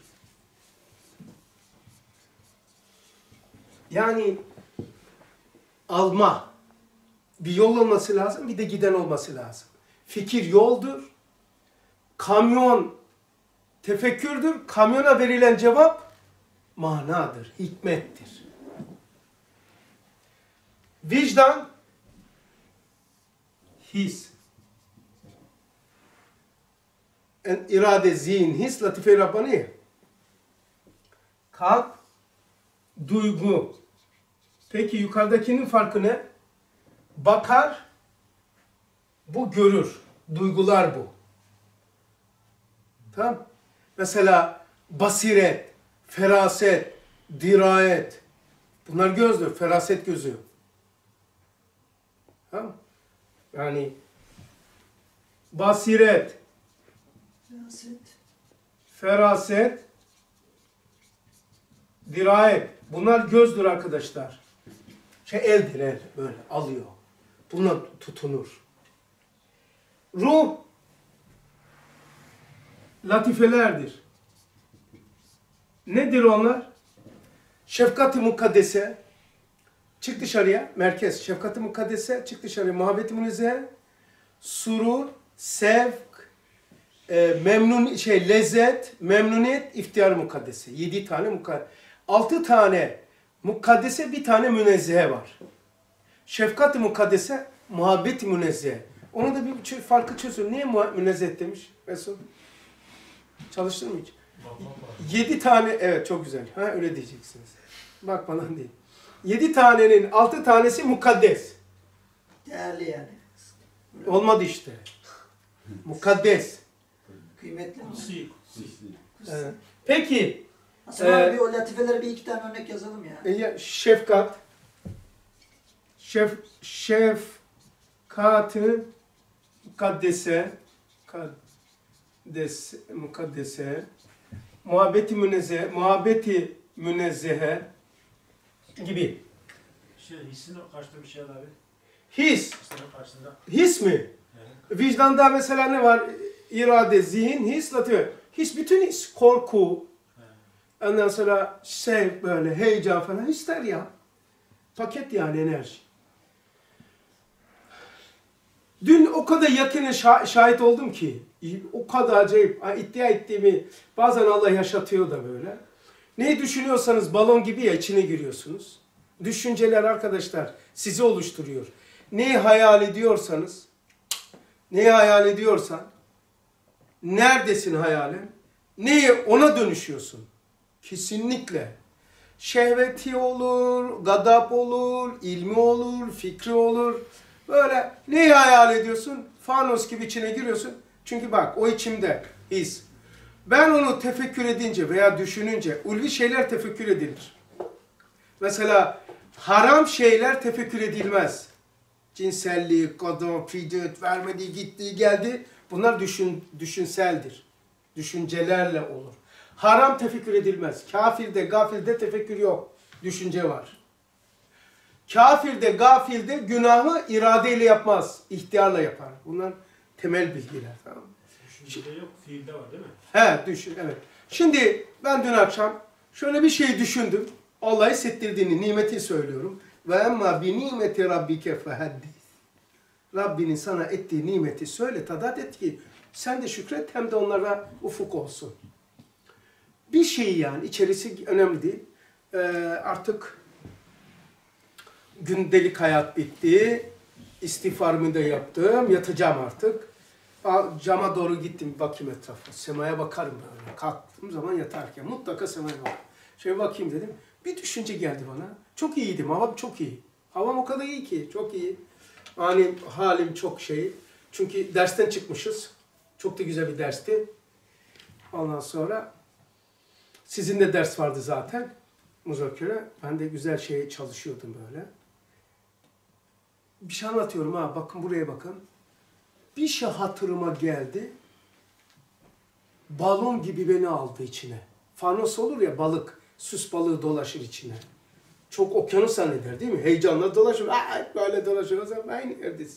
Yani alma. Bir yol olması lazım, bir de giden olması lazım. Fikir yoldur. Kamyon tefekkürdür. Kamyona verilen cevap manadır, hikmettir. Vicdan his. İrade, zihin, his, latife-i Rabbani. Kalp, duygu. Peki yukarıdakinin farkı ne? Bakar, bu görür. Duygular bu. Tamam. Mesela basiret, feraset, dirayet. Bunlar gözdür. Feraset gözü. Tamam. Yani basiret, feraset, dirayet. Bunlar gözdür arkadaşlar. Eldir, el. Böyle alıyor. Buna tutunur. Ruh latifelerdir. Nedir onlar? Şefkat-i mukaddese, çık dışarıya, merkez. Şefkat-i mukaddese, çık dışarıya, muhabbet-i münezzehe, surur, sevk, lezzet, memnuniyet, iftihar-ı mukaddese. 7 tane mukaddese. 6 tane mukaddese, bir tane münezzehe var. Şefkat-i mukaddese, muhabbet-i münezzehe. Onu da bir farkı çözün. Niye münezzeh demiş Mesut? Çalıştın mı hiç? 7 tane, evet çok güzel. Ha öyle diyeceksiniz. Bak bana değil. 7 tanenin 6 tanesi mukaddes. Değerli yani. Olmadı işte. Mukaddes. Kıymetli mi? Kutsi. Peki. Aslında bir o latifelere bir iki tane örnek yazalım ya. Şefkat. Şefkat-ı mukaddese, muhabbeti münezzehe gibi. Hissin karşılığı bir şey abi. His. Hissin karşısında. His mi? Evet. Vicdanda mesela ne var? İrade, zihin, his, latife. His, bütün his, korku. Evet. Ondan sonra böyle heyecan falan hisler ya. Paket yani enerji. Dün o kadar yakinen şahit oldum ki, o kadar acayip, iddia ettiğimi bazen Allah yaşatıyor da böyle. Neyi düşünüyorsanız balon gibi ya içine giriyorsunuz. Düşünceler arkadaşlar sizi oluşturuyor. Neyi hayal ediyorsan, neredesin hayalen, neyi ona dönüşüyorsun. Kesinlikle. Şehveti olur, gadap olur, ilmi olur, fikri olur. Böyle neyi hayal ediyorsun? Fanos gibi içine giriyorsun. Çünkü bak o içimde his. Ben onu tefekkür edince veya düşününce ulvi şeyler tefekkür edilir. Mesela haram şeyler tefekkür edilmez. Cinsellik, kadın, fiddet, vermediği, gittiği, geldi. Bunlar düşünseldir. Düşüncelerle olur. Haram tefekkür edilmez. Kafirde, gafilde tefekkür yok. Düşünce var. Kafirde, gafilde günahı iradeyle yapmaz. İhtiyarla yapar. Bunlar temel bilgiler. Tamam mı? Düşüncede yok, fiilde var değil mi? Evet. Şimdi ben dün akşam şöyle bir şey düşündüm. Allah'ı hissettirdiğini, nimeti söylüyorum. Ve emma bi nimeti rabbike fehaddis. Rabbinin sana ettiği nimeti söyle, tadat et ki sen de şükret hem de onlara ufuk olsun. Bir şey yani içerisi önemli değil. Artık gündelik hayat bitti. İstiğfarımı da yaptım. Yatacağım artık. Cama doğru gittim. Bakayım etrafa. Semaya bakarım böyle. Kalktığım zaman yatarken. Mutlaka semaya bakarım. Şöyle bakayım dedim. Bir düşünce geldi bana. Çok iyiydim. Havam çok iyi. Havam o kadar iyi ki. Çok iyi. Yani halim çok şey. Çünkü dersten çıkmışız. Çok da güzel bir dersti. Ondan sonra sizin de ders vardı zaten. Muzakere. Ben de güzel şey çalışıyordum böyle. Bir şey anlatıyorum ha. Bakın buraya bakın. Bir şey hatırıma geldi. Balon gibi beni aldı içine. Fanos olur ya balık. Süs balığı dolaşır içine. Çok okyanus zanneder değil mi? Heyecanla dolaşır. Böyle dolaşır. O zaman aynı yerdesin.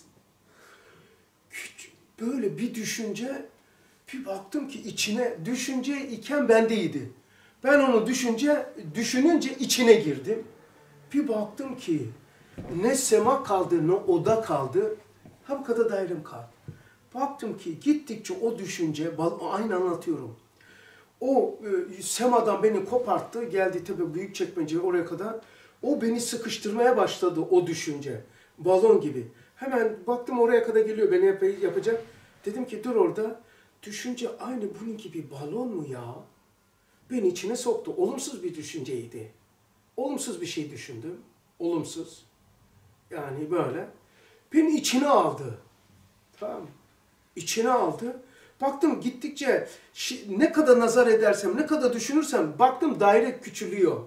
Böyle bir düşünce, bir baktım ki içine, düşünce iken bendeydi. Ben onu düşününce içine girdim. Bir baktım ki ne sema kaldı ne oda kaldı. Ha bu kadar dairem kaldı. Baktım ki gittikçe o düşünce, aynı anlatıyorum. O semadan beni koparttı, geldi tabii Büyükçekmece'ye oraya kadar. O beni sıkıştırmaya başladı o düşünce. Balon gibi. Hemen baktım oraya kadar geliyor, beni yapacak. Dedim ki dur orada. Düşünce aynı bunun gibi balon mu ya? Beni içine soktu. Olumsuz bir düşünceydi. Olumsuz bir şey düşündüm. Olumsuz. Yani böyle. Beni içine aldı. Tamam mı? İçine aldı. Baktım gittikçe ne kadar nazar edersem, ne kadar düşünürsem baktım daire küçülüyor.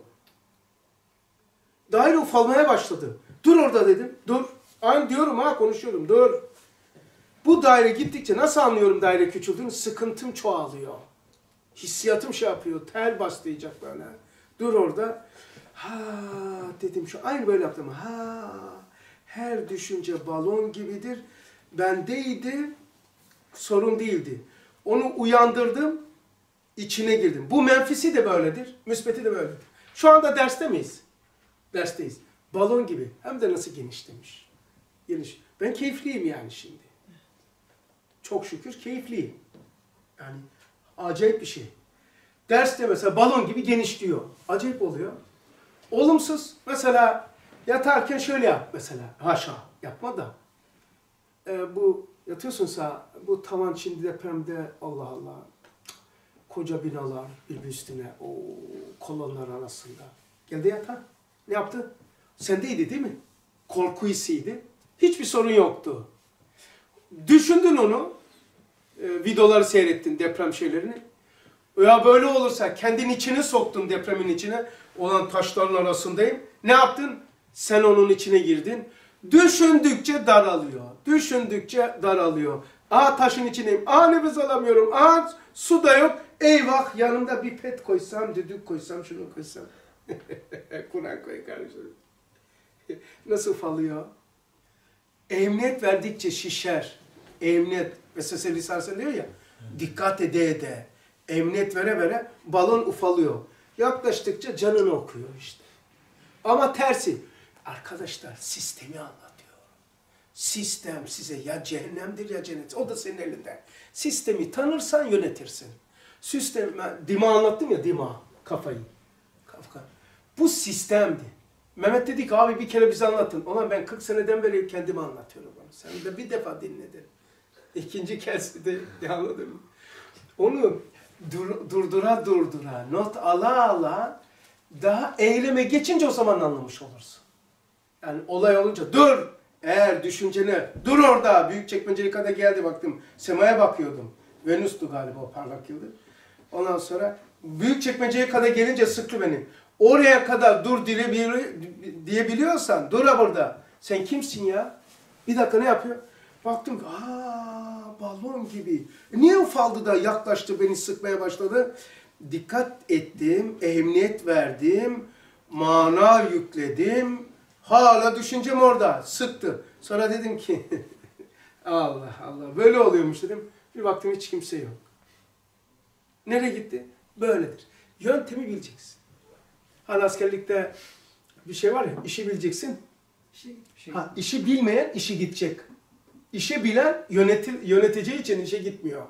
Daire ufalmaya başladı. Dur orada dedim. Dur. Aynı diyorum ha konuşuyorum. Dur. Bu daire gittikçe nasıl anlıyorum daire küçüldüğünü? Sıkıntım çoğalıyor. Hissiyatım şey yapıyor. Tel bastıracak böyle. Dur orada. Ha dedim şu aynı böyle yaptım. Ha her düşünce balon gibidir. Bendeydi. Sorun değildi. Onu uyandırdım. İçine girdim. Bu menfisi de böyledir. Müsbeti de böyledir. Şu anda derste miyiz? Dersteyiz. Balon gibi. Hem de nasıl geniş demiş. Geniş. Ben keyifliyim yani şimdi. Çok şükür keyifliyim. Yani acayip bir şey. Derste mesela balon gibi geniş diyor. Acayip oluyor. Olumsuz. Mesela yatarken şöyle yap mesela. Haşa. Yapma da. Bu yatıyorsun sağ. Bu tavan şimdi depremde Allah Allah. Koca binalar birbiri üstüne. O kolonlar arasında. Geldi yatağa. Ne yaptı? Sendeydi değil mi? Korku hissiydi. Hiçbir sorun yoktu. Düşündün onu. Videoları seyrettin deprem şeylerini. Ya böyle olursa kendin içine soktun depremin içine. Olan taşların arasındayım. Ne yaptın? Sen onun içine girdin. Düşündükçe daralıyor. Düşündükçe daralıyor. Taşın içindeyim. Nefes alamıyorum. Su da yok. Eyvah yanımda bir pet koysam, düdük koysam, şunu koysam. Kur'an koy kardeşim. Nasıl falıyor? Emniyet verdikçe şişer. Emniyet. Mesela Risale diyor ya. Dikkat ede. Emniyet vere balon ufalıyor. Yaklaştıkça canını okuyor işte. Ama tersi. Arkadaşlar sistemi anlatıyor. Sistem size ya cehennemdir ya cennet. O da senin elinde. Sistemi tanırsan yönetirsin. Dima anlattım ya dima. Kafayı. Bu sistemdi. Mehmet dedi ki abi bir kere bize anlatın. Ulan ben 40 seneden beri kendime anlatıyorum onu. Sen de bir defa dinledin. İkinci kez de anladım. Onu durdura not ala daha eyleme geçince o zaman anlamış olursun. Yani olay olunca dur. Eğer düşüncene dur orada. Büyükçekmece'ye kadar geldi baktım. Semaya bakıyordum. Venüs'tü galiba o parlak yıldız. Ondan sonra Büyükçekmece'ye kadar gelince sıktı beni. Oraya kadar dur diyebiliyorsan dur burada. Sen kimsin ya? Bir dakika ne yapıyor? Baktım ki balon gibi. Niye ufaldı da yaklaştı beni sıkmaya başladı? Dikkat ettim, emniyet verdim, mana yükledim. Hala düşüncem orada. Sıktı. Sonra dedim ki Allah Allah böyle oluyormuş dedim. Bir baktım hiç kimse yok. Nereye gitti? Böyledir. Yöntemi bileceksin. Hani askerlikte bir şey var ya, işi bileceksin. İşi bilmeyen işi gidecek. İşi bilen yöneteceği için işe gitmiyor.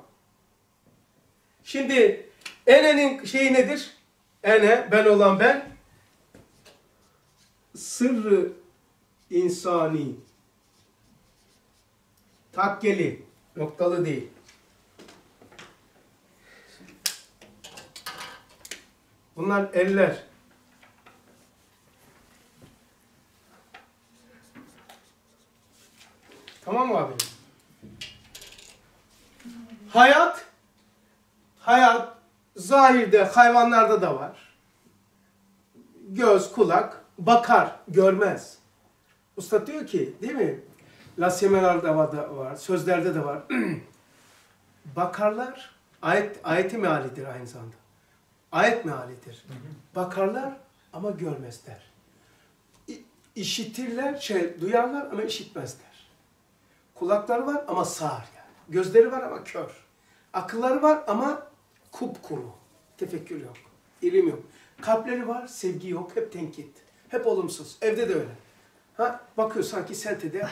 Şimdi Ene'nin şeyi nedir? Ene, ben olan ben. Sırrı insani. Takkeli, noktalı değil. Bunlar eller. Tamam mı abi? Hayat zahirde hayvanlarda da var. Göz, kulak, bakar, görmez. Usta diyor ki, değil mi? Lasyemelerde var, sözlerde de var. Bakarlar, ayeti mealidir aynı zamanda. Ayet mealidir. Bakarlar ama görmezler. İşitirler, duyarlar ama işitmezler. Kulakları var ama sağır yani. Gözleri var ama kör. Akılları var ama kupkuru. Tefekkür yok. İlim yok. Kalpleri var, sevgi yok. Hep tenkit. Hep olumsuz. Evde de öyle. Bakıyor sanki sentede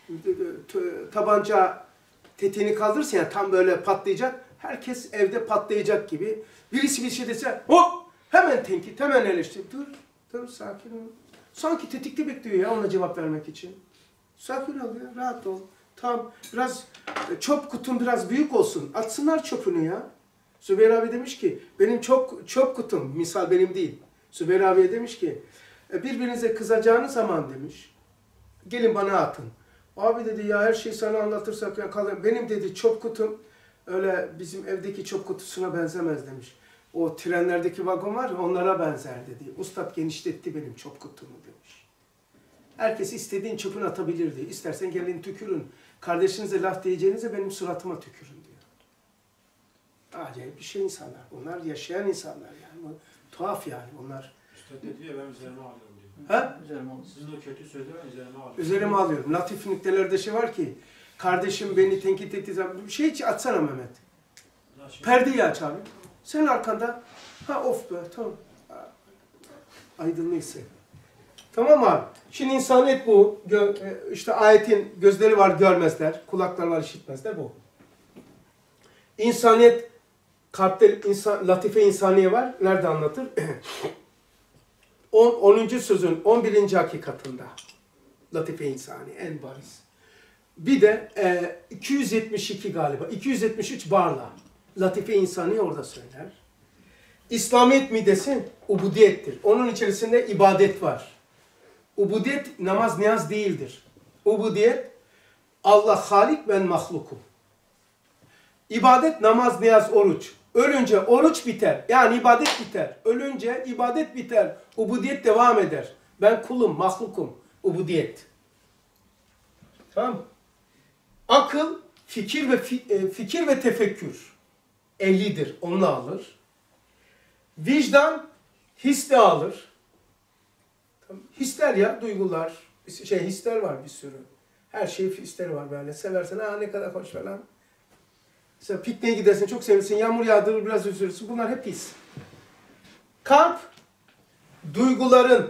tabanca tetiğini kaldırırsa yani tam böyle patlayacak. Herkes evde patlayacak gibi. Birisi bir şey dese hop hemen tenkit, hemen eleştir. Dur sakin ol. Sanki tetikte bekliyor ya ona cevap vermek için. Sakin ol ya, rahat ol. Tamam, biraz çöp kutum biraz büyük olsun. Atsınlar çöpünü ya. Zübeyir abi demiş ki, benim çöp kutum, misal benim değil. Zübeyir abiye demiş ki, birbirinize kızacağınız zaman demiş, gelin bana atın. Abi dedi ya her şeyi sana anlatırsak ya kalır. Benim dedi çöp kutum öyle bizim evdeki çöp kutusuna benzemez demiş. O trenlerdeki vagon var ya onlara benzer dedi. Ustad genişletti benim çöp kutumu demiş. Herkes istediğin çöpünü atabilirdi. İstersen gelin tükürün. Kardeşinize laf diyeceğinize benim suratıma tükürün diyor. Acayip bir şey insanlar. Onlar yaşayan insanlar yani. Bu, tuhaf yani onlar. Üstad dedi ya ben üzerime alıyorum diyor. Ha? Üzerime olsun. Sizin o kötü sözleri üzerime alıyorum. Üzerime alıyorum. Latif nüktelerde şey var ki, kardeşim beni tenkit ettiği zaman, bir şey hiç atsana Mehmet. Perdeyi aç abi. Sen arkanda, of be, tamam. Aydınlıysa. Tamam abi. Şimdi insaniyet bu. İşte ayetin gözleri var görmezler, kulakları var işitmezler bu. İnsaniyet, kalpte latife insaniye var. Nerede anlatır? 10. sözün 11. hakikatında. Latife insaniye en bariz. Bir de 272 galiba. 273 barla. Latife insaniye orada söyler. İslamiyet midesi ubudiyettir. Onun içerisinde ibadet var. Ubudiyet namaz niyaz değildir. Ubudiyet Allah halik ben mahlukum. İbadet namaz niyaz oruç. Ölünce oruç biter. Yani ibadet biter. Ölünce ibadet biter. Ubudiyet devam eder. Ben kulum, mahlukum. Ubudiyet. Tamam. Akıl, fikir ve tefekkür. Ehlidir. Onu alır. Vicdan, his de alır. Hisler ya, duygular. Hisler var bir sürü. Her şey hisleri var böyle. Seversen, ne kadar hoş falan. Mesela pikniğe gidersin, çok seversin, yağmur yağdırır, biraz üzülürsün. Bunlar hep his. Kalp, duyguların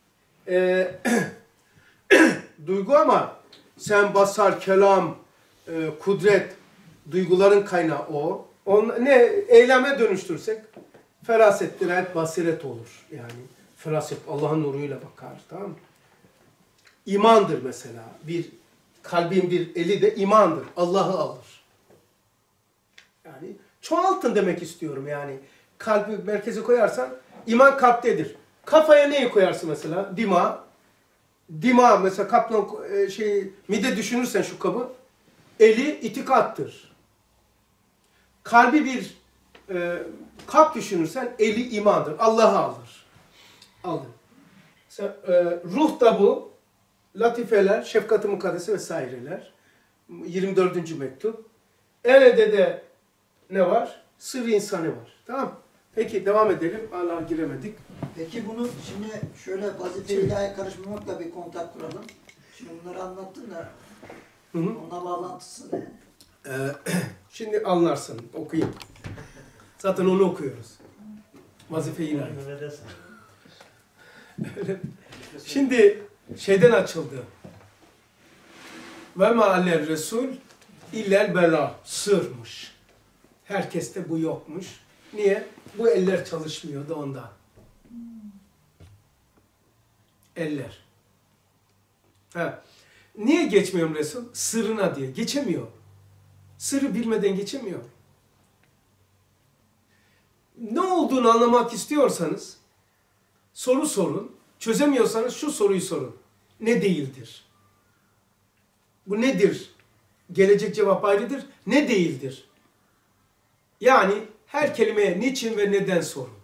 duygu ama sen basar, kelam, kudret, duyguların kaynağı o. Ne eyleme dönüştürsek feraset, dirayet, basiret olur. Yani feraset Allah'ın nuruyla bakar, tamam mı? İmandır mesela. Bir kalbin bir eli de imandır. Allah'ı alır. Yani çoğaltın demek istiyorum yani. Kalbi merkeze koyarsan iman kalptedir. Kafaya neyi koyarsın mesela? Dima. Dima mesela kaplan mide düşünürsen şu kabı. Eli itikattır. Kalbi bir kalp düşünürsen eli imandır. Allah'ı alır. Alır. Mesela, ruh da bu. Latifeler, şefkat-ı mukaddese vesaireler. 24. mektup. Elede de ne var? Sır insanı var. Tamam. Peki devam edelim. Allah'a giremedik. Peki bunu şimdi şöyle vazife ilahi karışmamakla bir kontak kuralım. Şimdi bunları anlattın da ona bağlantısı ne? Şimdi anlarsın. Okuyayım. Zaten onu okuyoruz. Vazife ilahi. Şimdi şeyden açıldı. Ve ma'aller resul illel bela. Sırmış. Herkeste bu yokmuş. Niye? Bu eller çalışmıyordu ondan. Eller. He. Niye geçmiyorum Resul? Sırrına diye. Geçemiyor. Sırrı bilmeden geçemiyor. Ne olduğunu anlamak istiyorsanız soru sorun. Çözemiyorsanız şu soruyu sorun. Ne değildir? Bu nedir? Gelecek cevap ayrıdır. Ne değildir? Yani her kelimeye niçin ve neden sorun.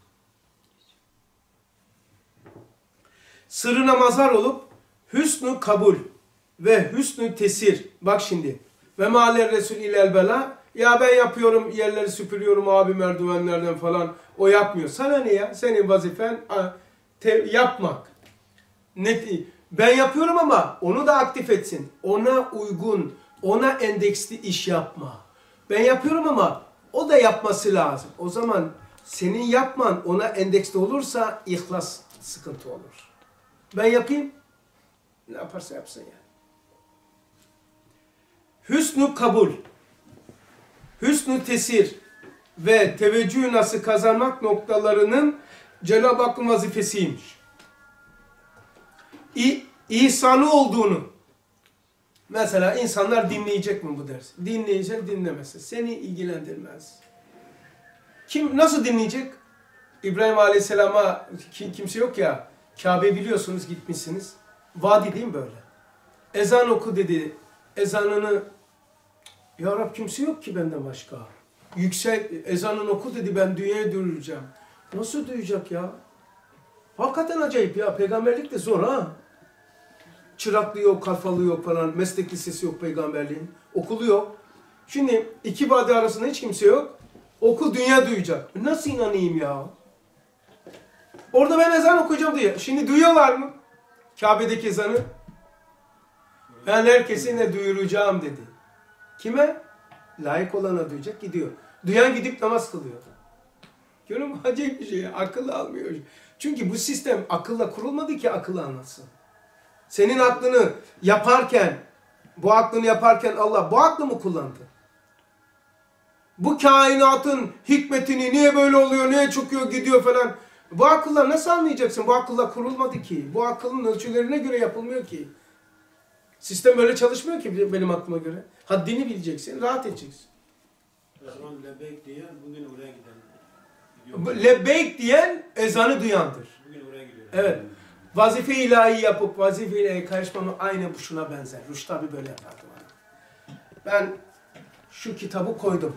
Sırrına mazhar olup hüsnü kabul ve hüsnü tesir. Bak şimdi. Ve mâler resul ilel bela. Ya ben yapıyorum, yerleri süpürüyorum abi merdivenlerden falan. O yapmıyor. Sana ne ya? Senin vazifen yapmak. Ben yapıyorum ama onu da aktif etsin. Ona uygun, ona endeksli iş yapma. Ben yapıyorum ama o da yapması lazım. O zaman senin yapman ona endeksli olursa ihlas sıkıntı olur. Ben yapayım, ne yaparsa yapsın yani. Hüsnü kabul, hüsnü tesir ve teveccüh nasıl kazanmak noktalarının Cenab-ı Hakk'ın vazifesiymiş. İhsanı olduğunu, mesela insanlar dinleyecek mi bu dersi? Dinleyecek, dinlemezse. Seni ilgilendirmez. Kim nasıl dinleyecek? İbrahim Aleyhisselam'a kimse yok ya, Kabe biliyorsunuz gitmişsiniz. Vadi değil mi böyle? Ezan oku dedi. Ezanını, ya Rab kimse yok ki benden başka. Yüksek ezanını oku dedi, ben dünyaya duyuracağım. Nasıl duyacak ya? Hakikaten acayip ya. Peygamberlik de zor ha. Çıraklığı yok, kalfalığı yok falan. Meslek lisesi yok peygamberliğin. Okulu yok. Şimdi iki vadi arasında hiç kimse yok. Okul dünya duyacak. Nasıl inanayım ya? Orada ben ezan okuyacağım diye. Şimdi duyuyorlar mı? Kabe'deki ezanı. Ben herkesine duyuracağım dedi. Kime? Layık olana duyacak, gidiyor. Duyan gidip namaz kılıyor. Görüyor musun? Acayip bir şey. Akıllı almıyor. Çünkü bu sistem akılla kurulmadı ki akıllı anlatsın. Senin aklını yaparken, bu aklını yaparken Allah bu aklı mı kullandı? Bu kainatın hikmetini niye böyle oluyor, niye çıkıyor, gidiyor falan. Bu akılla nasıl anlayacaksın? Bu akılla kurulmadı ki. Bu akılın ölçülerine göre yapılmıyor ki. Sistem böyle çalışmıyor ki benim aklıma göre. Haddini bileceksin, rahat edeceksin. O zaman lebbeyk diyen bugün oraya giden. Lebbeyk diyen ezanı duyandır. Bugün oraya gidiyor. Evet. Vazife ilahi yapıp vazife ilahi karışmamı aynı bu şuna benzer. Rüştü abi böyle yapardı bana. Ben şu kitabı koydum.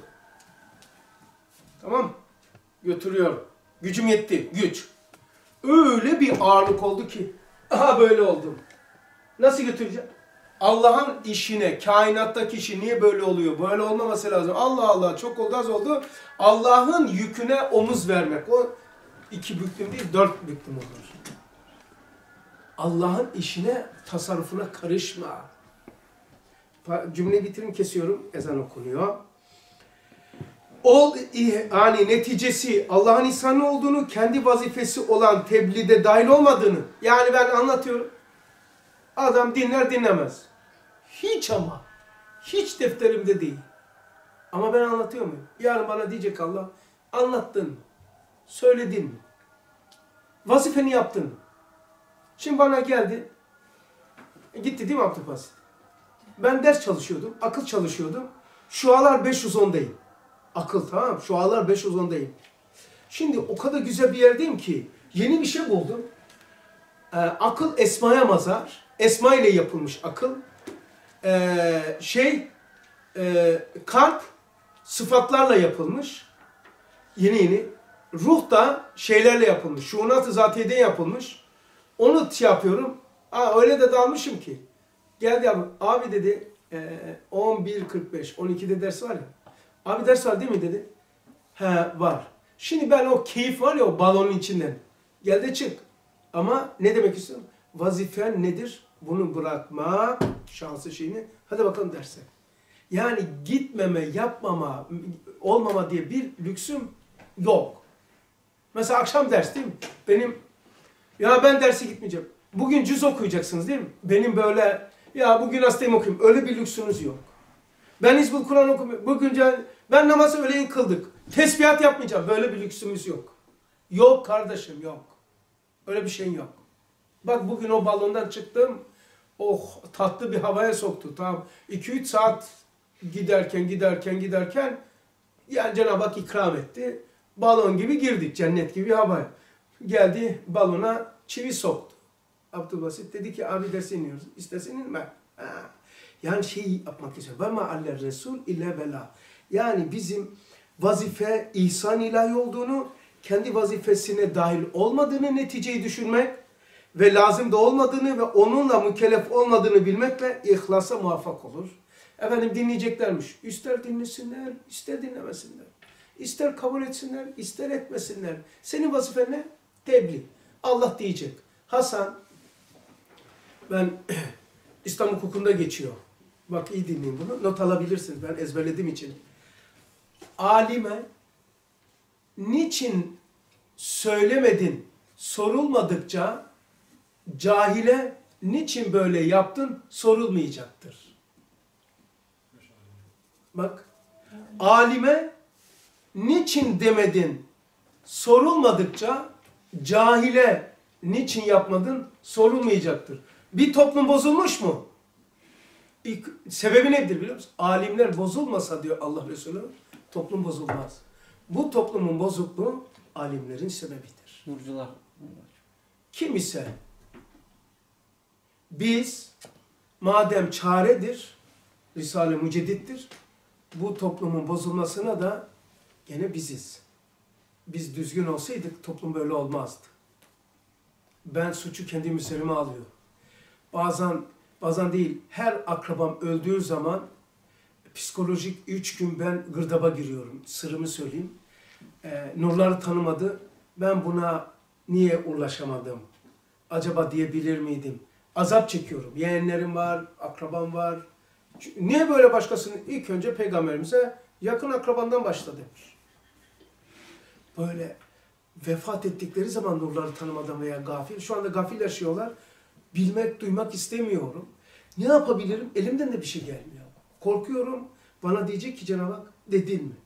Tamam. Götürüyorum. Gücüm yetti. Güç. Öyle bir ağırlık oldu ki. Aha böyle oldum. Nasıl götüreceğim? Allah'ın işine, kainattaki işi niye böyle oluyor? Böyle olmaması lazım. Allah Allah çok oldu az oldu. Allah'ın yüküne omuz vermek. O 2 büklüm değil 4 büklüm olur. Allah'ın işine, tasarrufuna karışma. Cümleyi bitirin kesiyorum. Ezan okunuyor. Yani neticesi Allah'ın ihsanı olduğunu, kendi vazifesi olan tebliğde dahil olmadığını. Yani ben anlatıyorum. Adam dinler dinlemez. Hiç ama. Hiç defterimde değil. Ama ben anlatıyor muyum? Yarın bana diyecek Allah, anlattın mı? Söyledin mi? Vazifeni yaptın mı? Şimdi bana geldi. Gitti değil mi Abdülbasit? Ben ders çalışıyordum. Akıl çalışıyordum. Şualar 510'dayım. Akıl tamam. Şualar 510'dayım. Şimdi o kadar güzel bir yerdeyim ki yeni bir şey buldum. Akıl esmaya mazhar. Esma ile yapılmış akıl. Kalp sıfatlarla yapılmış. Yeni. Ruh da şeylerle yapılmış. Şuunat-ı zatiyeden yapılmış. Onu yapıyorum. Öyle de dalmışım ki. Geldi abi dedi 11.45, 12'de ders var ya. Abi ders var değil mi dedi. He var. Şimdi ben o keyif var ya o balonun içinden. Gel de çık. Ama ne demek istiyorum? Vazifen nedir? Bunu bırakma şansı şeyini. Hadi bakalım derse. Yani gitmeme, yapmama, olmama diye bir lüksüm yok. Mesela akşam ders değil mi? Ben derse gitmeyeceğim. Bugün cüz okuyacaksınız değil mi? Benim böyle, bugün hastayım okuyayım. Öyle bir lüksünüz yok. Ben Hizbul Kur'an okumuyorum. Bugün ben namazı öğleyin kıldık. Tesbihat yapmayacağım. Böyle bir lüksümüz yok. Yok kardeşim yok. Öyle bir şeyin yok. Bak bugün o balondan çıktım. oh tatlı bir havaya soktu. Tamam 2-3 saat giderken yani Cenab-ı Hak ikram etti. Balon gibi girdik, cennet gibi havaya. Geldi balona çivi soktu. Abdülbasit dedi ki abi ders iniyoruz. İstersen inme. Yani şeyi yapmak istiyor. Ve ma aller resul ille bela. Yani bizim vazife ihsan ilahi olduğunu, kendi vazifesine dahil olmadığını, neticeyi düşünmek ve lazım da olmadığını ve onunla mükellef olmadığını bilmekle ihlasa muvaffak olur. Efendim dinleyeceklermiş. İster dinlesinler, ister dinlemesinler. İster kabul etsinler, ister etmesinler. Senin vazifen ne? Tebliğ. Allah diyecek. Hasan, ben İslam hukukunda geçiyor. Bak iyi dinleyin bunu. Not alabilirsiniz. Ben ezberlediğim için. Alime niçin söylemedin sorulmadıkça cahile niçin böyle yaptın sorulmayacaktır. Bak. Alime niçin demedin sorulmadıkça cahile niçin yapmadın sorulmayacaktır. Bir toplum bozulmuş mu? Sebebi nedir biliyor musun? Alimler bozulmasa diyor Allah Resulü, toplum bozulmaz. Bu toplumun bozukluğu alimlerin sebebidir. Nurcular. Kim ise biz madem çaredir, Risale-i Müceddit'tir, bu toplumun bozulmasına da gene biziz. Biz düzgün olsaydık toplum böyle olmazdı. Ben suçu kendim üzerime alıyorum. Bazen değil, her akrabam öldüğü zaman psikolojik 3 gün ben gırdaba giriyorum. Sırrımı söyleyeyim. Nurları tanımadı. Ben buna niye ulaşamadım? Acaba diyebilir miydim? Azap çekiyorum. Yeğenlerim var, akrabam var. Niye böyle başkasının? İlk önce Peygamberimize yakın akrabandan başla demiş. Böyle vefat ettikleri zaman nurları tanımadan veya gafil. Şu anda gafil yaşıyorlar. Bilmek, duymak istemiyorum. Ne yapabilirim? Elimden de bir şey gelmiyor. Korkuyorum. Bana diyecek ki Cenab-ı Hak dedin mi?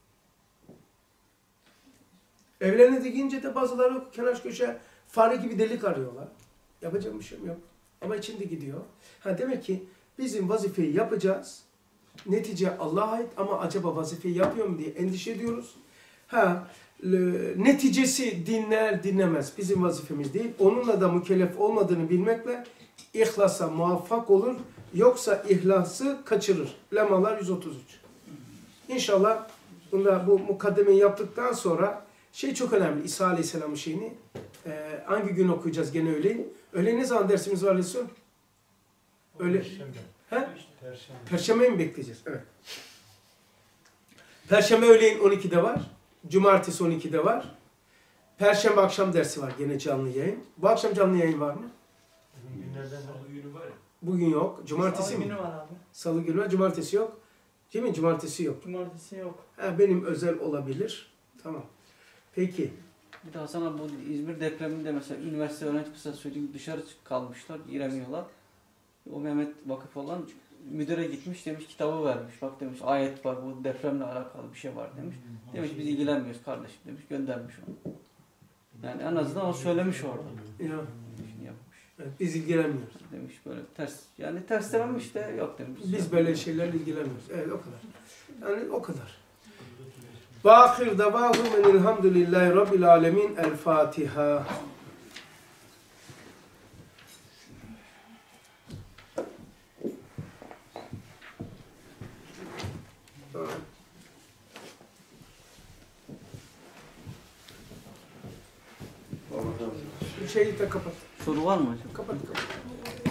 Evlerine deyince de bazıları kenar köşe fare gibi delik arıyorlar. Yapacağım bir şeyim yok. Ama içinde gidiyor. Demek ki bizim vazifeyi yapacağız. Netice Allah'a ait ama acaba vazifeyi yapıyor mu diye endişe ediyoruz. Neticesi dinler dinlemez bizim vazifemiz değil. Onunla da mükellef olmadığını bilmekle ihlasa muvaffak olur. Yoksa ihlası kaçırır. Lemalar 133. İnşallah bu mukaddemeyi yaptıktan sonra çok önemli. İsa Aleyhisselam'ın şeyini hangi gün okuyacağız gene öğleyin? Öğleyin ne zaman dersimiz var Resul? Perşembe. Perşembe mi bekleyeceğiz? Evet. Perşembe öğleyin 12'de var. Cumartesi 12'de var. Perşembe akşam dersi var gene canlı yayın. Bu akşam canlı yayın var mı? Günlerden Salı günü var ya. Bugün yok. Cumartesi Salı mi? günü var abi. Salı günü var. Cumartesi yok. Değil mi? Cumartesi yok. Cumartesi yok. Benim özel olabilir. Tamam. Peki. Bir de Hasan abi bu İzmir depreminde mesela üniversite öğrenci kısa söyleyeyim dışarı kalmışlar, giremiyorlar. O Mehmet Vakıf olan müdüre gitmiş demiş kitabı vermiş. Bak demiş ayet var bu depremle alakalı bir şey var demiş. Demiş biz ilgilenmiyoruz kardeşim demiş göndermiş onu. Yani en azından o söylemiş orada. Ya, İşini yapmış. evet, biz ilgilenmiyoruz. Demiş böyle ters. Yani ters dememiş de yok demiş. Biz böyle şeylerle ilgilenmiyoruz. Evet o kadar. Yani o kadar. Ve ahir davahum enilhamdülillahi rabbil alemin. El Fatiha. Şeyi de kapat. Soru var mı hocam? Kapat.